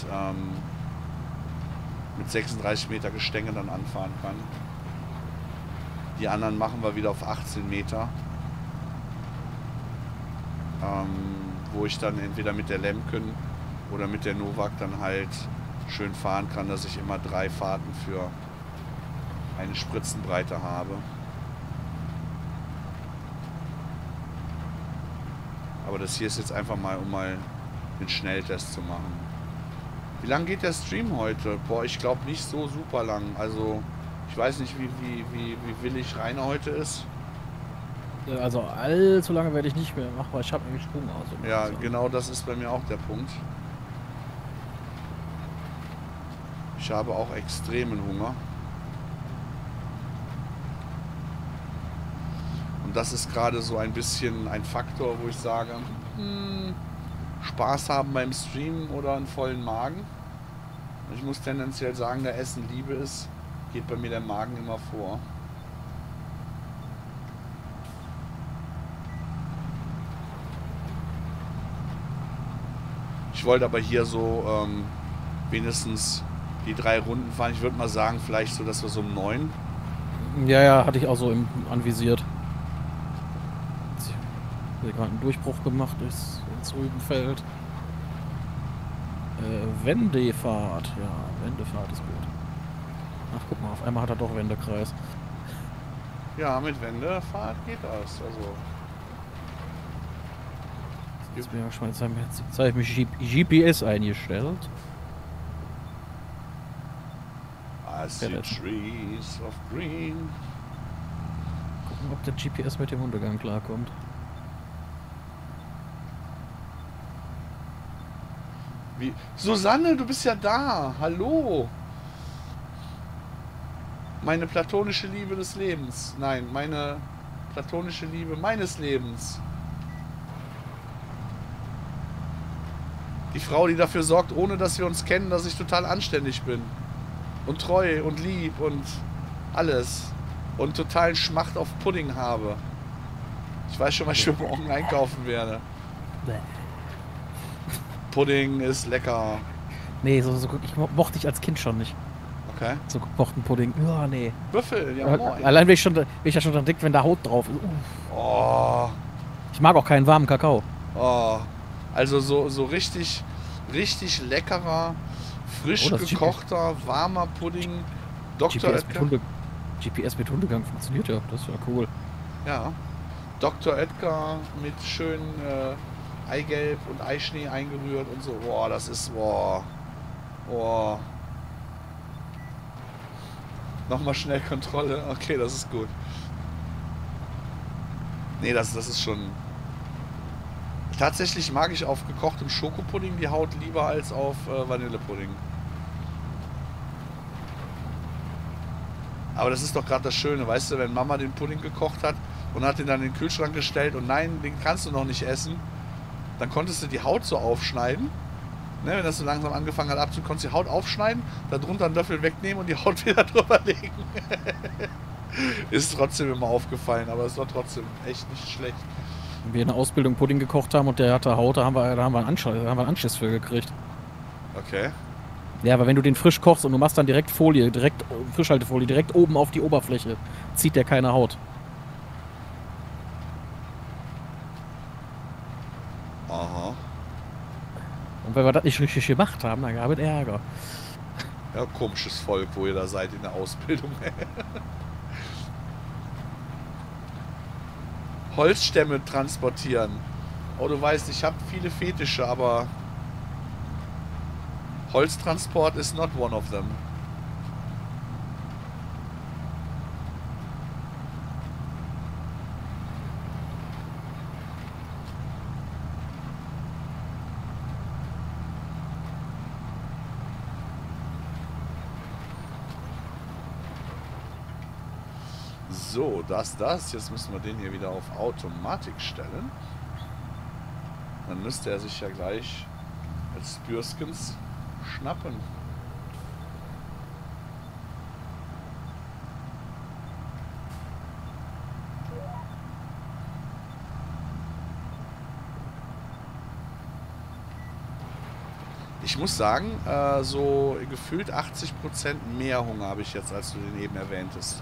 36 Meter Gestänge dann anfahren kann. Die anderen machen wir wieder auf 18 Meter. Wo ich dann entweder mit der Lemken oder mit der Novak dann halt schön fahren kann, dass ich immer 3 Fahrten für eine Spritzenbreite habe. Aber das hier ist jetzt einfach mal, um mal den Schnelltest zu machen. Wie lang geht der Stream heute? Boah, ich glaube nicht so super lang. Also, ich weiß nicht, wie willig Rainer heute ist. Also, allzu lange werde ich nicht mehr machen, weil ich habe nämlich Hunger. Also ja, genau das ist bei mir auch der Punkt. Ich habe auch extremen Hunger. Und das ist gerade so ein bisschen ein Faktor, wo ich sage, Spaß haben beim Streamen oder einen vollen Magen. Und ich muss tendenziell sagen, da Essen Liebe ist, geht bei mir der Magen immer vor. Ich wollte aber hier so wenigstens die 3 Runden fahren. Ich würde mal sagen, vielleicht so, dass wir so um 9. Ja, hatte ich auch so anvisiert. Ich habe gerade einen Durchbruch gemacht ins Rübenfeld. Wendefahrt. Ja, Wendefahrt ist gut. Ach, guck mal, auf einmal hat er doch Wendekreis. Ja, mit Wendefahrt geht das. Also. Jetzt habe ich mich GPS eingestellt. I see trees of green. Gucken, ob der GPS mit dem Untergang klarkommt. Wie? Susanne, du bist ja da. Hallo. Meine platonische Liebe des Lebens. Nein, meine platonische Liebe meines Lebens. Die Frau, die dafür sorgt, ohne dass wir uns kennen, dass ich total anständig bin. Und treu und lieb und alles. Und totalen Schmacht auf Pudding habe. Ich weiß schon, was ich für morgen einkaufen werde. Pudding ist lecker. Nee, ich mochte ich als Kind schon nicht. Okay. So gekochten Pudding. Ja, nee. Würfel, ja moin. Allein wenn ich ja schon dran denke, wenn da Haut drauf ist. Oh. Ich mag auch keinen warmen Kakao. Oh. Also so richtig leckerer, frisch gekochter, warmer Pudding. Dr. Edgar. GPS mit Hundegang funktioniert ja. Das ist ja cool. Ja. Dr. Edgar mit schön Eigelb und Eischnee eingerührt und so. Boah, das ist... Boah. Boah. Nochmal schnell Kontrolle. Okay, das ist gut. Nee, das ist schon... Tatsächlich mag ich auf gekochtem Schokopudding die Haut lieber als auf Vanillepudding. Aber das ist doch gerade das Schöne, weißt du, wenn Mama den Pudding gekocht hat und hat ihn dann in den Kühlschrank gestellt und nein, den kannst du noch nicht essen, dann konntest du die Haut so aufschneiden. Ne, wenn das so langsam angefangen hat abzukommen, konntest du die Haut aufschneiden, darunter einen Löffel wegnehmen und die Haut wieder drüber legen. Ist trotzdem immer aufgefallen, aber es war trotzdem echt nicht schlecht. Wenn wir in der Ausbildung Pudding gekocht haben und der hatte Haut, da haben wir einen Anschiss für gekriegt. Okay. Ja, aber wenn du den frisch kochst und du machst dann direkt Frischhaltefolie, direkt oben auf die Oberfläche, zieht der keine Haut. Aha. Und wenn wir das nicht richtig gemacht haben, dann gab es Ärger. Ja, komisches Volk, wo ihr da seid in der Ausbildung. Holzstämme transportieren. Oh, du weißt, ich habe viele Fetische, aber Holztransport is not one of them. So, das. Jetzt müssen wir den hier wieder auf Automatik stellen. Dann müsste er sich ja gleich als Bürskens schnappen. Ich muss sagen, so gefühlt 80% mehr Hunger habe ich jetzt, als du den eben erwähntest.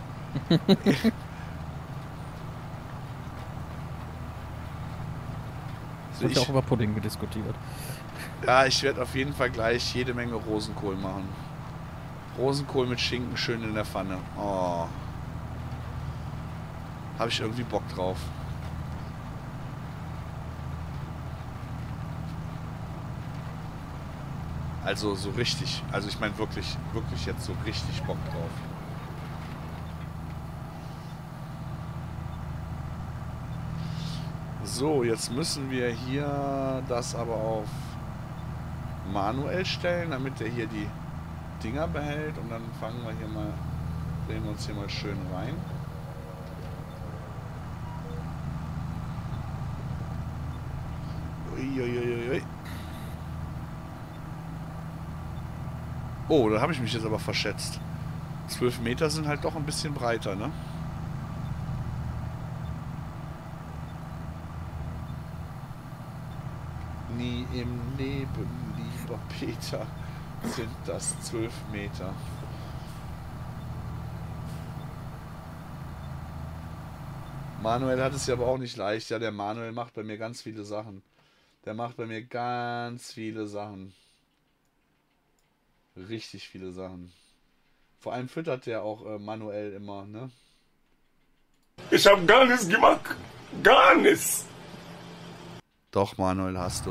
Es wird ja auch über Pudding diskutiert. Ja, ich werde auf jeden Fall gleich jede Menge Rosenkohl machen. Rosenkohl mit Schinken schön in der Pfanne. Oh. Habe ich irgendwie Bock drauf. Also so richtig. Also ich meine wirklich jetzt so richtig Bock drauf. So, jetzt müssen wir hier das aber auf manuell stellen, damit er hier die Dinger behält. Und dann fangen wir hier mal, drehen wir uns hier mal schön rein. Uiuiuiui. Oh, da habe ich mich jetzt aber verschätzt. 12 Meter sind halt doch ein bisschen breiter, ne? Nie im Leben, lieber Peter. sind das 12 Meter. Manuel hat es ja aber auch nicht leicht. Ja, der Manuel macht bei mir ganz viele Sachen. Der macht bei mir ganz viele Sachen. Richtig viele Sachen. Vor allem füttert der auch manuell immer, ne? Ich hab gar nichts gemacht. Gar nichts. Doch, Manuel, hast du.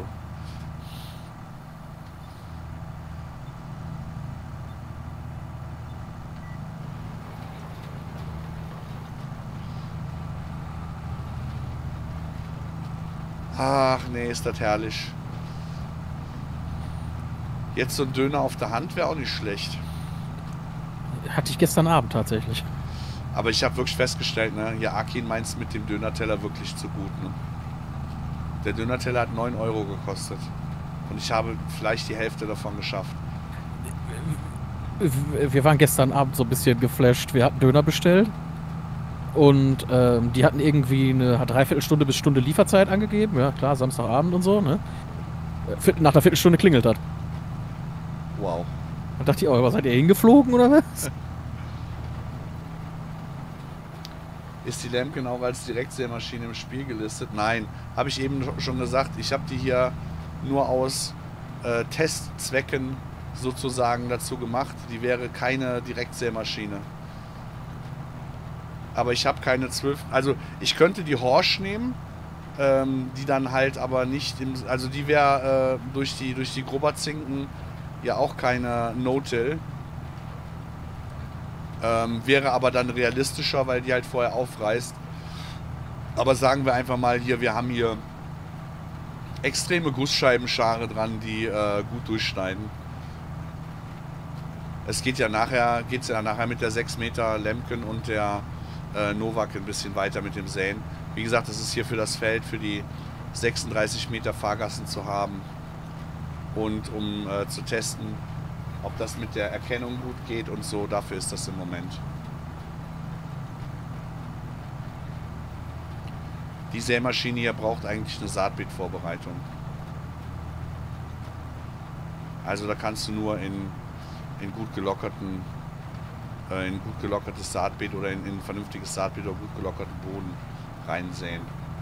Ach nee, ist das herrlich. Jetzt so ein Döner auf der Hand wäre auch nicht schlecht. Hatte ich gestern Abend tatsächlich. Aber ich habe wirklich festgestellt, ne, hier Akin meint's mit dem Dönerteller wirklich zu gut. Ne? Der Dönerteller hat 9 Euro gekostet. Und ich habe vielleicht die Hälfte davon geschafft. Wir waren gestern Abend so ein bisschen geflasht. Wir hatten Döner bestellt. Und die hatten irgendwie eine Dreiviertelstunde bis Stunde Lieferzeit angegeben. Ja, klar, Samstagabend und so, ne? Nach einer Viertelstunde klingelt das. Wow. Dann dachte ich, oh, seid ihr hingeflogen oder was? Ist die Lemken auch als Direktsämaschine im Spiel gelistet? Nein, habe ich eben schon gesagt. Ich habe die hier nur aus Testzwecken sozusagen dazu gemacht. Die wäre keine Direktsämaschine. Aber ich habe keine 12... Also ich könnte die Horsch nehmen, die dann halt aber nicht... also die wäre durch die Grubberzinken ja auch keine No-Till. Wäre aber dann realistischer, weil die halt vorher aufreißt. Aber sagen wir einfach mal hier, wir haben hier extreme Gussscheibenschare dran, die gut durchschneiden. Es geht ja nachher, mit der 6 Meter Lemken und der Novak ein bisschen weiter mit dem Säen. Wie gesagt, das ist hier für das Feld, für die 36 Meter Fahrgassen zu haben. Und um zu testen, ob das mit der Erkennung gut geht und so, dafür ist das im Moment. Die Sämaschine hier braucht eigentlich eine Saatbeetvorbereitung. Also da kannst du nur in gut gelockertes Saatbeet oder in ein vernünftiges Saatbeet oder gut gelockerten Boden reinsäen.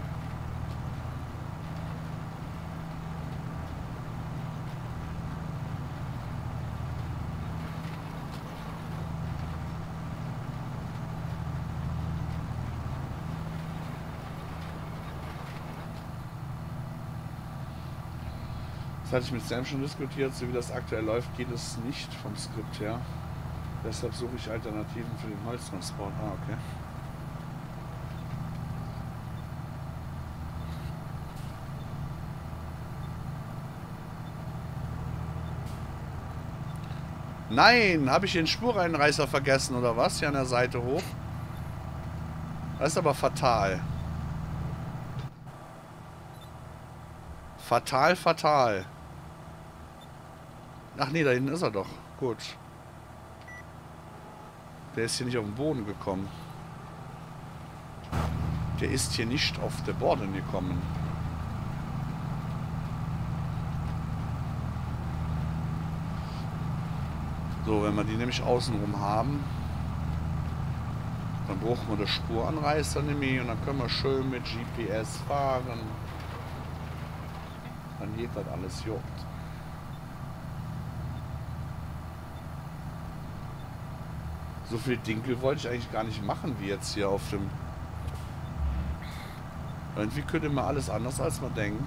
Das hatte ich mit Sam schon diskutiert, so wie das aktuell läuft, geht es nicht vom Skript her. Deshalb suche ich Alternativen für den Holztransport. Ah, okay. Nein, habe ich den Spureinreißer vergessen oder was? Hier an der Seite hoch. Das ist aber fatal. Fatal, fatal. Ach nee, da hinten ist er doch. Gut. Der ist hier nicht auf den Boden gekommen. Der ist hier nicht auf der Borden gekommen. So, wenn wir die nämlich außenrum haben, dann brauchen wir den Spuranreißer nämlich und dann können wir schön mit GPS fahren. Dann geht das alles juckt. So viel Dinkel wollte ich eigentlich gar nicht machen, wie jetzt hier auf dem... Irgendwie könnte man alles anders, als man denkt.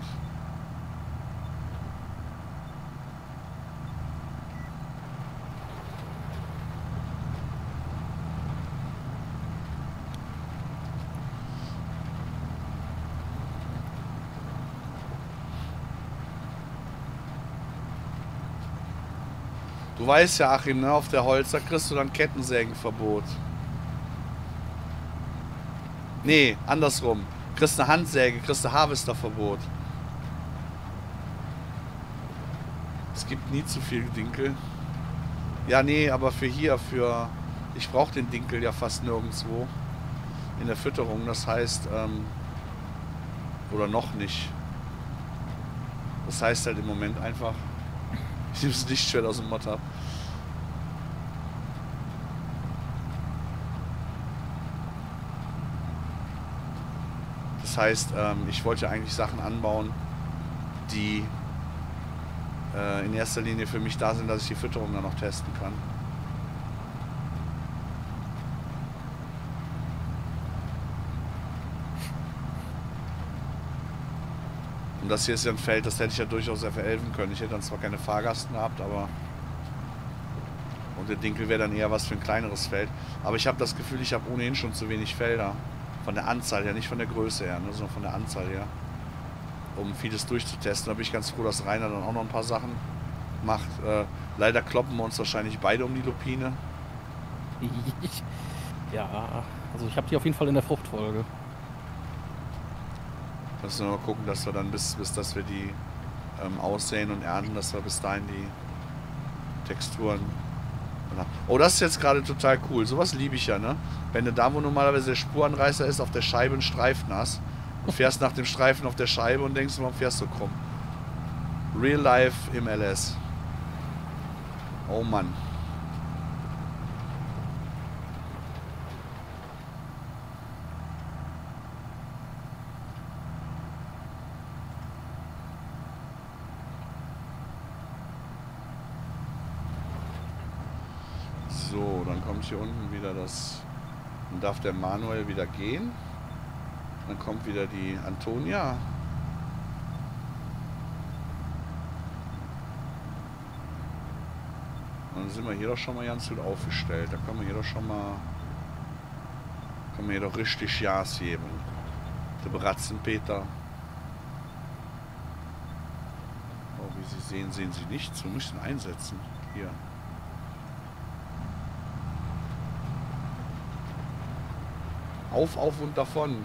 Du weißt ja, Achim, ne, auf der Holzer kriegst du dann Kettensägenverbot. Nee, andersrum. Kriegst eine Handsäge, kriegst ein Harvesterverbot. Es gibt nie zu viel Dinkel. Ja, nee, aber für hier, ich brauche den Dinkel ja fast nirgendwo in der Fütterung. Das heißt, oder noch nicht. Das heißt halt im Moment einfach, Ich nehme das Lichtschwert aus dem Mod ab. Das heißt, ich wollte ja eigentlich Sachen anbauen, die in erster Linie für mich da sind, dass ich die Fütterung dann noch testen kann. Und das hier ist ja ein Feld, das hätte ich ja durchaus verhelfen können. Ich hätte dann zwar keine Fahrgasten gehabt, aber... Und der Dinkel wäre dann eher was für ein kleineres Feld. Aber ich habe das Gefühl, ich habe ohnehin schon zu wenig Felder. Von der Anzahl her, nicht von der Größe her, ne, sondern von der Anzahl her. Um vieles durchzutesten. Da bin ich ganz froh, dass Rainer dann auch noch ein paar Sachen macht. Leider kloppen wir uns wahrscheinlich beide um die Lupine. Ja, also ich habe die auf jeden Fall in der Fruchtfolge. Müssen wir mal gucken, dass wir dann bis dass wir die aussehen und ernten, dass wir bis dahin die Texturen... Oh, das ist jetzt gerade total cool. Sowas liebe ich ja, ne? Wenn du da, wo normalerweise der Spurenreißer ist, auf der Scheibe einen Streifen hast und fährst nach dem Streifen auf der Scheibe und denkst, warum fährst du krumm? Real Life im LS. Oh Mann. So, dann kommt hier unten wieder das... Dann darf der Manuel wieder gehen. Dann kommt wieder die Antonia. Und dann sind wir hier doch schon mal ganz gut aufgestellt. Da können wir hier doch schon mal... Können wir hier doch richtig Gas geben. Der Bratzenpeter. Oh, wie Sie sehen, sehen Sie nichts. Wir müssen einsetzen. Hier. Auf und davon.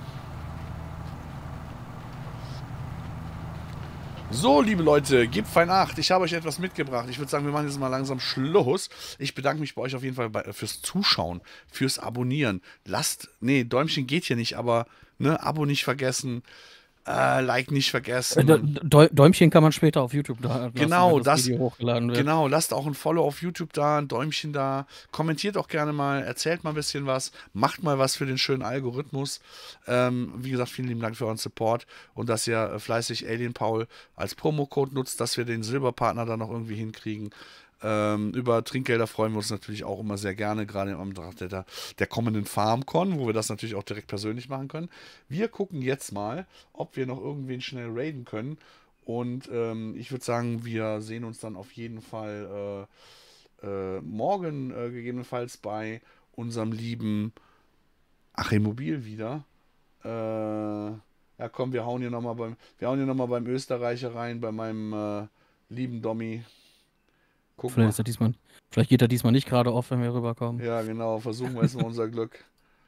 So, liebe Leute, gebt fein Acht. Ich habe euch etwas mitgebracht. Ich würde sagen, wir machen jetzt mal langsam Schluss. Ich bedanke mich bei euch auf jeden Fall fürs Zuschauen, fürs Abonnieren. Däumchen geht hier nicht, aber ne, Abo nicht vergessen. Like nicht vergessen. Däumchen kann man später auf YouTube da lassen, genau, wenn das Video hochgeladen wird. Genau, lasst auch ein Follow auf YouTube da, ein Däumchen da. Kommentiert auch gerne mal, erzählt mal ein bisschen was. Macht mal was für den schönen Algorithmus. Wie gesagt, vielen lieben Dank für euren Support und dass ihr fleißig Alien Paul als Promocode nutzt, dass wir den Silberpartner da noch irgendwie hinkriegen. Über Trinkgelder freuen wir uns natürlich auch immer sehr gerne, gerade im Anbetracht der kommenden FarmCon, wo wir das natürlich auch direkt persönlich machen können. Wir gucken jetzt mal, ob wir noch irgendwen schnell raiden können. Und ich würde sagen, wir sehen uns dann auf jeden Fall morgen gegebenenfalls bei unserem lieben Achim Mobil wieder. Ja komm, wir hauen hier nochmal beim Österreicher rein, bei meinem lieben Dommi. Vielleicht geht er diesmal nicht gerade auf, wenn wir rüberkommen. Ja, genau. Versuchen wir erstmal unser Glück.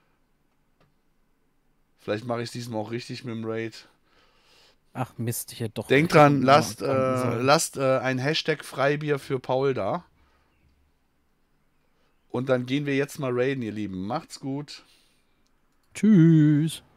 Vielleicht mache ich es diesmal auch richtig mit dem Raid. Ach Mist, ich hätte doch... Denkt dran, lasst ein Hashtag Freibier für Paul da. Und dann gehen wir jetzt mal raiden, ihr Lieben. Macht's gut. Tschüss.